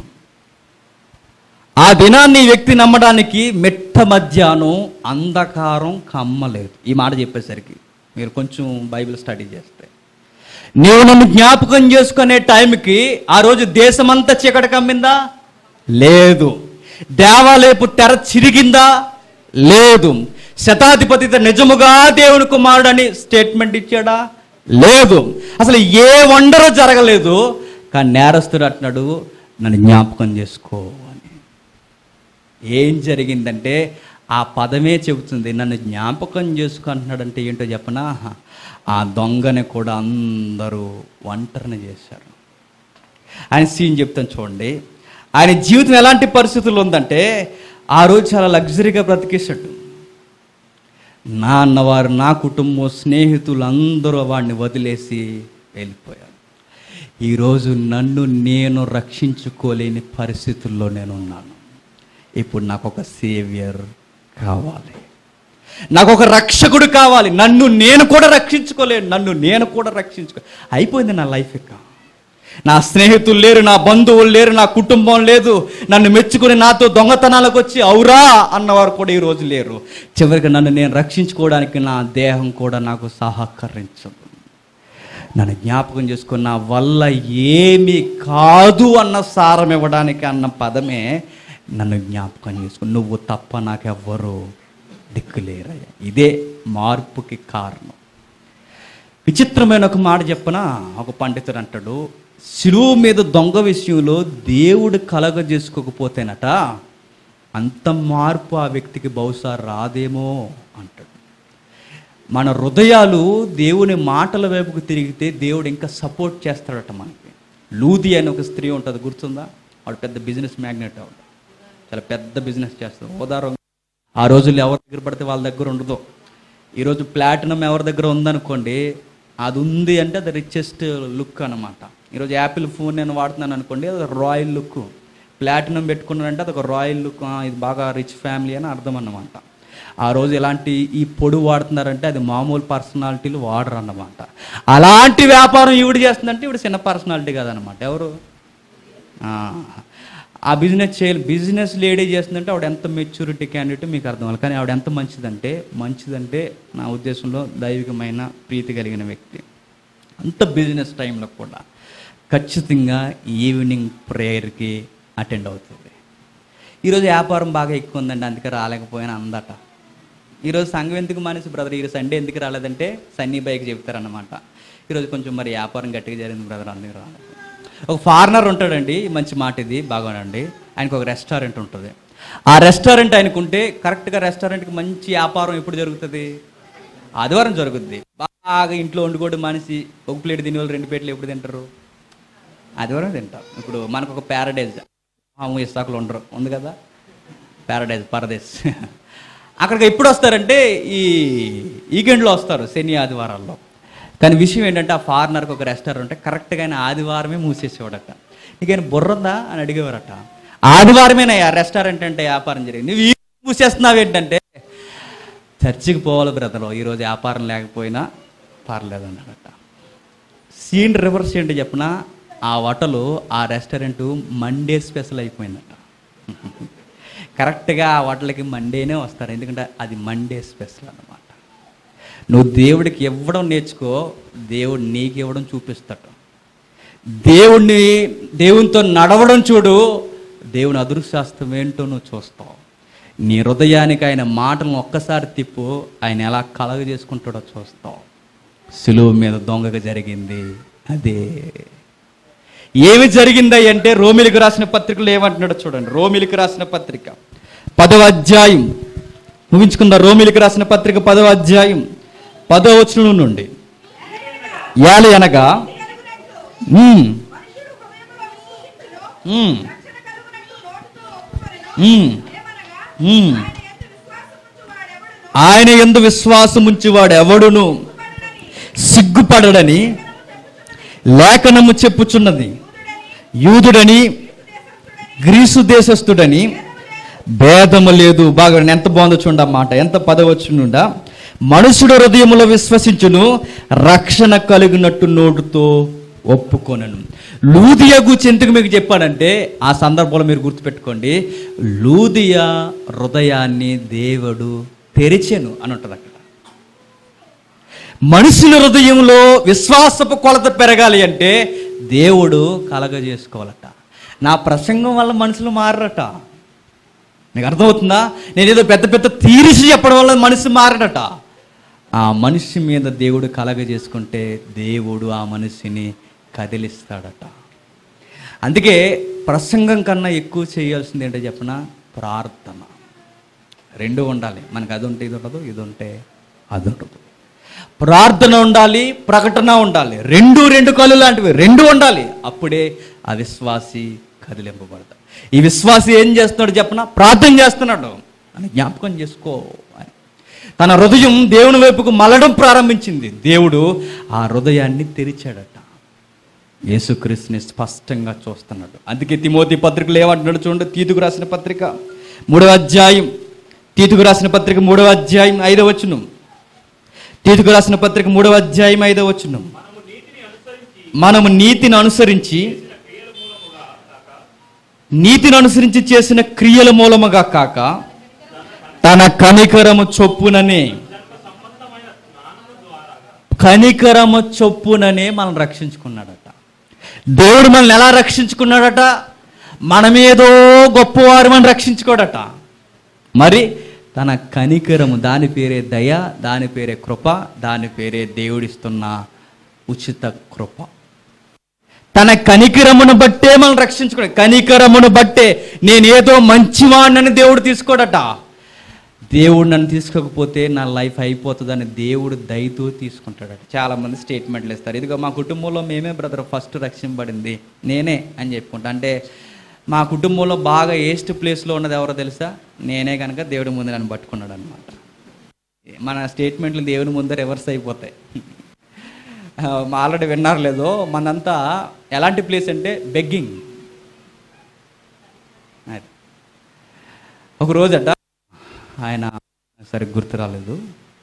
ఆ దినాన్ని ఈ వ్యక్తి నమ్మడానికి మెట్ట మధ్యాహ్నం అంధకారం కమ్మలేదు. ఈ మాట చెప్పేసరికి మీరు కొంచెం బైబిల్ స్టడీ చేస్తే, నీవు నన్ను జ్ఞాపకం చేసుకునే టైంకి ఆ రోజు దేశమంతా చీకటి కమ్మిందా? లేదు. దేవాలయపు తెర చిరిగిందా? లేదు. శతాధిపతి నిజముగా దేవుని కుమారుడని స్టేట్మెంట్ ఇచ్చాడా? లేదు. అసలు ఏ వండరో జరగలేదు. కానీ నేరస్తుడు అంటున్నాడు, నన్ను జ్ఞాపకం చేసుకో అని. ఏం జరిగిందంటే ఆ పదమే చెబుతుంది, నన్ను జ్ఞాపకం చేసుకో అంటున్నాడంటే ఏంటో చెప్పనా? ఆ దొంగని కూడా అందరూ ఒంటరిని చేశారు. ఆయన సీన్ చెప్తాను చూడండి. ఆయన జీవితం ఎలాంటి పరిస్థితుల్లో ఉందంటే ఆ రోజు చాలా లగ్జరీగా బ్రతికేశాడు. నా అన్నవారు, నా కుటుంబం, స్నేహితులు అందరూ వాడిని వదిలేసి వెళ్ళిపోయారు. ఈరోజు నన్ను నేను రక్షించుకోలేని పరిస్థితుల్లో నేను ఉన్నాను. ఇప్పుడు నాకు ఒక సేవియర్ కావాలి, నాకు ఒక రక్షకుడు కావాలి. నన్ను నేను కూడా రక్షించుకోలేను, నన్ను నేను కూడా రక్షించుకో అయిపోయింది నా లైఫ్. ఇక నా స్నేహితులు లేరు, నా బంధువులు లేరు, నా కుటుంబం లేదు. నన్ను మెచ్చుకుని నాతో దొంగతనాలకు వచ్చి అవురా అన్నవారు కూడా ఈరోజు లేరు. చివరికి నన్ను నేను రక్షించుకోవడానికి నా దేహం కూడా నాకు సహకరించదు. నన్ను జ్ఞాపకం చేసుకున్న వల్ల ఏమీ కాదు అన్న సారం ఇవ్వడానికి అన్న పదమే నన్ను జ్ఞాపకం చేసుకుని, నువ్వు తప్ప నాకెవ్వరు దిక్కులేరయ్యా. ఇదే మార్పుకి కారణం. విచిత్రమైన ఒక మాట చెప్పనా? ఒక పండితుడు అంటాడు, శిలువ మీద దొంగ విషయంలో దేవుడు కలగ చేసుకోకపోతేనట అంత మార్పు ఆ వ్యక్తికి బహుశా రాదేమో అంటాడు. మన హృదయాలు దేవుని మాటల వైపుకు తిరిగితే దేవుడు ఇంకా సపోర్ట్ చేస్తాడట మనకి. లూది అని ఒక స్త్రీ ఉంటుంది, గుర్తుందా? వాడు పెద్ద బిజినెస్ మ్యాగ్నెట్. ఆవిడ చాలా పెద్ద బిజినెస్ చేస్తారు. ఉదాహరణ ఆ రోజుల్లో ఎవరి దగ్గర పడితే వాళ్ళ దగ్గర ఉండదు. ఈరోజు ప్లాటినం ఎవరి దగ్గర ఉందనుకోండి, అది ఉంది అంటే అది రిచెస్ట్ లుక్ అనమాట. ఈరోజు యాపిల్ ఫోన్ నేను వాడుతున్నాను అనుకోండి, అది రాయల్ లుక్. ప్లాటినం పెట్టుకున్నానంటే అది ఒక రాయల్ లుక్, ఇది బాగా రిచ్ ఫ్యామిలీ అని అర్థం అన్నమాట. ఆ రోజు ఎలాంటి ఈ పొడి వాడుతున్నారంటే అది మామూలు పర్సనాలిటీలు వాడరు అన్నమాట. అలాంటి వ్యాపారం ఈవిడ చేస్తుందంటే ఈవిడ చిన్న పర్సనాలిటీ కాదనమాట. ఎవరు ఆ బిజినెస్ చేయాలి, బిజినెస్ లేడీ చేస్తుందంటే ఆవిడ ఎంత మెచ్యూరిటీ క్యాండిడేట్ మీకు అర్థం అవ్వాలి. కానీ ఆవిడ ఎంత మంచిదంటే మంచిదంటే నా ఉద్దేశంలో దైవికమైన ప్రీతి కలిగిన వ్యక్తి. అంత బిజినెస్ టైంలో కూడా. ఖచ్చితంగా ఈవినింగ్ ప్రేయర్కి అటెండ్ అవుతుంది. ఈరోజు వ్యాపారం బాగా ఎక్కువ ఉందండి, అందుకే రాలేకపోయినా అందట. ఈరోజు సంఘం ఎందుకు మానేసి బ్రదర్ ఈరోజు సండే ఎందుకు రాలేదంటే సన్నీ బైక్ చెప్తారన్నమాట. ఈరోజు కొంచెం మరి వ్యాపారం గట్టిగా జరిగింది బ్రదర్, అందుకు రాలేదు. ఒక ఫారినర్ ఉంటాడండి, మంచి మాట ఇది బాగానండి, ఆయనకు ఒక రెస్టారెంట్ ఉంటుంది. ఆ రెస్టారెంట్ ఆయనకుంటే కరెక్ట్గా రెస్టారెంట్కి మంచి వ్యాపారం ఎప్పుడు జరుగుతుంది? ఆదివారం జరుగుద్ది. బాగా ఇంట్లో వండుకోవడం మానేసి ఒక ప్లేట్ తినే వాళ్ళు రెండు ప్లేట్లు ఎప్పుడు తింటారు? ఆదివారం తింటారు. ఇప్పుడు మనకు ఒక ప్యారడైజ్ ఆము ఇస్తాకులు ఉండరు ఉంది కదా, ప్యారడైజ్ పరదేశ్ అక్కడికి ఎప్పుడు వస్తారంటే ఈ వీకెండ్లో వస్తారు, శని ఆదివారాల్లో. కానీ విషయం ఏంటంటే ఆ ఫారినర్కి ఒక రెస్టారెంట్ ఉంటే కరెక్ట్గా ఆయన ఆదివారమే మూసేసేవాడట. నీకైనా బుర్రందా అని అడిగేవారట. ఆదివారమేనా ఆ రెస్టారెంట్ అంటే వ్యాపారం జరిగింది, నువ్వు ఈ మూసేస్తున్నావు ఏంటంటే చర్చికి పోవాలి బ్రదరు, ఈరోజు వ్యాపారం లేకపోయినా పర్లేదు అన్నాడట. సీన్ రివర్స్ ఏంటి చెప్పిన, ఆ హోటలు ఆ రెస్టారెంట్ మండే స్పెషల్ అయిపోయిందట. కరెక్ట్గా ఆ హోటల్కి మండేనే వస్తారు, ఎందుకంటే అది మండే స్పెషల్ అన్నమాట. నువ్వు దేవుడికి ఇవ్వడం నేర్చుకో, దేవుడు నీకు ఇవ్వడం చూపిస్తాడు. దేవుణ్ణి దేవునితో నడవడం చూడు, దేవుని అదృశ్యాస్తం ఏంటో నువ్వు చూస్తావు. నీ హృదయానికి ఆయన మాటలను ఒక్కసారి తిప్పు, ఆయన ఎలా కలగ చేసుకుంటాడో చూస్తావు. సులువు మీద దొంగగా జరిగింది అదే. ఏమి జరిగింది అంటే రోమిలికి రాసిన పత్రికలో ఏమంటున్నాడో చూడండి. రోమిలికి రాసిన పత్రిక పదవ అధ్యాయం ముగించుకుందా. రోమిలికి రాసిన పత్రిక పదవ అధ్యాయం పదవ వచనం నుండి, యాలి అనగా ఉమ్, ఉమ్, ఉమ్, ఉమ్, ఆయన యందు విశ్వాసముంచువాడు ఎవడును సిగ్గుపడడని లేఖనము చెప్పుచున్నది. యూదుడని గ్రీసు దేశస్థుడని భేదము లేదు. బాగా ఎంత బాగుందో చూడండి మాట, ఎంత పదవచ్చునుండా. మనుషుడు హృదయములో విశ్వసించును, రక్షణ కలిగినట్టు నోటితో ఒప్పుకొనను. లూదియా గురించి ఎందుకు మీకు చెప్పాడంటే ఆ సందర్భంలో మీరు గుర్తుపెట్టుకోండి, లూదియా హృదయాన్ని దేవుడు తెరిచెను అని ఉంటుంది అక్కడ. మనుషుల హృదయంలో విశ్వాసపు కొలత పెరగాలి అంటే దేవుడు కలగజేసుకోవాలట. నా ప్రసంగం వల్ల మనుషులు మారట. నీకు అర్థమవుతుందా? నేనేదో పెద్ద పెద్ద తీరిసి చెప్పడం వల్ల మనిషి మారడట. ఆ మనిషి మీద దేవుడు కలగజేసుకుంటే దేవుడు ఆ మనిషిని కదిలిస్తాడట. అందుకే ప్రసంగం కన్నా ఎక్కువ చేయాల్సింది ఏంటో చెప్పిన ప్రార్థన. రెండు ఉండాలి మనకు, అది ఉంటే ఇది ఉండదు, ఇది ఉంటే అది ఉండదు. ప్రార్థన ఉండాలి, ప్రకటన ఉండాలి, రెండు రెండు కళ్ళు లాంటివి రెండు ఉండాలి. అప్పుడే ఆ విశ్వాసి కదిలింపబడతాడు. ఈ విశ్వాసి ఏం చేస్తున్నాడు చెప్పన, ప్రార్థన చేస్తున్నాడు అని జ్ఞాపకం చేసుకో అని. తన హృదయం దేవుని వైపుకు మలడం ప్రారంభించింది. దేవుడు ఆ హృదయాన్ని తెరిచాడట. యేసుక్రీస్తుని స్పష్టంగా చూస్తున్నాడు. అందుకే తిమోతి పత్రికలు ఏమంటున్నాడు చూడండి. తీతుకు రాసిన పత్రిక మూడవ అధ్యాయం, తీతుకు రాసిన పత్రిక మూడవ అధ్యాయం ఐదవ వచనం. తీతుకు రాసిన పత్రిక మూడవ అధ్యాయం ఐదవ వచనం. మనము నీతిని అనుసరించి నీతిని అనుసరించి చేసిన క్రియల మూలముగా కాక తన కనికరము చొప్పుననే కనికరము చొప్పుననే మనం రక్షించుకున్నాడట. దేవుడు మనల్ని ఎలా రక్షించుకున్నాడట? మనమేదో గొప్పవారు మనం రక్షించుకోడట. మరి తన కనికరము, దాని పేరే దయ, దాని పేరే కృప, దాని పేరే దేవుడిస్తున్న ఉచిత కృప. తన కనికరమును బట్టే మనం రక్షించుకోడు. కనికరమును బట్టే నేనేదో మంచివాడినని దేవుడు తీసుకోడట. దేవుడు నన్ను తీసుకోకపోతే నా లైఫ్ అయిపోతుందని దేవుడు దయతో తీసుకుంటాడట. చాలామంది స్టేట్మెంట్లు ఇస్తారు, ఇదిగో మా కుటుంబంలో మేమే బ్రదర్ ఫస్ట్ రక్షింపబడింది నేనే అని చెప్పుకుంటా. అంటే మా కుటుంబంలో బాగా ఏస్ట్ ప్లేస్లో ఉన్నది ఎవరో తెలుసా? నేనే కనుక దేవుడి ముందు నన్ను పట్టుకున్నాడు అనమాట. మన స్టేట్మెంట్లు దేవుని ముందు రివర్స్ అయిపోతాయి. ఆల్రెడీ విన్నారు లేదో, మనంతా ఎలాంటి ప్లేస్ అంటే బెగ్గింగ్. అది ఒక రోజట ఆయన సరిగ్గా గుర్తు రాలేదు,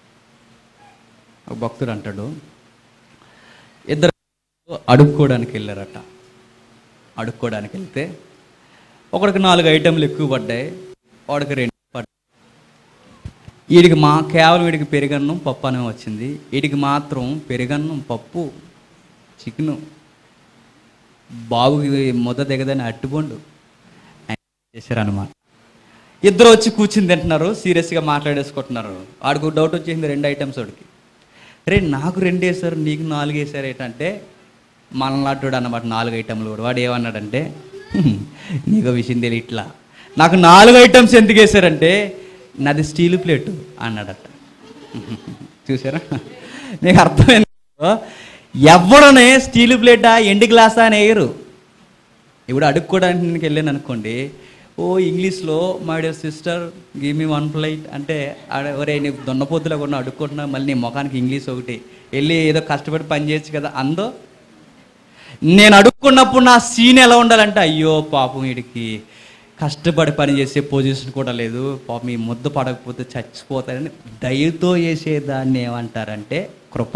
ఒక భక్తుడు అంటాడు, ఇద్దరు అడుక్కోవడానికి వెళ్ళారట. అడుక్కోవడానికి వెళ్తే ఒకడికి నాలుగు ఐటెంలు ఎక్కువ పడ్డాయి, వాడికి రెండు పడ్డాయి. వీడికి మా కేవలం వీడికి పెరుగన్నం పప్పు అనే వచ్చింది, వీడికి మాత్రం పెరుగన్నం పప్పు చికెను బాబుకి ముద్ద దిగదని అట్టుబొండు చేశారనమాట. ఇద్దరు వచ్చి కూర్చుని తింటున్నారు, సీరియస్గా మాట్లాడేసుకుంటున్నారు. వాడికి డౌట్ వచ్చేసింది రెండు ఐటమ్స్. వాడికి రే నాకు రెండు వేసారు నీకు నాలుగు వేసారు ఏంటంటే మనలాంటి అన్నమాట నాలుగు ఐటమ్లు కూడా. వాడు ఏమన్నాడంటే నీకు విషయం తెలియ ఇట్లా నాకు నాలుగు ఐటమ్స్ ఎందుకు వేసారంటే నాది స్టీల్ ప్లేటు అన్నాడట. చూసారా నీకు అర్థమైంది? ఎవడనే స్టీల్ ప్లేటా ఎండి గ్లాసా అని వేయరు. ఇప్పుడు అడుక్కోవడానికి నేను వెళ్ళాను అనుకోండి, ఓ ఇంగ్లీష్లో my dear sister give me one plate అంటే ఒరే నీకు దొన్నపోతులా కూడా అడుక్కుంటున్నా మళ్ళీ నీ ముఖానికి ఇంగ్లీష్ ఒకటి వెళ్ళి ఏదో కష్టపడి పని చేయొచ్చు కదా అందో. నేను అడుక్కున్నప్పుడు నా సీన్ ఎలా ఉండాలంటే అయ్యో పాపం వీడికి కష్టపడి పని చేసే పొజిషన్ కూడా లేదు, పాపం ఈ ముద్ద పడకపోతే చచ్చిపోతారని దయతో వేసేదాన్ని ఏమంటారంటే కృప.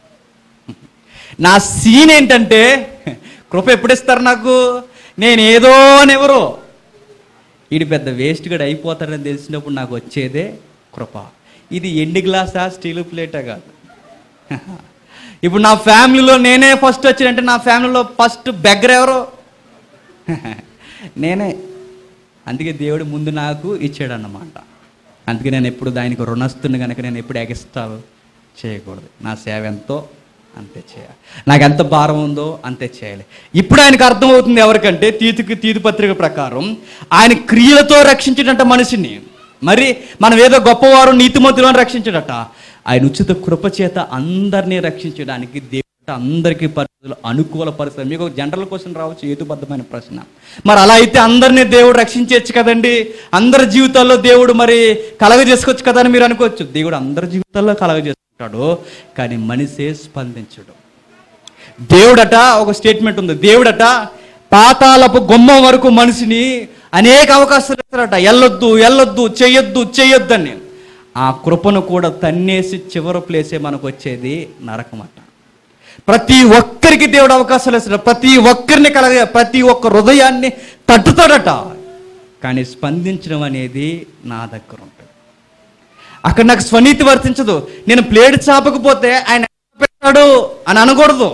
నా సీన్ ఏంటంటే కృప ఎప్పుడు ఇస్తారు నాకు? నేను ఏదో అని ఎవరో వీడి పెద్ద వేస్ట్ గడ అయిపోతాడని తెలిసినప్పుడు నాకు వచ్చేదే కృప. ఇది ఎండి గ్లాసా స్టీల్ ప్లేటా కాదు. ఇప్పుడు నా ఫ్యామిలీలో నేనే ఫస్ట్ వచ్చినంటే నా ఫ్యామిలీలో ఫస్ట్ బెగ్గర్ ఎవరు? నేనే. అందుకే దేవుడు ముందు నాకు ఇచ్చాడు అన్నమాట. అందుకే నేను ఎప్పుడు దానికి రుణస్తుని కనుక నేను ఎప్పుడు ఎగస్టాల్ చేయకూడదు. నా సేవ ఎంతో అంతే చేయాలి, నాకు ఎంత భారం ఉందో అంతే చేయాలి. ఇప్పుడు ఆయనకు అర్థమవుతుంది ఎవరికంటే తీతుకి తీతు పత్రిక ప్రకారం ఆయన క్రియలతో రక్షించడట మనిషిని. మరి మనం ఏదో గొప్పవారు నీతిమంతులను రక్షించడట, ఆయన ఉచిత కృప చేత అందరినీ రక్షించడానికి దేవుడు అందరికీ పరిస్థితులు అనుకూల పరిస్థితులు. మీకు జనరల్ క్వశ్చన్ రావచ్చు, హేతుబద్ధమైన ప్రశ్న. మరి అలా అయితే అందరినీ దేవుడు రక్షించవచ్చు కదండి, అందరి జీవితాల్లో దేవుడు మరి కలగ చేసుకోవచ్చు కదా అని మీరు అనుకోవచ్చు. దేవుడు అందరి జీవితాల్లో కలగ చేసుకుంటాడు, కానీ మనిషే స్పందించడు. దేవుడట ఒక స్టేట్మెంట్ ఉంది, దేవుడట పాతాళపు గుమ్మం వరకు మనిషిని అనేక అవకాశాలు ఇస్తారట, వెళ్ళొద్దు వెళ్ళొద్దు చెయ్యొద్దు చెయ్యొద్దని. ఆ కృపను కూడా తన్నేసి చివరి ప్లేసే మనకు వచ్చేది నరకమట. ప్రతి ఒక్కరికి దేవుడు అవకాశాలు ఇస్తాడు, ప్రతి ఒక్కరిని కలగ ప్రతి ఒక్క హృదయాన్ని తట్టుతాడట, కానీ స్పందించడం అనేది నా దగ్గర ఉంటుంది. అక్కడ నాకు స్వనీతి వర్తించదు. నేను ప్లేట్ చాపకపోతే ఆయన పెట్టాడు అని అనకూడదు.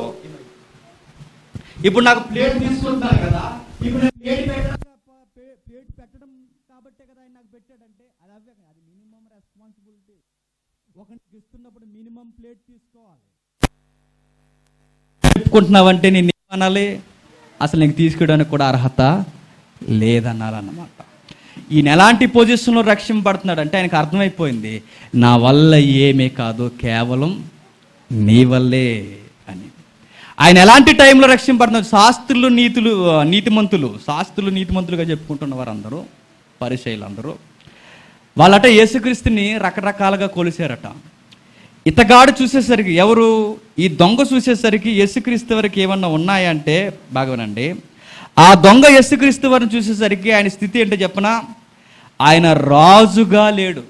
ఇప్పుడు నాకు ప్లేట్ తీసుకుంటాను కదా, ఇప్పుడు నేను ప్లేట్ పెట్టడం ప్లేట్ పెట్టడం కాబట్టే కదా ఆయన నాకు పెట్టాడంటే అది అవే అది మినిమం రెస్పాన్సిబిలిటీ. ఒకరికి ఇస్తున్నప్పుడు మినిమం ప్లేట్ తీసుకోవాలి. చెప్పుకుంటున్నావంటే నేను ఏమనాలి? అసలు నీకు తీసుకోవడానికి కూడా అర్హత లేదన్నారన్నమాట. ఈయన ఎలాంటి పొజిషన్లో రక్షింపబడుతున్నాడు అంటే ఆయనకు అర్థమైపోయింది, నా వల్ల ఏమీ కాదు కేవలం నీ వల్లే అని. ఆయన ఎలాంటి టైంలో రక్షింపబడుతున్నారు? శాస్త్రులు నీతులు నీతిమంతులు శాస్త్రులు నీతిమంతులుగా చెప్పుకుంటున్న వారు అందరూ పరిచయులు అందరూ వాళ్ళట యేసుక్రీస్తుని రకరకాలుగా కొలిసారట. ఇతగాడు చూసేసరికి ఎవరు? ఈ దొంగ చూసేసరికి యేసుక్రీస్తు వరకు ఏమన్నా ఉన్నాయంటే బాగానండి, ఆ దొంగ యేసుక్రీస్తు వారిని చూసేసరికి ఆయన స్థితి ఏంటో చెప్పనా? ఆయన రాజుగా లేడు.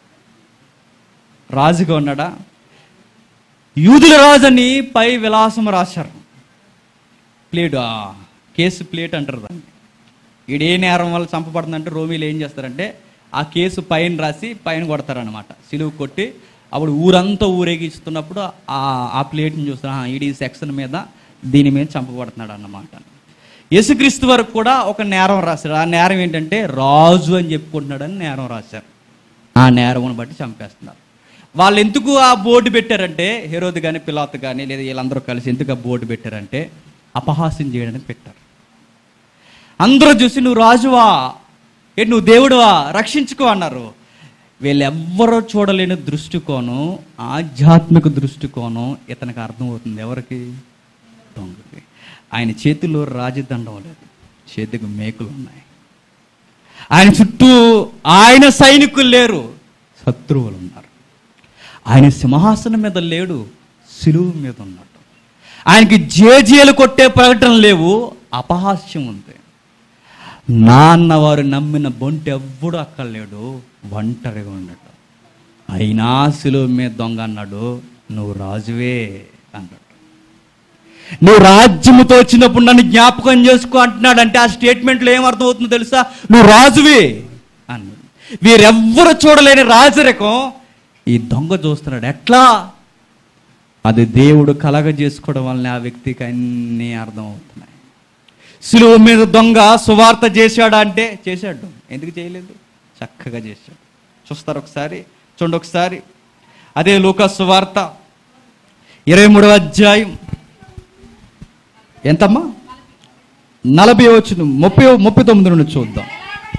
రాజుగా ఉన్నాడా? యూదుల రాజని పై విలాసం రాశారు. ప్లేట్ కేసు ప్లేట్ అంటారు దాన్ని. ఈడే నేరం వల్ల చంపబడుతుందంటే రోమీలు ఏం చేస్తారంటే ఆ కేసు పైన రాసి పైన కొడతారనమాట, సిలువు కొట్టి. అప్పుడు ఊరంతా ఊరేగిస్తున్నప్పుడు ఆ ఆ ప్లేట్ని చూస్తారు, ఈడీ సెక్షన్ మీద దీని మీద చంపబడుతున్నాడు అన్నమాట. యేసుక్రీస్తు వరకు కూడా ఒక నేరం రాశారు. ఆ నేరం ఏంటంటే రాజు అని చెప్పుకుంటున్నాడని నేరం రాశారు. ఆ నేరమును బట్టి చంపేస్తున్నారు. వాళ్ళు ఎందుకు ఆ బోర్డు పెట్టారంటే, హెరోదు కానీ పిలాతు కానీ లేదా వీళ్ళందరూ కలిసి ఎందుకు ఆ బోర్డు పెట్టారంటే అపహాస్యం చేయడానికి పెట్టారు. అందరూ చూసి నువ్వు రాజువా, ఏంటి నువ్వు దేవుడువా, రక్షించుకో అన్నారు. వీళ్ళెవ్వరూ చూడలేని దృష్టికోణం, ఆధ్యాత్మిక దృష్టికోణం ఇతనికి అర్థమవుతుంది. ఎవరికి? దొంగకి. ఆయన చేతిలో రాజదండం లేదు, చేతికి మేకులు ఉన్నాయి. ఆయన చుట్టూ ఆయన సైనికులు లేరు, శత్రువులు ఉన్నారు. ఆయన సింహాసనం మీద లేడు, సిలువు మీద ఉన్నాడు. ఆయనకి జేజేలు కొట్టే ప్రకటన లేవు, అపహాస్యం ఉంది. నాన్న వారు నమ్మిన బొంటి ఎవ్వడు అక్కడ లేడు, ఒంటరిగా ఉన్నాడు. అయినా సిలువు మీద దొంగ అన్నాడు, నువ్వు రాజువే అన్నాడు. నువ్వు రాజ్యముతో వచ్చినప్పుడు నన్ను జ్ఞాపకం చేసుకో అంటున్నాడు. అంటే ఆ స్టేట్మెంట్లో ఏమర్థం అవుతుందో తెలుసా? నువ్వు రాజువే అన్నాడు. వీరెవ్వరు చూడలేని రాజరికం ఈ దొంగ చూస్తున్నాడు. ఎట్లా? అది దేవుడు కలగ చేసుకోవడం వల్లనే ఆ వ్యక్తికి అన్నీ అర్థం అవుతున్నాయి. సిలువ మీద దొంగ సువార్త చేశాడా అంటే చేశాడు. ఎందుకు చేయలేదు? చక్కగా చేశాడు. చూస్తారు ఒకసారి, చూడండి ఒకసారి. అదే లూకా సువార్త ఇరవై మూడవ అధ్యాయం ఎంతమ్మా? నలభై వచ్చిన ముప్పై ముప్పై తొమ్మిది నుండి చూద్దాం.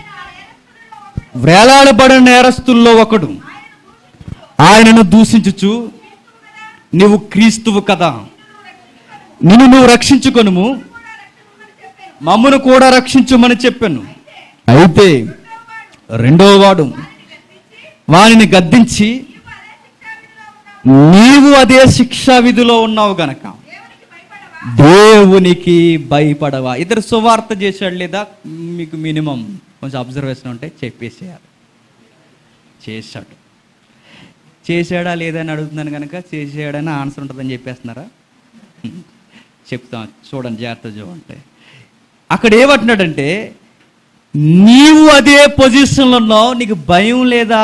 వేలాడబడిన నేరస్తుల్లో ఒకడు ఆయనను దూషించుచు, నీవు క్రీస్తువు కదా, నిన్ను నువ్వు రక్షించుకొనుము, మమ్మను కూడా రక్షించుమని చెప్పాను. అయితే రెండో వాడు వానిని గద్దించి, నీవు అదే శిక్షా విధిలో ఉన్నావు గనక దేవునికి భయపడవా. ఇద్దరు సువార్త చేశాడు లేదా? మీకు మినిమం కొంచెం అబ్జర్వేషన్ ఉంటే చెప్పేసేయాలి. చేశాడు. చేశాడా లేదా అని అడుగుతున్నాను కనుక చేసాడని ఆన్సర్ ఉంటుందని చెప్పేస్తున్నారా? చెప్తాం, చూడండి, జాగ్రత్త చూడండి. అక్కడ ఏమంటున్నాడంటే, నీవు అదే పొజిషన్లో ఉన్నావు, నీకు భయం లేదా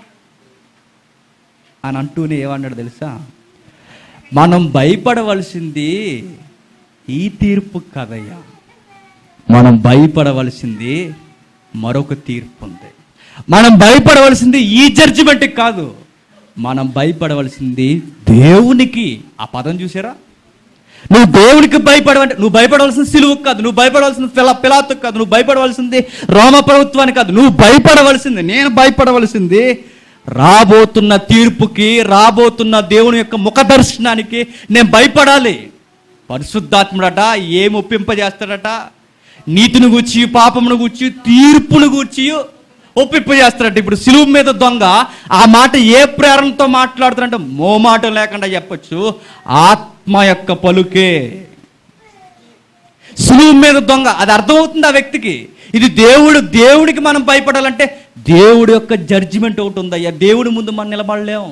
అని అంటూనే ఏమన్నాడు తెలుసా? మనం భయపడవలసింది ఈ తీర్పు కదయ్యా, మనం భయపడవలసింది మరొక తీర్పు ఉంది. మనం భయపడవలసింది ఈ జడ్జిమెంట్కి కాదు, మనం భయపడవలసింది దేవునికి. ఆ పదం చూసారా? నువ్వు దేవునికి భయపడవంటే నువ్వు భయపడవలసింది సిలువుకు కాదు, నువ్వు భయపడవలసింది పిలా పిలాతుకు కాదు, నువ్వు భయపడవలసింది రోమ ప్రభుత్వానికి కాదు, నువ్వు భయపడవలసింది, నేను భయపడవలసింది రాబోతున్న తీర్పుకి, రాబోతున్న దేవుని యొక్క ముఖ దర్శనానికి నేను భయపడాలి. పరిశుద్ధాత్ముడట ఏం ఒప్పింపజేస్తాడట? నీతిని గూర్చి, పాపమును గూర్చి, తీర్పును గూర్చి ఒప్పింపజేస్తాడట. ఇప్పుడు సిలువ మీద దొంగ ఆ మాట ఏ ప్రేరణతో మాట్లాడుతాడంటే మోమాటం లేకుండా చెప్పచ్చు, ఆత్మ యొక్క పలుకే. సిలువ మీద దొంగ, అది అర్థమవుతుంది ఆ వ్యక్తికి. ఇది దేవుడు, దేవుడికి మనం భయపడాలంటే దేవుడి యొక్క జడ్జిమెంట్ ఒకటి ఉందయ్యా, దేవుడి ముందు మనం నిలబడలేం.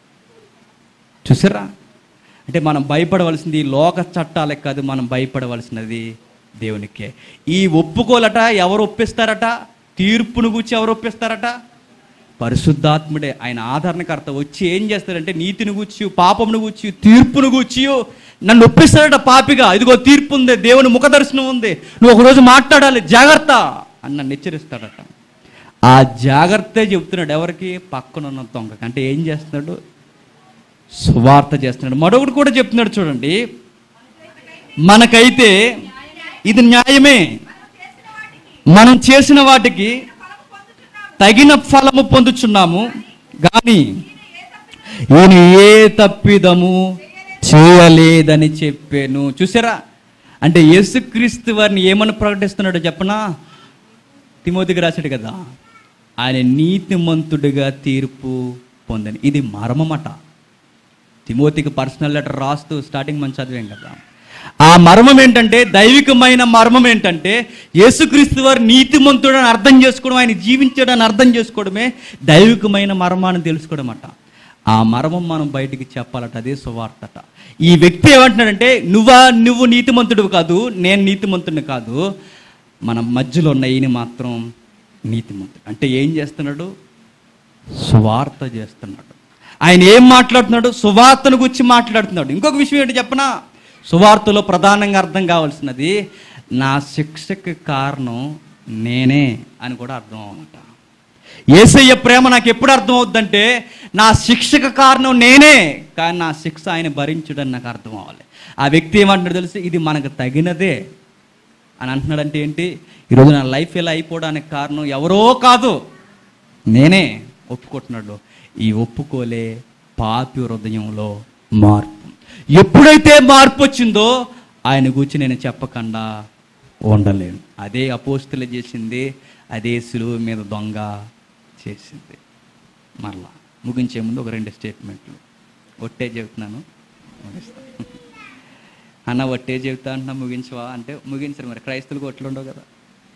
చూసారా? అంటే మనం భయపడవలసింది లోక చట్టాలకు కాదు, మనం భయపడవలసినది దేవునికే. ఈ ఒప్పుకోలట ఎవరు ఒప్పిస్తారట? తీర్పును గూర్చి ఎవరు ఒప్పిస్తారట? పరిశుద్ధాత్ముడే. ఆయన ఆదరణకర్త వచ్చి ఏం చేస్తాడంటే నీతిని గూర్చి, పాపమును గూర్చి, తీర్పును గూర్చి నన్ను ఒప్పిస్తాడట పాపిగా. ఇదిగో తీర్పు ఉంది, దేవుని ముఖ దర్శనం ఉంది, నువ్వు ఒకరోజు మాట్లాడాలి, జాగ్రత్త అని నన్ను హెచ్చరిస్తాడట. ఆ జాగ్రత్త చెబుతున్నాడు ఎవరికి? పక్కనున్న దొంగకి. అంటే ఏం చేస్తున్నాడు? సువార్త చేస్తున్నాడు. మరొకటి కూడా చెప్తున్నాడు చూడండి, మనకైతే ఇది న్యాయమే, మనం చేసిన వాటికి తగిన ఫలము పొందుచున్నాము, కానీ ఈయన ఏ తప్పిదము చేయలేదని చెప్పాను. చూసారా? అంటే యేసుక్రీస్తు వారిని ఏమని ప్రకటిస్తున్నాడో చెప్పనా? తిమోతికి రాశాడు కదా, ఆయన నీతిమంతుడిగా తీర్పు పొందని. ఇది మర్మమట. తిమోతికి పర్సనల్ లెటర్ రాస్తూ స్టార్టింగ్ మనం చదివాం కదా. ఆ మర్మం ఏంటంటే, దైవికమైన మర్మం ఏంటంటే, యేసుక్రీస్తు వారు నీతిమంతుడని అర్థం చేసుకోవడం, ఆయన జీవించడాన్ని అర్థం చేసుకోవడమే దైవికమైన మర్మాన్ని తెలుసుకోవడం అట. ఆ మర్మం మనం బయటికి చెప్పాలట. అదే సువార్తట. ఈ వ్యక్తి ఏమంటున్నాడంటే, నువ్వా నువ్వు నీతిమంతుడు కాదు, నేను నీతిమంతుడిని కాదు, మన మధ్యలో ఉన్న ఈయన మాత్రం నీతిమంతుడు. అంటే ఏం చేస్తున్నాడు? సువార్త చేస్తున్నాడు. ఆయన ఏం మాట్లాడుతున్నాడు? సువార్తను గురించి మాట్లాడుతున్నాడు. ఇంకొక విషయం ఏంటి చెప్పనా? సువార్తలో ప్రధానంగా అర్థం కావాల్సినది, నా శిక్షకి కారణం నేనే అని కూడా అర్థం అవ్వనట. యేసయ్య ప్రేమ నాకు ఎప్పుడు అర్థం అవుద్దంటే, నా శిక్షకు కారణం నేనే, కానీ నా శిక్ష ఆయన భరించడని నాకు అర్థం అవ్వాలి. ఆ వ్యక్తి ఏమంటున్నాడు తెలుసు? ఇది మనకు తగినదే అని అంటున్నాడంటే ఏంటి? ఈరోజు నా లైఫ్ ఇలా అయిపోవడానికి కారణం ఎవరో కాదు, నేనే ఒప్పుకుంటున్నాడు. ఈ ఒప్పుకోలే పాపి హృదయంలో మార్పు. ఎప్పుడైతే మార్పు వచ్చిందో ఆయన గురించి నేను చెప్పకుండా ఉండలేను. అదే అపోస్తులు చేసింది, అదే సిలువ మీద దొంగ చేసింది. మరలా ముగించే ముందు ఒక రెండు స్టేట్మెంట్లు ఒట్టే చెబుతున్నాను, ముగిస్తాను. అన్న ఒట్టే చెబుతా అంటున్నా, ముగించవా అంటే ముగించరు. మరి క్రైస్తవులకు ఒట్లు ఉండవు కదా,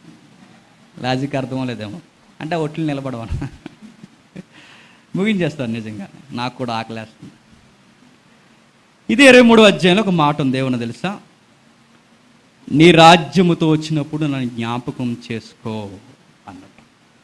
లాజిక్ అర్థం లేదేమో అంటే ఒట్లు నిలబడవన్నా. ముగించేస్తాను. నిజంగా నాకు కూడా ఆకలేస్తుంది. ఇది ఇరవై మూడో అధ్యాయంలో ఒక మాట ఉంది, ఏమన్నా తెలుసా? నీ రాజ్యముతో వచ్చినప్పుడు నన్ను జ్ఞాపకం చేసుకో అన్నట్టు.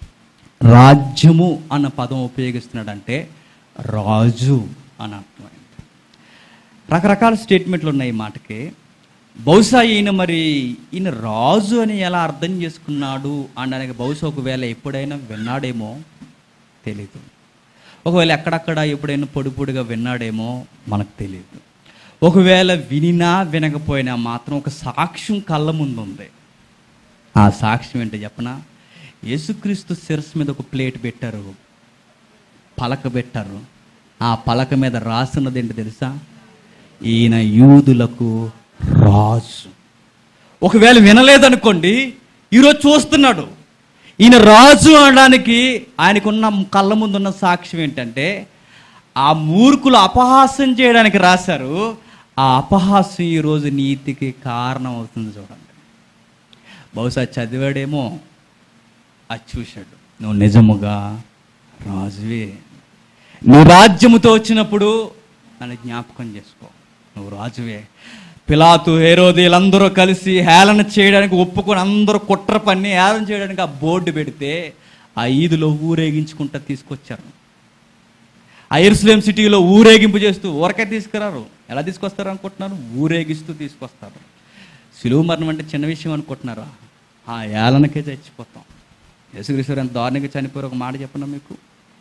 రాజ్యము అన్న పదం ఉపయోగిస్తున్నాడంటే రాజు అని అర్థమైంది. రకరకాల స్టేట్మెంట్లు ఉన్నాయి ఈ మాటకి. బహుశా ఈయన మరి ఈయన రాజు అని ఎలా అర్థం చేసుకున్నాడు అనడానికి బహుశా ఒకవేళ ఎప్పుడైనా విన్నాడేమో తెలీదు. ఒకవేళ ఎక్కడక్కడ ఎప్పుడైనా పొడి పొడిగా విన్నాడేమో మనకు తెలియదు. ఒకవేళ వినినా వినకపోయినా మాత్రం ఒక సాక్ష్యం కళ్ళ ముందు ఉంది. ఆ సాక్ష్యం ఏంటో చెప్పనా? యేసుక్రీస్తు శిరస్సు మీద ఒక ప్లేట్ పెట్టారు, పలక పెట్టారు. ఆ పలక మీద రాసినది ఏంటి తెలుసా? ఈయన యూదులకు రాజు. ఒకవేళ వినలేదనుకోండి, ఈరోజు చూస్తున్నాడు. ఈయన రాజు అనడానికి ఆయనకున్న కళ్ళ ముందున్న సాక్ష్యం ఏంటంటే, ఆ మూర్ఖులు అపహాస్యం చేయడానికి రాశారు. ఆ అపహాస్యం ఈరోజు నీతికి కారణం అవుతుంది. చూడండి, బహుశా చదివాడేమో, అది చూశాడు. నువ్వు నిజముగా రాజువే, నీ రాజ్యముతో వచ్చినప్పుడు నన్ను జ్ఞాపకం చేసుకో, నువ్వు రాజువే. పిలాతు, హేరోదు వీళ్ళందరూ కలిసి హేళన చేయడానికి ఒప్పుకొని అందరూ కుట్ర పన్ని హేళన చేయడానికి ఆ బోర్డు పెడితే ఆ ఈదులో ఊరేగించుకుంటా తీసుకొచ్చారు. ఆ యెరూషలేం సిటీలో ఊరేగింపు చేస్తూ ఊరకే తీసుకురారు. ఎలా తీసుకొస్తారు అనుకుంటున్నారు? ఊరేగిస్తూ తీసుకొస్తారు. శిలువ మరణం అంటే చిన్న విషయం అనుకుంటున్నారా? ఆ ఏలనకే చచ్చిపోతాం. యేసుక్రీస్తు ఎంత దారుణంగా చనిపోయారు. ఒక మాట చెప్పనా మీకు?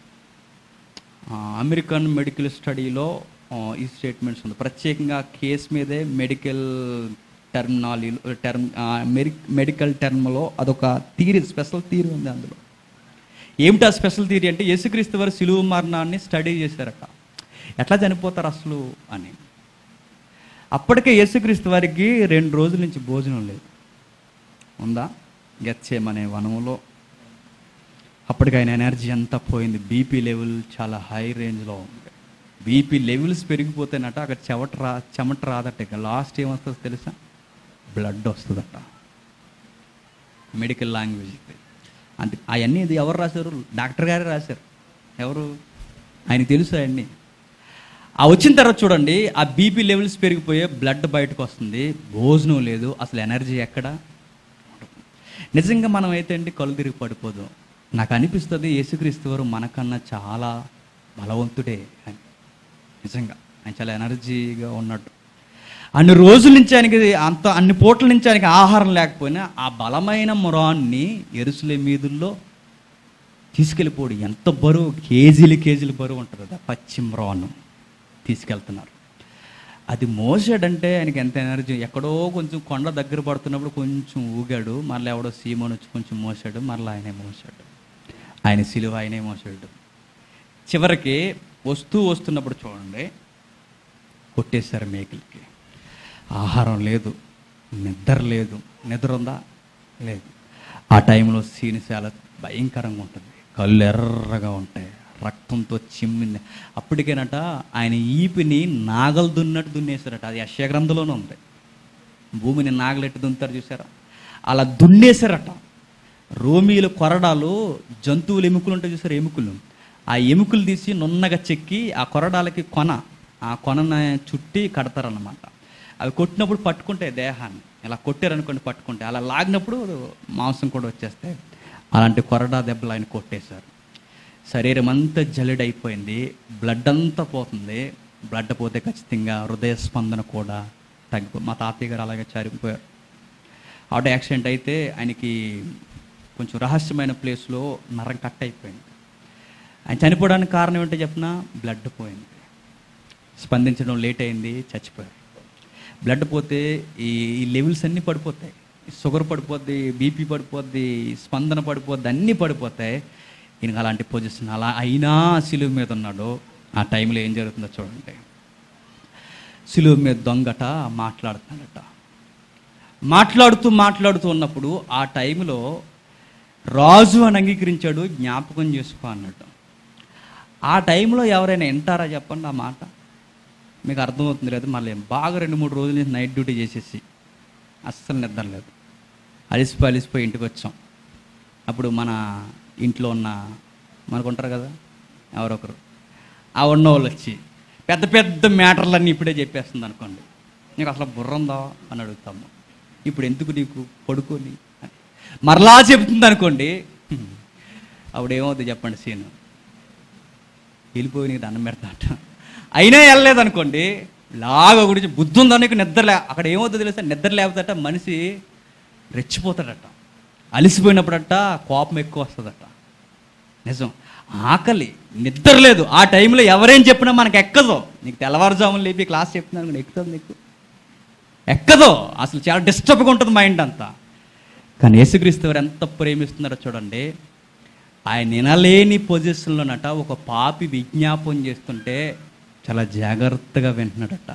అమెరికన్ మెడికల్ స్టడీలో ఈ స్టేట్మెంట్స్ ఉంది. ప్రత్యేకంగా కేసు మీదే మెడికల్ టర్మినాలజీ టర్మ్ మెడికల్ టర్మ్లో అదొక థియరీ, స్పెషల్ థియరీ ఉంది అందులో. ఏమిటి ఆ స్పెషల్ థియరీ అంటే, యేసుక్రీస్తు వారు శిలువ మరణాన్ని స్టడీ చేశారట, ఎట్లా చనిపోతారు అసలు అని. అప్పటికే యేసుక్రీస్తు వారికి రెండు రోజుల నుంచి భోజనం లేదు. ఉందా? గెత్సేమనే వనములో అప్పటికి ఆయన ఎనర్జీ అంతా పోయింది. బీపీ లెవెల్ చాలా హై రేంజ్లో ఉంది. బీపీ లెవెల్స్ పెరిగిపోతేనట అక్కడ చెమట రా చెమట రాదట. ఇక లాస్ట్ ఏమొస్తుందో తెలుసా? బ్లడ్ వస్తుందట. మెడికల్ లాంగ్వేజ్ అంటే అవన్నీ ఇది ఎవరు రాశారు? డాక్టర్ గారే రాశారు. ఎవరు? ఆయన తెలుసు అవన్నీ. ఆ వచ్చిన తర్వాత చూడండి, ఆ బీపీ లెవెల్స్ పెరిగిపోయే బ్లడ్ బయటకు వస్తుంది. భోజనం లేదు, అసలు ఎనర్జీ ఎక్కడ? నిజంగా మనం అయితే అండి కళ్ళు తిరిగి పడిపోదు. నాకు అనిపిస్తుంది యేసుక్రీస్తు వారు మనకన్నా చాలా బలవంతుడే అని. నిజంగా ఆయన చాలా ఎనర్జీగా ఉన్నట్టు. అన్ని రోజుల నుంచి ఆయనకి అంత అన్ని పూటల నుంచి ఆయనకి ఆహారం లేకపోయినా ఆ బలమైన మొరాన్ని యెరూషలేం వీధుల్లో తీసుకెళ్ళిపోడు. ఎంత బరువు, కేజీలు కేజీలు బరువు ఉంటుంది కదా పచ్చి మొరాను తీసుకెళ్తున్నారు. అది మోసాడంటే ఆయనకి ఎంత ఎనర్జీ. ఎక్కడో కొంచెం కొండ దగ్గర పడుతున్నప్పుడు కొంచెం ఊగాడు, మళ్ళీ ఎవడో సీమోని వచ్చి కొంచెం మోసాడు, మళ్ళీ ఆయనే మోసాడు. ఆయన సిలువ ఆయనే మోసాడు. చివరికి వస్తూ వస్తున్నప్పుడు చూడండి, కొట్టేశారు మేకులకి. ఆహారం లేదు, నిద్ర లేదు. నిద్ర ఉందా? లేదు. ఆ టైంలో సీన్ చాలా భయంకరంగా ఉంటుంది. కళ్ళు ఎర్రగా ఉంటాయి, రక్తంతో చిమ్మింది. అప్పటికేనట ఆయన ఈపిని నాగలు దున్నట్టు దున్నేశారట. అది యెషయా గ్రంథంలోనే ఉంది. భూమిని నాగలెట్టు దున్నుతారు చూసారా? అలా దున్నేశారట. రోమీల కొరడాలు, జంతువులు ఎముకలు ఉంటాయి చూసారు, ఎముకలు. ఆ ఎముకలు తీసి నున్నగా చెక్కి ఆ కొరడాలకి కొన, ఆ కొనను చుట్టి కడతారన్నమాట. అవి కొట్టినప్పుడు పట్టుకుంటాయి దేహాన్ని. ఇలా కొట్టారనుకోండి పట్టుకుంటాయి, అలా లాగినప్పుడు మాంసం కూడా వచ్చేస్తాయి. అలాంటి కొరడా దెబ్బలు ఆయన కొట్టేశారు. శరీరం అంతా జల్లెడైపోయింది, బ్లడ్ అంతా పోతుంది. బ్లడ్ పోతే ఖచ్చితంగా హృదయ స్పందన కూడా తగ్గిపో. మా తాతయ్య గారు అలాగే చనిపోయారు. ఆటో యాక్సిడెంట్ అయితే ఆయనకి కొంచెం రహస్యమైన ప్లేస్లో నరం కట్ అయిపోయింది. ఆయన చనిపోవడానికి కారణం ఏంటో చెప్పినా, బ్లడ్ పోయింది. స్పందించడం లేట్ అయింది, చచ్చిపోయారు. బ్లడ్ పోతే ఈ ఈ లెవెల్స్ అన్నీ పడిపోతాయి. షుగర్ పడిపోద్ది, బీపీ పడిపోద్ది, స్పందన పడిపోద్ది, అన్నీ పడిపోతాయి. ఈయనకు అలాంటి పొజిషన్. అలా అయినా సిలువ మీద ఉన్నాడు. ఆ టైంలో ఏం జరుగుతుందో చూడండి. సిలువ మీద దొంగట మాట్లాడుతున్నాడట. మాట్లాడుతూ మాట్లాడుతూ ఉన్నప్పుడు ఆ టైంలో రాజు అని అంగీకరించాడు, జ్ఞాపకం చేసుకో అన్నట్టు. ఆ టైంలో ఎవరైనా వింటారా చెప్పండి ఆ మాట? మీకు అర్థమవుతుంది లేదు? మళ్ళీ బాగా రెండు మూడు రోజుల నుంచి నైట్ డ్యూటీ చేసేసి అస్సలు నిద్ర లేదు, అలిసిపోయి అలిసిపోయి ఇంటికి వచ్చాం. అప్పుడు మన ఇంట్లో ఉన్న మనకు ఉంటారు కదా ఎవరొకరు, ఆ ఉన్న వాళ్ళు వచ్చి పెద్ద పెద్ద మ్యాటర్లన్నీ ఇప్పుడే చెప్పేస్తుంది అనుకోండి. నీకు అసలు బుర్ర ఉందా అని అడుగుతాము. ఇప్పుడు ఎందుకు నీకు పడుకొని అని మరలా చెబుతుంది అనుకోండి. అప్పుడు ఏమవుతుంది చెప్పండి? సీను వెళ్ళిపోయి నీకు దండం పెడతాట. అయినా వెళ్ళలేదనుకోండి, లాగా గురించి బుద్ధి ఉందా నీకు? నిద్ర లే అక్కడ ఏమవుతుందో తెలుసా? నిద్ర లేకపోతేట మనిషి రెచ్చిపోతాడట, అలిసిపోయినప్పుడట కోపం ఎక్కువ వస్తుందట. నిజం. ఆకలి, నిద్ర లేదు. ఆ టైంలో ఎవరేం చెప్పినా మనకు ఎక్కదు. నీకు తెల్లవారుజామున లేపి క్లాస్ చెప్తున్నాను ఎక్కుతుంది, నీకు ఎక్కదో. అసలు చాలా డిస్టర్బ్గా ఉంటుంది మైండ్ అంతా. కానీ యేసుక్రీస్తు వారు ఎంత ప్రేమిస్తున్నారో చూడండి. ఆయన వినలేని పొజిషన్లోనట ఒక పాపి విజ్ఞాపం చేస్తుంటే చాలా జాగ్రత్తగా వింటున్నాడట.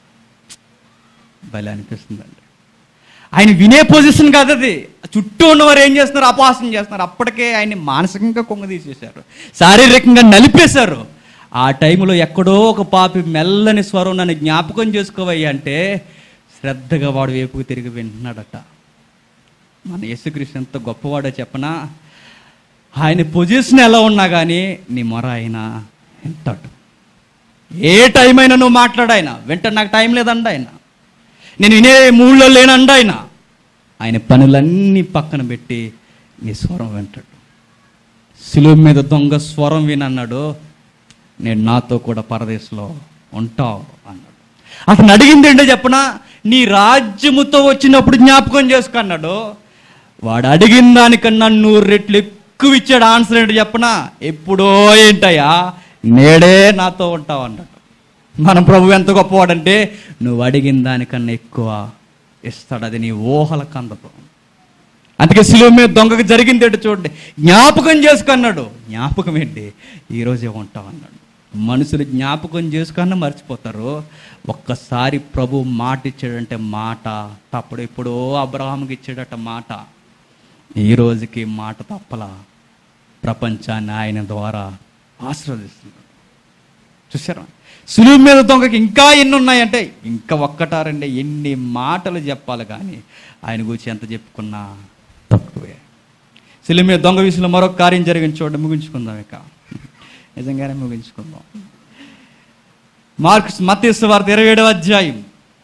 భలే అనిపిస్తుందండి. ఆయన వినే పొజిషన్ కాదు అది. చుట్టూ ఉన్నవారు ఏం చేస్తున్నారు? అపహాస్యం చేస్తున్నారు. అప్పటికే ఆయన్ని మానసికంగా కొంగ తీసేశారు, శారీరకంగా నలిపేశారు. ఆ టైంలో ఎక్కడో ఒక పాపి మెల్లని స్వరం నన్ను జ్ఞాపకం చేసుకోవయ్యా అంటే శ్రద్ధగా వాడు వైపుకు తిరిగి వింటున్నాడట. మన యేసుక్రీస్తు ఎంత గొప్పవాడో చెప్పనా? ఆయన పొజిషన్ ఎలా ఉన్నా కానీ నీ మొర ఆయన వింటాడు. ఏ టైం అయినా నువ్వు మాట్లాడాయన వెంటనే, నాకు టైం లేదండి ఆయన, నేను వినే మూడ్లో లేనండి ఆయన. ఆయన పనులన్నీ పక్కన పెట్టి నీ స్వరం వింటాడు. శిలువ మీద దొంగ స్వరం వినన్నాడు, నేను నాతో కూడా పరదేశంలో ఉంటావు అన్నాడు. అతను అడిగింది ఏంటో చెప్పనా? నీ రాజ్యముతో వచ్చినప్పుడు జ్ఞాపకం చేసుకున్నాడు. వాడు అడిగిన దానికన్నా నూరు రెట్లు ఎక్కువ ఇచ్చాడు. ఆన్సర్ ఏంటో చెప్పనా? ఎప్పుడో ఏంటయ్యా, నేడే నాతో ఉంటావు అన్నాడు. మన ప్రభు ఎంత గొప్పవాడంటే నువ్వు అడిగిన దానికన్నా ఎక్కువ ఇస్తాడు. అది నీ ఊహలకు అందదు. అందుకే శిలువ మీద దొంగకు జరిగింది ఏంటో చూడండి. జ్ఞాపకం చేసుకున్నాడు. జ్ఞాపకం ఏంటి? ఈరోజే ఉంటావు అన్నాడు. మనుషులు జ్ఞాపకం చేసుకున్నా మర్చిపోతారు. ఒక్కసారి ప్రభు మాట ఇచ్చాడంటే మాట తప్పుడు. ఎప్పుడో అబ్రహాముకి ఇచ్చాడట మాట, ఈ రోజుకి మాట తప్పలా ప్రపంచాన్ని ఆయన ద్వారా ఆశీర్వదిస్తున్నాడు. చూసారా? సులువు మీద దొంగకి ఇంకా ఎన్ని ఉన్నాయంటే ఇంకా ఒక్కటారండి. ఎన్ని మాటలు చెప్పాలి కానీ ఆయన గురించి ఎంత చెప్పుకున్నా తక్కువే. సులువు మీద దొంగ విషయంలో మరొక కార్యం జరిగింది చూడండి, ముగించుకుందాం. ఇక నిజంగానే ముగించుకుందాం. మార్క్స్ మత్తయి సువార్త ఇరవై ఏడవ అధ్యాయం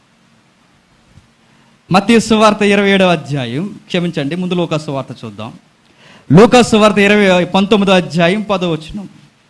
మత్తయి సువార్త ఇరవై ఏడవ అధ్యాయం క్షమించండి, ముందు లూకా సువార్త చూద్దాం. లూకా సువార్త ఇరవై పంతొమ్మిదో అధ్యాయం పదో వచనం.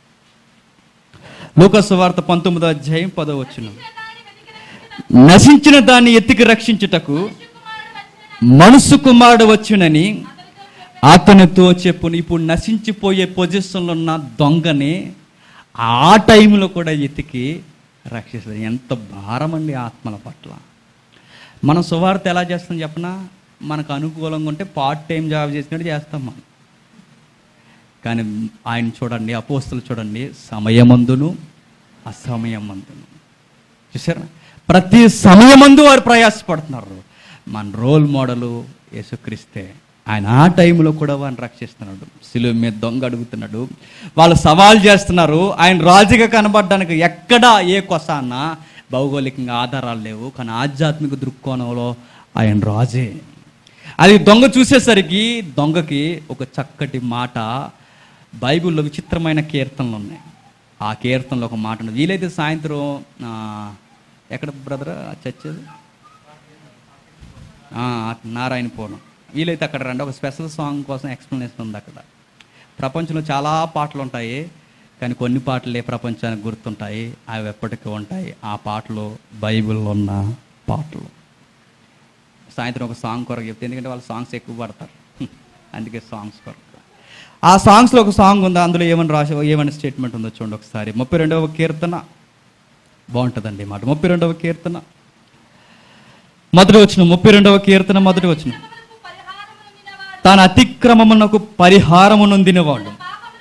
లూకా సువార్త పంతొమ్మిదో అధ్యాయం పదో వచనం. నశించిన దాన్ని ఎత్తికి రక్షించుటకు మనుష్య కుమారుడు వచ్చునని అతనితో చెప్పును. ఇప్పుడు నశించిపోయే పొజిషన్లో ఉన్న దొంగని ఆ టైంలో కూడా ఎతికి రక్షిస్తుంది. ఎంత భారం అండి ఆత్మల పట్ల. మనం సువార్త ఎలా చేస్తాం చెప్పనా? మనకు అనుకూలంగా ఉంటే పార్ట్ టైం జాబ్ చేసినట్టు చేస్తాం మనం. కానీ ఆయన చూడండి, అపోస్తలు చూడండి, సమయమందును అసమయమందును. చూసారా? ప్రతి సమయమందు వారు ప్రయాసపడుతున్నారు. మన రోల్ మోడలు యేసుక్రీస్తే. ఆయన ఆ టైంలో కూడా వారిని రక్షిస్తున్నాడు. శిలువ మీద దొంగ అడుగుతున్నాడు, వాళ్ళు సవాల్ చేస్తున్నారు. ఆయన రాజుగా కనబడడానికి ఎక్కడా ఏ కొసాన భౌగోళికంగా ఆధారాలు లేవు, కానీ ఆధ్యాత్మిక దృక్కోణంలో ఆయన రాజే. అది దొంగ చూసేసరికి దొంగకి ఒక చక్కటి మాట. బైబిల్లో విచిత్రమైన కీర్తనలు ఉన్నాయి. ఆ కీర్తనలో ఒక మాట ఉంది. వీలైతే సాయంత్రం ఎక్కడ బ్రదర్ చర్చది నారాయణపురం, వీలైతే అక్కడ రండి. ఒక స్పెషల్ సాంగ్ కోసం ఎక్స్ప్లెనేషన్ ఉంది అక్కడ. ప్రపంచంలో చాలా పాటలు ఉంటాయి, కానీ కొన్ని పాటలే ప్రపంచానికి గుర్తుంటాయి, అవి ఎప్పటికీ ఉంటాయి. ఆ పాటలు బైబిల్లో ఉన్న పాటలు. సాయంత్రం ఒక సాంగ్ కొరకు చెప్తే, ఎందుకంటే వాళ్ళు సాంగ్స్ ఎక్కువ పడతారు, అందుకే సాంగ్స్ కొరకు. ఆ సాంగ్స్లో ఒక సాంగ్ ఉంది, అందులో ఏమని రాసి ఏమైనా స్టేట్మెంట్ ఉందో చూడండి ఒకసారి. ముప్పై రెండవ కీర్తన బాగుంటుందండి మాట. ముప్పై రెండవ కీర్తన మొదటి వచనం. ముప్పై రెండవ కీర్తన మొదటి వచనం. తన అతిక్రమమునకు పరిహారము నొందినవాడు,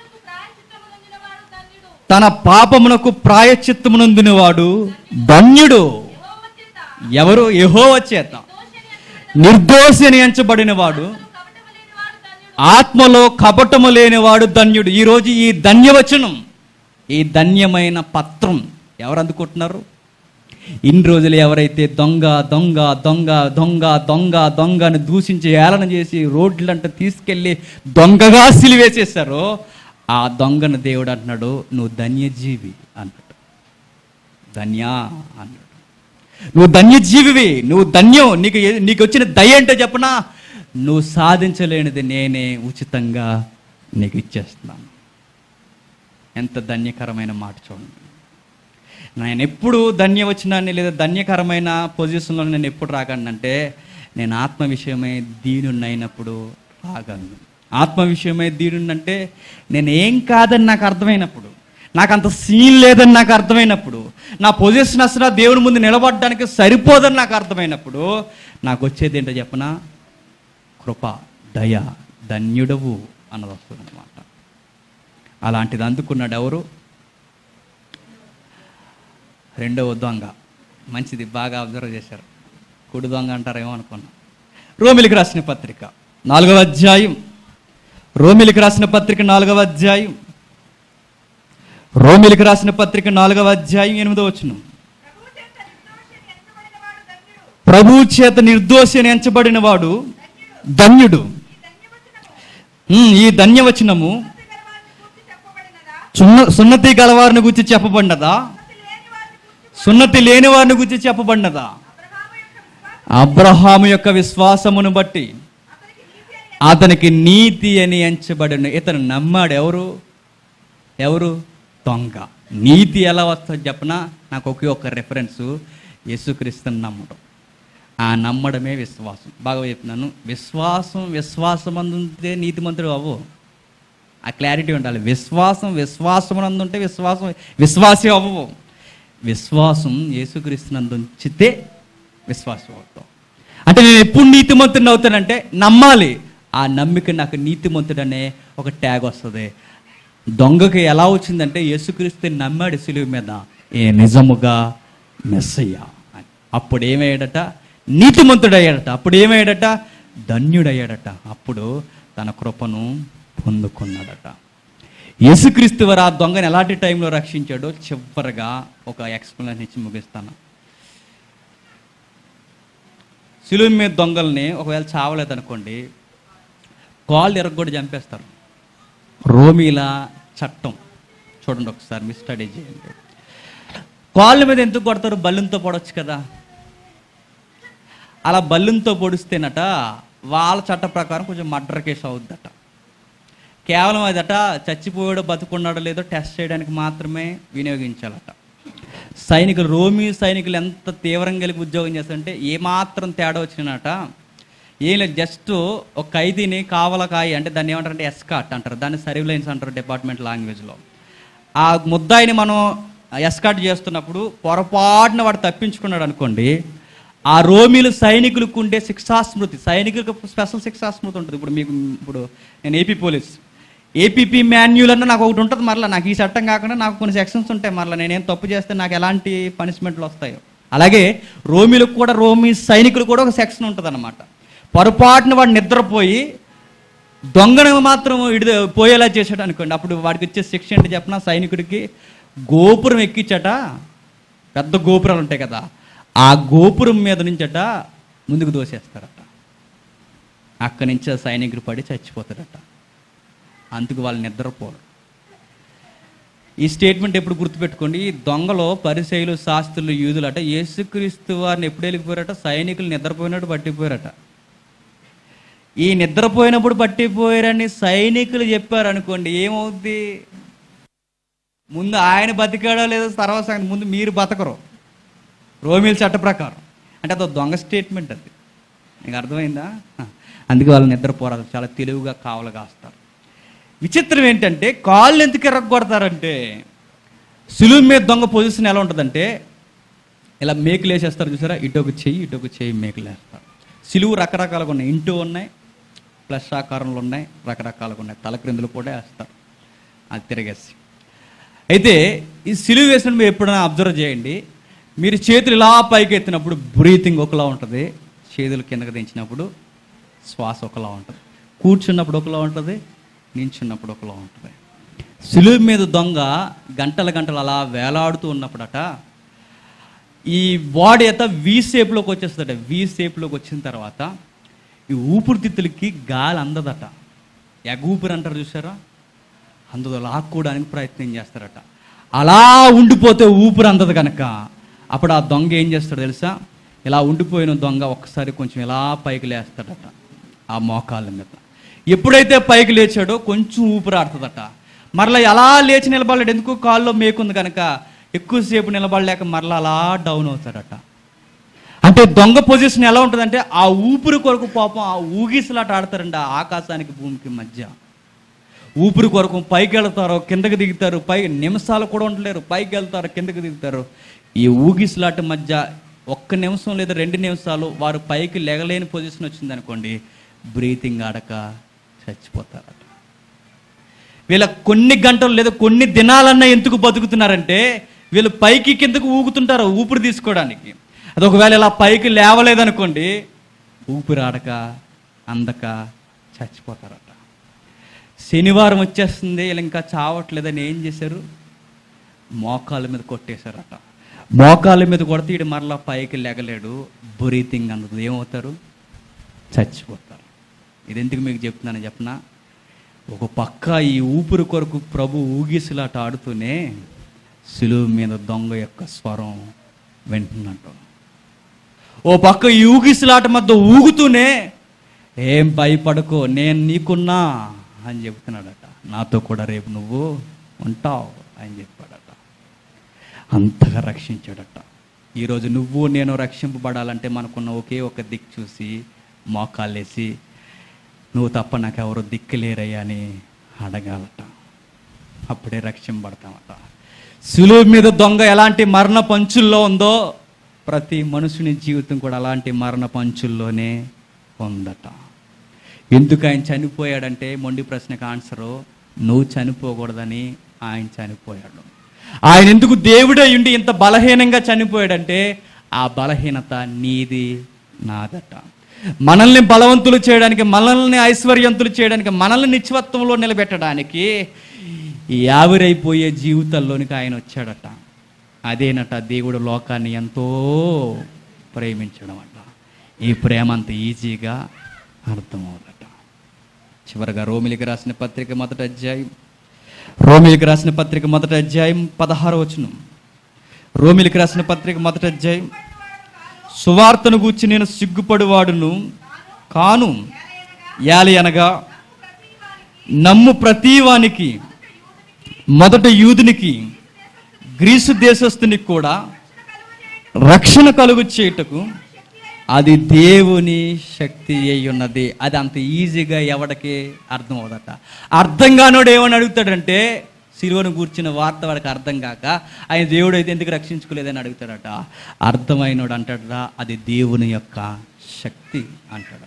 తన పాపమునకు ప్రాయశ్చిత్తము నొందినవాడు ధన్యుడు. ఎవరు? యెహోవా చేత నిర్దోషి అని ఎంచబడిన వాడు, ఆత్మలో కపటము లేనివాడు ధన్యుడు. ఈరోజు ఈ ధన్యవచనం, ఈ ధన్యమైన పత్రం ఎవరు అందుకుంటున్నారు? ఇన్ని రోజులు ఎవరైతే దొంగ దొంగ దొంగ దొంగ దొంగ దొంగ అని దూషించి ఏలన చేసి రోడ్లంట తీసుకెళ్ళి దొంగగా సిలివేసేశారో, ఆ దొంగను దేవుడు అంటున్నాడు, నువ్వు ధన్యజీవి అన్నాడు. ధన్య అన్నాడు, నువ్వు ధన్యజీవివి, నువ్వు ధన్యం. నీకు నీకు వచ్చిన దయ అంటే చెప్పనా? నువ్వు సాధించలేనిది నేనే ఉచితంగా నీకు ఇచ్చేస్తున్నాను. ఎంత ధన్యకరమైన మాట చూడండి. నేను ఎప్పుడు ధన్యవచనాన్ని లేదా ధన్యకరమైన పొజిషన్లో నేను ఎప్పుడు రాగలనంటే నేను ఆత్మ విషయమై దీనున్నైనప్పుడు రాగలను. ఆత్మ విషయమై దీనున్నంటే నేను ఏం కాదని నాకు అర్థమైనప్పుడు, నాకు అంత సీన్ లేదని నాకు అర్థమైనప్పుడు, నా పొజిషన్ అసలు దేవుని ముందు నిలబడడానికి సరిపోదని నాకు అర్థమైనప్పుడు నాకు వచ్చేది ఏంటో చెప్పనా? కృప, దయ, ధన్యుడవు అన్నది వస్తుంది అనమాట. అలాంటిది అందుకున్నాడు ఎవరు? రెండవ దొంగ. మంచిది, బాగా అబ్జర్వ్ చేశారు. కుడి దొంగ అంటారేమో అనుకున్నా. రోమిలికి రాసిన పత్రిక నాలుగవ అధ్యాయం, రోమిలికి రాసిన పత్రిక నాలుగవ అధ్యాయం, రోమిలికి రాసిన పత్రిక నాలుగవ అధ్యాయం ఎనిమిదవ వచనం. ప్రభు చేత నిర్దోషి అని ఎంచబడిన వాడు ధన్యుడు. ఈ ధన్యవచనము సున్నతి గలవారిని గురించి చెప్పబడినదా? సున్నతి లేని వారిని గురించి చెప్పబడినదా? అబ్రహాము యొక్క విశ్వాసమును బట్టి అతనికి నీతి అని ఎంచబడిన. ఇతను నమ్మాడు. ఎవరు ఎవరు దొంగ. నీతి ఎలా వస్తుంది చెప్పనా? నాకు ఒకే ఒక్క రెఫరెన్సు, యేసుక్రీస్తుని నమ్మడం. ఆ నమ్మడమే విశ్వాసం. బాగా చెప్తున్నాను. విశ్వాసం విశ్వాసం అందుంటే నీతిమంతుడు అవ్వు. ఆ క్లారిటీ ఉండాలి. విశ్వాసం విశ్వాసం ఉంటే విశ్వాసం విశ్వాసం అవ్వవు. విశ్వాసం యేసుక్రీస్తునందు ఉంచితే విశ్వాసం అవుతాం. అంటే నేను ఎప్పుడు నీతిమంతుడిని అవుతానంటే నమ్మాలి. ఆ నమ్మిక నాకు నీతిమంతుడనే ఒక ట్యాగ్ వస్తుంది. దొంగకి ఎలా వచ్చిందంటే యేసుక్రీస్తుని నమ్మాడు సిలువ మీద, ఏ నిజముగా మెస్సయ్య అని. అప్పుడు ఏమయ్యాడట? నీతిమంతుడయ్యాడట. అప్పుడు ఏమయ్యాడట? ధన్యుడయ్యాడట. అప్పుడు తన కృపను పొందుకున్నాడట. యేసుక్రీస్తు వారు ఆ దొంగని ఎలాంటి టైంలో రక్షించాడో చివరిగా ఒక ఎక్స్ప్లెనేషన్ ఇచ్చి ముగిస్తాను. సిలువ మీద దొంగల్ని ఒకవేళ చావలేదనుకోండి, కాళ్ళు ఎరగొట్టి చంపేస్తారు. రోమీల చట్టం చూడండి ఒకసారి, మీరు స్టడీ చేయండి. కాళ్ళ మీద ఎందుకు కొడతారు? బల్లుతో పొడవచ్చు కదా. అలా బల్లుతో పొడిస్తేనట వాళ్ళ చట్ట ప్రకారం కొంచెం మర్డర్ కేసు అవుద్దట. కేవలం అదట చచ్చిపోయాడో బతుకున్నాడో లేదో టెస్ట్ చేయడానికి మాత్రమే వినియోగించాలట. సైనికులు, రోమీ సైనికులు ఎంత తీవ్రంగా కలిపి ఉద్యోగం చేస్తారంటే ఏమాత్రం తేడా వచ్చినట ఏం లేదు, జస్ట్ ఒక ఖైదీని కావలకాయి అంటే దాన్ని ఏమంటారంటే ఎస్కాట్ అంటారు, దాన్ని సర్విలెన్స్ అంటారు డిపార్ట్మెంట్ లాంగ్వేజ్లో. ఆ ముద్దాయిని మనం ఎస్కాట్ చేస్తున్నప్పుడు పొరపాటున వాడు తప్పించుకున్నాడు అనుకోండి, ఆ రోమిలు సైనికులకు ఉండే శిక్షాస్మృతి, సైనికులకు స్పెషల్ శిక్షాస్మృతి ఉంటుంది. ఇప్పుడు మీకు ఇప్పుడు నేను ఏపీ పోలీస్, ఏపీపీ మాన్యువల్ అన్న నాకు ఒకటి ఉంటుంది. మరలా నాకు ఈ చట్టం కాకుండా నాకు కొన్ని సెక్షన్స్ ఉంటాయి. మరలా నేనేం తప్పు చేస్తే నాకు ఎలాంటి పనిష్మెంట్లు వస్తాయో అలాగే రోమిలకు కూడా, రోమి సైనికులు కూడా ఒక సెక్షన్ ఉంటుంది అన్నమాట. పొరపాటున వాడు నిద్రపోయి దొంగను మాత్రం ఇడి పోయేలా చేశాడు అనుకోండి, అప్పుడు వాడికి వచ్చే శిక్ష ఏంటి చెప్పిన? సైనికుడికి గోపురం ఎక్కించట, పెద్ద గోపురాలు ఉంటాయి కదా, ఆ గోపురం మీద నుంచట ముందుకు దోసేస్తారట. అక్కడి నుంచి ఆ సైనికుడు పడి చచ్చిపోతాడట. అందుకు వాళ్ళు నిద్రపోరు. ఈ స్టేట్మెంట్ ఎప్పుడు గుర్తుపెట్టుకోండి. ఈ దొంగలో పరిసయ్యులు, శాస్త్రులు, యూదులు అట యేసుక్రీస్తు వారిని ఎప్పుడు వెళ్ళిపోయారట? సైనికులు నిద్రపోయినట్టు పట్టిపోయారట. ఈ నిద్రపోయినప్పుడు పట్టిపోయారని సైనికులు చెప్పారనుకోండి, ఏమవుద్ది? ముందు ఆయన బతికాడో లేదో తర్వాత ముందు మీరు బతకరు రోమిల చట్ట ప్రకారం. అంటే అదో దొంగ స్టేట్మెంట్ అది. నీకు అర్థమైందా? అందుకే వాళ్ళు నిద్రపోరాదు, చాలా తెలివిగా కావలు కాస్తారు. విచిత్రం ఏంటంటే కాళ్ళు ఎందుకు ఎర్రగొడతారంటే, సిలువ మీద దొంగ పొజిషన్ ఎలా ఉంటుందంటే ఇలా మేకులు వేసేస్తారు చూసారా, ఇటొక చెయ్యి ఇటొక చెయ్యి మేకులు వేస్తారు. సిలువు రకరకాలుగా ఉన్నాయి, ఇంటూ ఉన్నాయి, ప్లస్ ఆకారంలో ఉన్నాయి, రకరకాలుగా ఉన్నాయి, తల క్రిందులు కూడా వేస్తారు అది తిరగేసి. అయితే ఈ సిలువ వేసినప్పుడు మీరు ఎప్పుడైనా అబ్జర్వ్ చేయండి, మీరు చేతులు ఇలా పైకి ఎత్తినప్పుడు బ్రీతింగ్ ఒకలా ఉంటుంది, చేతులు కిందకి దించినప్పుడు శ్వాస ఒకలా ఉంటుంది, కూర్చున్నప్పుడు ఒకలా ఉంటుంది, నించున్నప్పుడు ఒకలా ఉంటుంది. సిలువ మీద దొంగ గంటల గంటలు అలా వేలాడుతూ ఉన్నప్పుడట ఈ బాడీ అంతా వి షేప్లోకి వచ్చేస్తుందట. వి షేప్లోకి వచ్చిన తర్వాత ఈ ఊపిరితిత్తులకి గాలి అందదట. ఎగూపిరి అంటారు చూసారా, అందులో లాక్కోవడానికి ప్రయత్నం చేస్తారట. అలా ఉండిపోతే ఊపిరి అందదు కనుక అప్పుడు ఆ దొంగ ఏం చేస్తాడో తెలుసా, ఇలా ఉండిపోయిన దొంగ ఒక్కసారి కొంచెం ఇలా పైకి లేస్తాడట ఆ మోకాళ్ళ మీద. ఎప్పుడైతే పైకి లేచాడో కొంచెం ఊపిరి ఆడుతుందట. మరలా ఎలా లేచి నిలబడలేడు, ఎందుకు? కాల్లో మేకుంది కనుక ఎక్కువసేపు నిలబడలేక మరలా అలా డౌన్ అవుతాడట. అంటే దొంగ పొజిషన్ ఎలా ఉంటుందంటే ఆ ఊపిరి కొరకు పాపం ఆ ఊగిసలాట ఆడతారండి ఆ ఆకాశానికి భూమికి మధ్య. ఊపిరి కొరకు పైకి వెళ్తారు, కిందకి దిగుతారు, పై నిమిషాలు కూడా ఉండలేరు, పైకి వెళ్తారు, కిందకి దిగుతారు. ఈ ఊగిసలాట మధ్య ఒక్క నిమిషం లేదా రెండు నిమిషాలు వారు పైకి లెగలేని పొజిషన్ వచ్చింది అనుకోండి, బ్రీతింగ్ ఆడక చచ్చిపోతారట. వీళ్ళ కొన్ని గంటలు లేదా కొన్ని దినాలన్నా ఎందుకు బతుకుతున్నారంటే వీళ్ళు పైకి కిందకు ఊగుతుంటారు ఊపిరి తీసుకోవడానికి. అది ఒకవేళ ఇలా పైకి లేవలేదనుకోండి, ఊపిరి ఆడక అందక చచ్చిపోతారట. శనివారం వచ్చేస్తుంది, వీళ్ళు ఇంకా చావట్లేదని ఏం చేశారు, మోకాళ్ళ మీద కొట్టేశారట. మోకాళ్ళ మీద కొడితే వీడు మరలా పైకి లేగలేడు, బ్రీతింగ్ అన్నది ఏమవుతారు, చచ్చిపోతారు. ఇది ఎందుకు మీకు చెప్తున్నాను చెప్పనా, ఒక పక్క ఈ ఊపిరి కొరకు ప్రభు ఊగిసలాట ఆడుతూనే సిలువ మీద దొంగ యొక్క స్వరం వింటున్నట్టు. ఓ పక్క ఈ ఊగిసలాట మధ్య ఊగుతూనే ఏం భయపడకో నేను నీకున్నా అని చెప్తున్నాడట. నాతో కూడా రేపు నువ్వు ఉంటావు అని చెప్పాడట. అంతగా రక్షించాడట. ఈరోజు నువ్వు నేను రక్షింపబడాలంటే మనకున్న ఒకే ఒక దిక్కు చూసి మోకాళ్ళేసి నువ్వు తప్ప నాకు ఎవరు దిక్కులేరయ్యా అని అడగాలట. అప్పుడే రక్షింపబడతామట. సిలువ మీద దొంగ ఎలాంటి మరణ పంచుల్లో ఉందో ప్రతి మనుషుని జీవితం కూడా అలాంటి మరణ పంచుల్లోనే ఉందట. ఎందుకు ఆయన చనిపోయాడంటే మొండి ప్రశ్నకు ఆన్సరు, నువ్వు చనిపోకూడదని ఆయన చనిపోయాడు. ఆయన ఎందుకు దేవుడై ఉండి ఇంత బలహీనంగా చనిపోయాడంటే ఆ బలహీనత నీది నాదట. మనల్ని బలవంతులు చేయడానికి, మనల్ని ఐశ్వర్యంతులు చేయడానికి, మనల్ని నిత్యత్వంలో నిలబెట్టడానికి ఈ ఆవిరైపోయే జీవితాల్లోనికి ఆయన వచ్చాడట. అదేనట దేవుడు లోకాన్ని ఎంతో ప్రేమించడం అట. ఈ ప్రేమ అంత ఈజీగా అర్థమవుదట. చివరగా రోమిలికి రాసిన పత్రిక మొదటి అధ్యాయం రోమిలికి రాసిన పత్రిక మొదటి అధ్యాయం పదహారు వచనం. రోమిలికి రాసిన పత్రిక మొదటి అధ్యాయం సువార్తను గూర్చి నేను సిగ్గుపడువాడును కాను, యాలి అనగా నమ్ము ప్రతివానికి, మొదట యూదునికి గ్రీసు దేశస్థునికి కూడా రక్షణ కలుగు చేయుటకు అది దేవుని శక్తి అయి ఉన్నది. అది అంత ఈజీగా ఎవడికి అర్థం అవుదట. అర్థం కానోడు ఏమని అడుగుతాడంటే సిలువను కూర్చిన వార్త వాడికి అర్థం కాక ఆయన దేవుడు అయితే ఎందుకు రక్షించుకోలేదని అడుగుతాడట. అర్థమైనోడు అంటాడట అది దేవుని యొక్క శక్తి అంటాడట.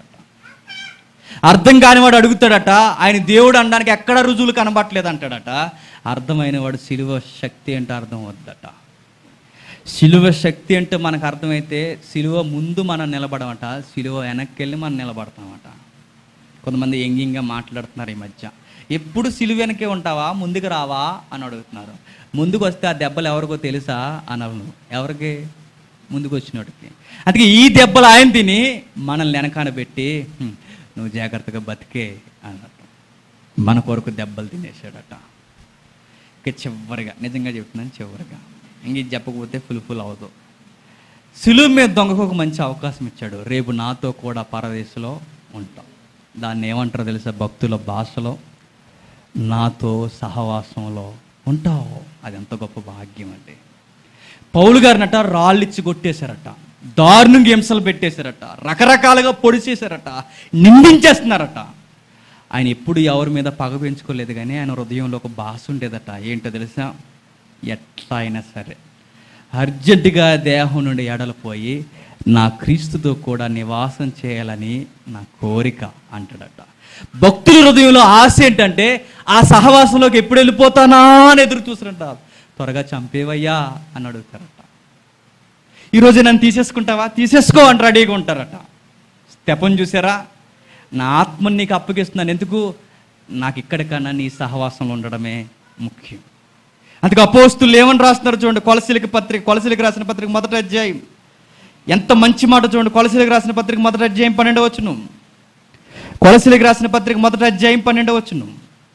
అర్థం కానివాడు అడుగుతాడట ఆయన దేవుడు అనడానికి ఎక్కడ రుజువులు కనబట్టలేదు అంటాడట. అర్థమైన వాడు సిలువ శక్తి అంటే అర్థం అవుద్దట. సిలువ శక్తి అంటే మనకు అర్థమైతే సిలువ ముందు మనం నిలబడమట, సిలువ వెనక్కి వెళ్ళి మనం నిలబడతామట. కొంతమంది ఎంగింగ్గా మాట్లాడుతున్నారు ఈ మధ్య, ఎప్పుడు సిలువ వెనకే ఉంటావా ముందుకు రావా అని అడుగుతున్నారు. ముందుకు వస్తే ఆ దెబ్బలు ఎవరికో తెలుసా అనను, ఎవరికి ముందుకు వచ్చినోడికి. అందుకే ఈ దెబ్బలు ఆయన తిని మనల్ని వెనకాన పెట్టి నువ్వు జాగ్రత్తగా బతికే అన్నట్టు మన కొరకు దెబ్బలు తినేసాడట. ఇక చివరిగా నిజంగా చెప్తున్నాను, చివరిగా ఇంక ఇది చెప్పకపోతే ఫుల్ ఫుల్ అవ్వదు. సిలువ మీద దొంగకు ఒక మంచి అవకాశం ఇచ్చాడు. రేపు నాతో కూడా పరదేశంలో ఉంటాం. దాన్ని ఏమంటారో తెలుసా భక్తుల భాషలో, నాతో సహవాసంలో ఉంటావు. అది ఎంత గొప్ప భాగ్యం అండి. పౌలు గారినట రాళ్ళిచ్చి కొట్టేశారట, దారుణంగా హింసలు పెట్టేశారట, రకరకాలుగా పొడి చేశారట, నిందించేస్తున్నారట. ఆయన ఎప్పుడు ఎవరి మీద పగ పెంచుకోలేదు, కానీ ఆయన హృదయంలో ఒక భాష ఉండేదట. ఏంటో తెలుసా, ఎట్లా అయినా సరే అర్జెంటుగా దేహం నుండి ఎడలిపోయి నా క్రీస్తుతో కూడా నివాసం చేయాలని నా కోరిక అంటాడట. భక్తుల హృదయంలో ఆశ ఏంటంటే ఆ సహవాసంలోకి ఎప్పుడు వెళ్ళిపోతానా అని ఎదురు చూస్తారంట. త్వరగా చంపేవయ్యా అని అడుగుతారట. ఈరోజు నన్ను తీసేసుకుంటావా, తీసేసుకో అని రెడీగా ఉంటారట. తెప్పని చూసారా, నా ఆత్మని నీకు అప్పగిస్తున్నాను, ఎందుకు, నాకు ఇక్కడికన్నా నీ సహవాసంలో ఉండడమే ముఖ్యం. అందుకే అపోస్తులు ఏమని రాస్తున్నారు చూడండి, కొలసీలకి పత్రిక కొలసీలకి రాసిన పత్రిక మొదటి అధ్యాయం ఎంత మంచి మాట చూడండి. కొలసీలకి రాసిన పత్రిక మొదటి అధ్యాయం పన్నెండవ వచనం. కొలసీలకి రాసిన పత్రిక మొదటి అధ్యాయం పన్నెండవ వచనం.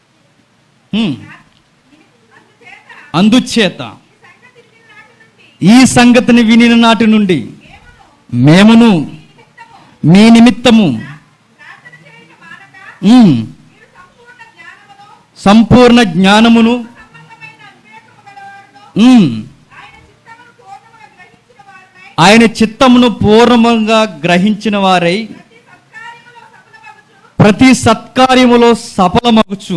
అందుచేత ఈ సంగతిని వినిన నాటి నుండి మేమును మీ నిమిత్తము సంపూర్ణ జ్ఞానమును ఆయన చిత్తమును పూర్ణంగా గ్రహించిన వారై ప్రతి సత్కార్యములో సఫలమగుచు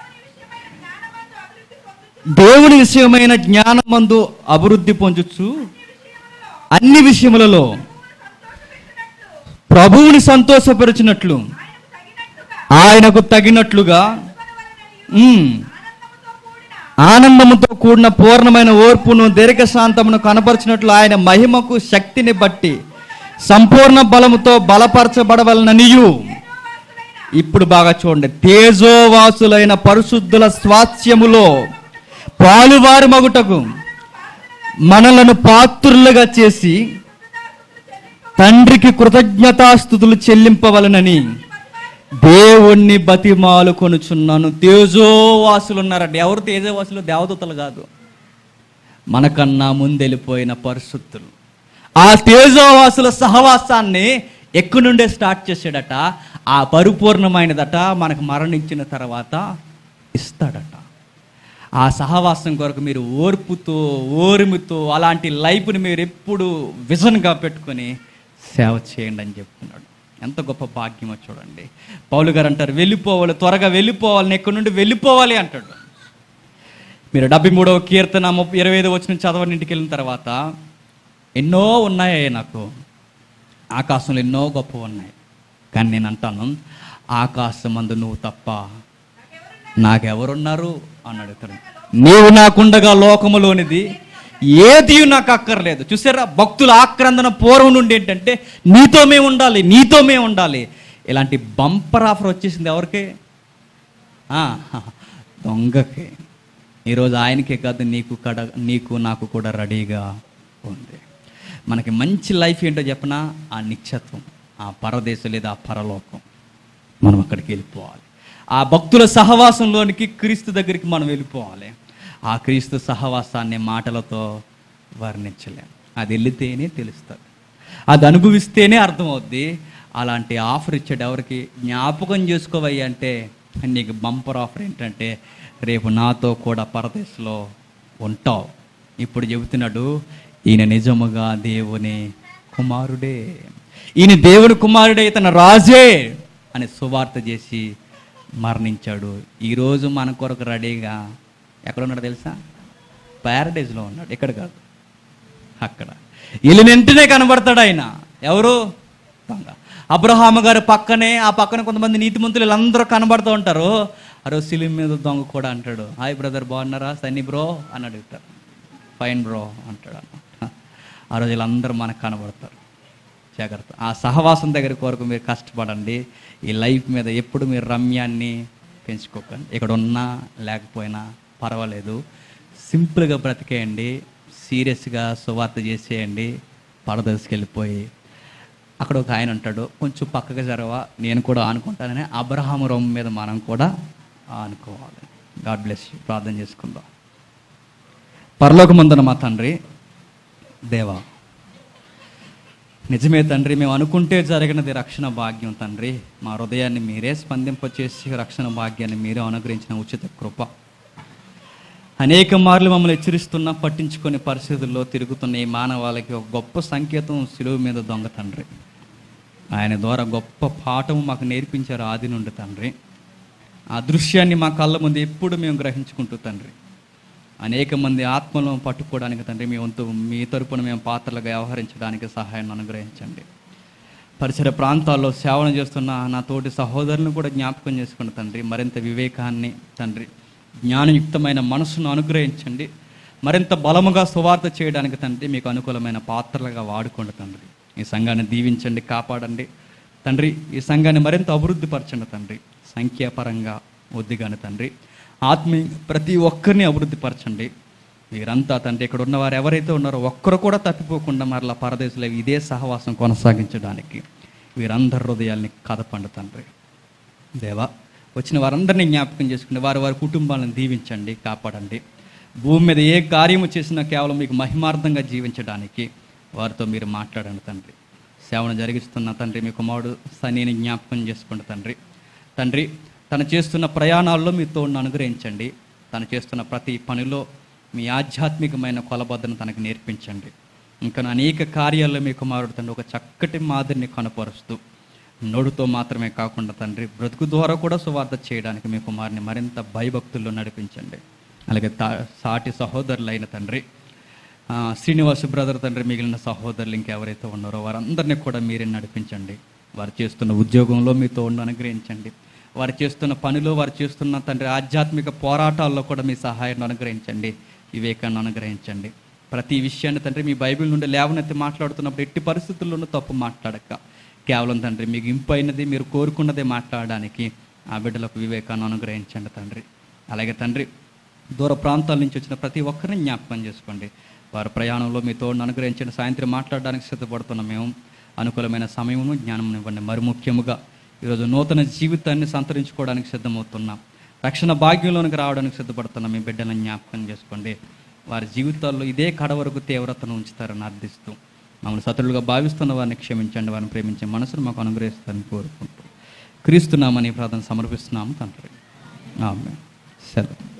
దేవుని విషయమైన జ్ఞానమందు అభివృద్ధి పొందుచు అన్ని విషయములలో ప్రభువుని సంతోషపరిచినట్లు ఆయనకు తగినట్లుగా ఉమ్, ఆనందముతో కూడిన పూర్ణమైన ఓర్పును దీర్ఘశాంతమును కనపరిచినట్లు ఆయన మహిమకు శక్తిని బట్టి సంపూర్ణ బలముతో బలపరచబడవలననియు. ఇప్పుడు బాగా చూడండి, తేజోవాసులైన పరిశుద్ధుల స్వాస్థ్యములో పాలువారు మగుటకు మనలను పాత్రులుగా చేసి తండ్రికి కృతజ్ఞతాస్తుతులు చెల్లింపవలనని దేవుణ్ణి బతిమాలు కొనుచున్నాను. తేజోవాసులు ఉన్నారండి. ఎవరు తేజోవాసులు? దేవదూతలు కాదు, మనకన్నా ముందెళ్ళిపోయిన పరిశుద్ధులు. ఆ తేజోవాసుల సహవాసాన్ని ఎక్కడి నుండే స్టార్ట్ చేశాడట. ఆ పరిపూర్ణమైనదట మనకు మరణించిన తర్వాత ఇస్తాడట. ఆ సహవాసం కొరకు మీరు ఓర్పుతో ఓర్మితో అలాంటి లైఫ్ని మీరు ఎప్పుడు విజన్గా పెట్టుకొని సేవ చేయండి అని చెప్తున్నాడు. ఎంత గొప్ప భాగ్యమో చూడండి. పౌలు గారు అంటారు, వెళ్ళిపోవాలి, త్వరగా వెళ్ళిపోవాలి, ఎక్కడి నుండి వెళ్ళిపోవాలి అంటాడు. మీరు డెబ్బై మూడవ కీర్తన ముప్పై ఇరవై ఐదు వచ్చిన చదవని ఇంటికి వెళ్ళిన తర్వాత ఎన్నో ఉన్నాయి నాకు, ఆకాశంలో ఎన్నో గొప్ప ఉన్నాయి, కానీ నేను అంటాను ఆకాశం అందు నువ్వు తప్ప నాకెవరున్నారు అని అడుగుతాడు. నీవు నాకుండగా లోకములోనిది ఏది నాకు అక్కర్లేదు. చూసారా, భక్తుల ఆక్రందన పూర్వం నుండి ఏంటంటే నీతో మేము ఉండాలి, నీతో మేము ఉండాలి. ఇలాంటి బంపర్ ఆఫర్ వచ్చేసింది ఎవరికి? దొంగకి. ఈరోజు ఆయనకే కాదు, నీకు కడ నీకు నాకు కూడా రెడీగా ఉంది. మనకి మంచి లైఫ్ ఏంటో చెప్పనా? ఆ నిత్యత్వం, ఆ పరదేశం లేదా ఆ పరలోకం. మనం అక్కడికి వెళ్ళిపోవాలి. ఆ భక్తుల సహవాసంలోనికి, క్రీస్తు దగ్గరికి మనం వెళ్ళిపోవాలి. ఆ క్రీస్తు సహవాసాన్ని మాటలతో వర్ణించలేం. అది వెళితేనే తెలుస్తుంది, అది అనుభవిస్తేనే అర్థమవుద్ది. అలాంటి ఆఫర్ ఇచ్చాడు ఎవరికి? జ్ఞాపకం చేసుకోవయ్యి అంటే నీకు బంపర్ ఆఫర్ ఏంటంటే రేపు నాతో కూడా పరదేశంలో ఉంటావు. ఇప్పుడు చెబుతున్నాడు, ఈయన నిజముగా దేవుని కుమారుడే, ఈయన దేవుని కుమారుడే, ఇతను రాజే అని సువార్త చేసి మరణించాడు. ఈరోజు మన కొరకు రెడీగా ఎక్కడ ఉన్నాడు తెలుసా? ప్యారడైజ్లో ఉన్నాడు. ఎక్కడ కాదు, అక్కడ. వీళ్ళని వెంటనే కనబడతాడు ఆయన. ఎవరు? దొంగ. అబ్రహాము గారి పక్కనే, ఆ పక్కన కొంతమంది నీతిమంతులు వీళ్ళందరూ కనబడుతూ ఉంటారు. ఆ రోజు సిలిం మీద దొంగ కూడా అంటాడు, హాయ్ బ్రదర్ బాగున్నారా, సన్నీ బ్రో అని అడుగుతారు. ఫైన్ బ్రో అంటాడు అన్నమాట. ఆ రోజు వీళ్ళందరూ మనకు కనబడతారు. జాగ్రత్త. ఆ సహవాసం దగ్గర కొరకు మీరు కష్టపడండి. ఈ లైఫ్ మీద ఎప్పుడు మీరు రమ్యాన్ని పెంచుకోకండి. ఇక్కడ ఉన్నా లేకపోయినా పర్వాలేదు, సింపుల్గా బ్రతికేయండి, సీరియస్గా సువార్త చేసేయండి. పరదర్శకి వెళ్ళిపోయి అక్కడ ఒక ఆయన ఉంటాడు, కొంచెం పక్కగా జరగవా, నేను కూడా ఆనుకుంటానని అబ్రహాము రొమ్ము మీద మనం కూడా ఆనుకోవాలి. God bless you. ప్రార్థన చేసుకుందాం. పరలోకమందున మా తండ్రి దేవా, నిజమే తండ్రి, మేము అనుకుంటే జరిగినది రక్షణ భాగ్యం తండ్రి. మా హృదయాన్ని మీరే స్పందింపచేసి రక్షణ భాగ్యాన్ని మీరే అనుగ్రహించిన ఉచిత కృప. అనేక మార్లు మమ్మల్ని హెచ్చరిస్తున్నా పట్టించుకునే పరిస్థితుల్లో తిరుగుతున్న ఈ మానవాళికి ఒక గొప్ప సంకేతం సిలువ మీద దొంగ తండ్రి. ఆయన ద్వారా గొప్ప పాఠం మాకు నేర్పించారు ఆది నుండి తండ్రి. ఆ దృశ్యాన్ని మా కళ్ళ ముందు ఎప్పుడు మేము గ్రహించుకుంటూ తండ్రి, అనేక మంది ఆత్మలను పట్టుకోవడానికి తండ్రి మీ వంతు మీ తరపున మేము పాత్రలుగా వ్యవహరించడానికి సహాయాన్ని అనుగ్రహించండి. పరిసర ప్రాంతాల్లో సేవన చేస్తున్న నా తోటి సహోదరులను కూడా జ్ఞాపకం చేసుకున్న తండ్రి, మరింత వివేకాన్ని తండ్రి, జ్ఞానయుక్తమైన మనసును అనుగ్రహించండి. మరింత బలముగా సువార్త చేయడానికి తండ్రి మీకు అనుకూలమైన పాత్రలుగా వాడుకోండి తండ్రి. ఈ సంఘాన్ని దీవించండి, కాపాడండి తండ్రి. ఈ సంఘాన్ని మరింత అభివృద్ధి పరచండి తండ్రి. సంఖ్యాపరంగా వద్దిగాని తండ్రి, ఆత్మీయ ప్రతి ఒక్కరిని అభివృద్ధి పరచండి. వీరంతా తండ్రి ఇక్కడ ఉన్నవారు ఎవరైతే ఉన్నారో ఒక్కరు కూడా తప్పిపోకుండా మరలా పరదేశంలో ఇదే సహవాసం కొనసాగించడానికి వీరందరి హృదయాల్ని కదపండి తండ్రి. దేవా, వచ్చిన వారందరినీ జ్ఞాపకం చేసుకుని వారి వారి కుటుంబాలను దీవించండి, కాపాడండి. భూమి మీద ఏ కార్యము చేసినా కేవలం మీకు మహిమార్థంగా జీవించడానికి వారితో మీరు మాట్లాడండి తండ్రి. సేవను జరిగిస్తున్న తండ్రి మీ కుమారుడు సన్నీని జ్ఞాపకం చేసుకోండి తండ్రి. తండ్రి తను చేస్తున్న ప్రయాణాల్లో మీ తోడును అనుగ్రహించండి. తను చేస్తున్న ప్రతి పనిలో మీ ఆధ్యాత్మికమైన కొలబద్దను తనకు నేర్పించండి. ఇంకా అనేక కార్యాల్లో మీ కుమారుడు తండ్రి ఒక చక్కటి మాదిరిని కనపరుస్తూ నోడుతో మాత్రమే కాకుండా తండ్రి బ్రతుకు ద్వారా కూడా సువార్త చేయడానికి మీ కుమారుని మరింత భయభక్తుల్లో నడిపించండి. అలాగే తా సాటి సహోదరులైన తండ్రి శ్రీనివాసు బ్రదర్ తండ్రి మిగిలిన సహోదరులు ఇంకెవరైతే ఉన్నారో వారందరినీ కూడా మీరే నడిపించండి. వారు చేస్తున్న ఉద్యోగంలో మీతో ఉండి అనుగ్రహించండి. వారు చేస్తున్న పనిలో వారు చేస్తున్న తండ్రి ఆధ్యాత్మిక పోరాటాల్లో కూడా మీ సహాయాన్ని అనుగ్రహించండి, వివేకాన్ని అనుగ్రహించండి. ప్రతి విషయాన్ని తండ్రి మీ బైబిల్ నుండి లేవనెత్తి మాట్లాడుతున్నప్పుడు ఎట్టి పరిస్థితుల్లోనూ తప్పు మాట్లాడక కేవలం తండ్రి మీకు ఇంపైనది మీరు కోరుకున్నదే మాట్లాడడానికి ఆ బిడ్డలకు వివేకాన్ని అనుగ్రహించండి తండ్రి. అలాగే తండ్రి దూర ప్రాంతాల నుంచి వచ్చిన ప్రతి ఒక్కరిని జ్ఞాపకం చేసుకోండి. వారి ప్రయాణంలో మీతో అనుగ్రహించండి. సాయంత్రం మాట్లాడడానికి సిద్ధపడుతున్న మేము అనుకూలమైన సమయమును జ్ఞానం ఇవ్వండి. మరి ముఖ్యముగా ఈరోజు నూతన జీవితాన్ని సంతరించుకోవడానికి సిద్ధమవుతున్నాం, రక్షణ భాగ్యంలోనికి రావడానికి సిద్ధపడుతున్నాం. మీ బిడ్డలను జ్ఞాపకం చేసుకోండి. వారి జీవితాల్లో ఇదే కడ వరకు తీవ్రతను ఉంచుతారని అర్థిస్తూ మమ్మల్ని శత్రులుగా భావిస్తున్న వారిని క్షమించండి. వారిని ప్రేమించే మనసును మాకు అనుగ్రహిస్తారని కోరుకుంటూ క్రీస్తున్నామని ప్రార్థన సమర్పిస్తున్నాము తండ్రి. ఆమేన్. సెలవు.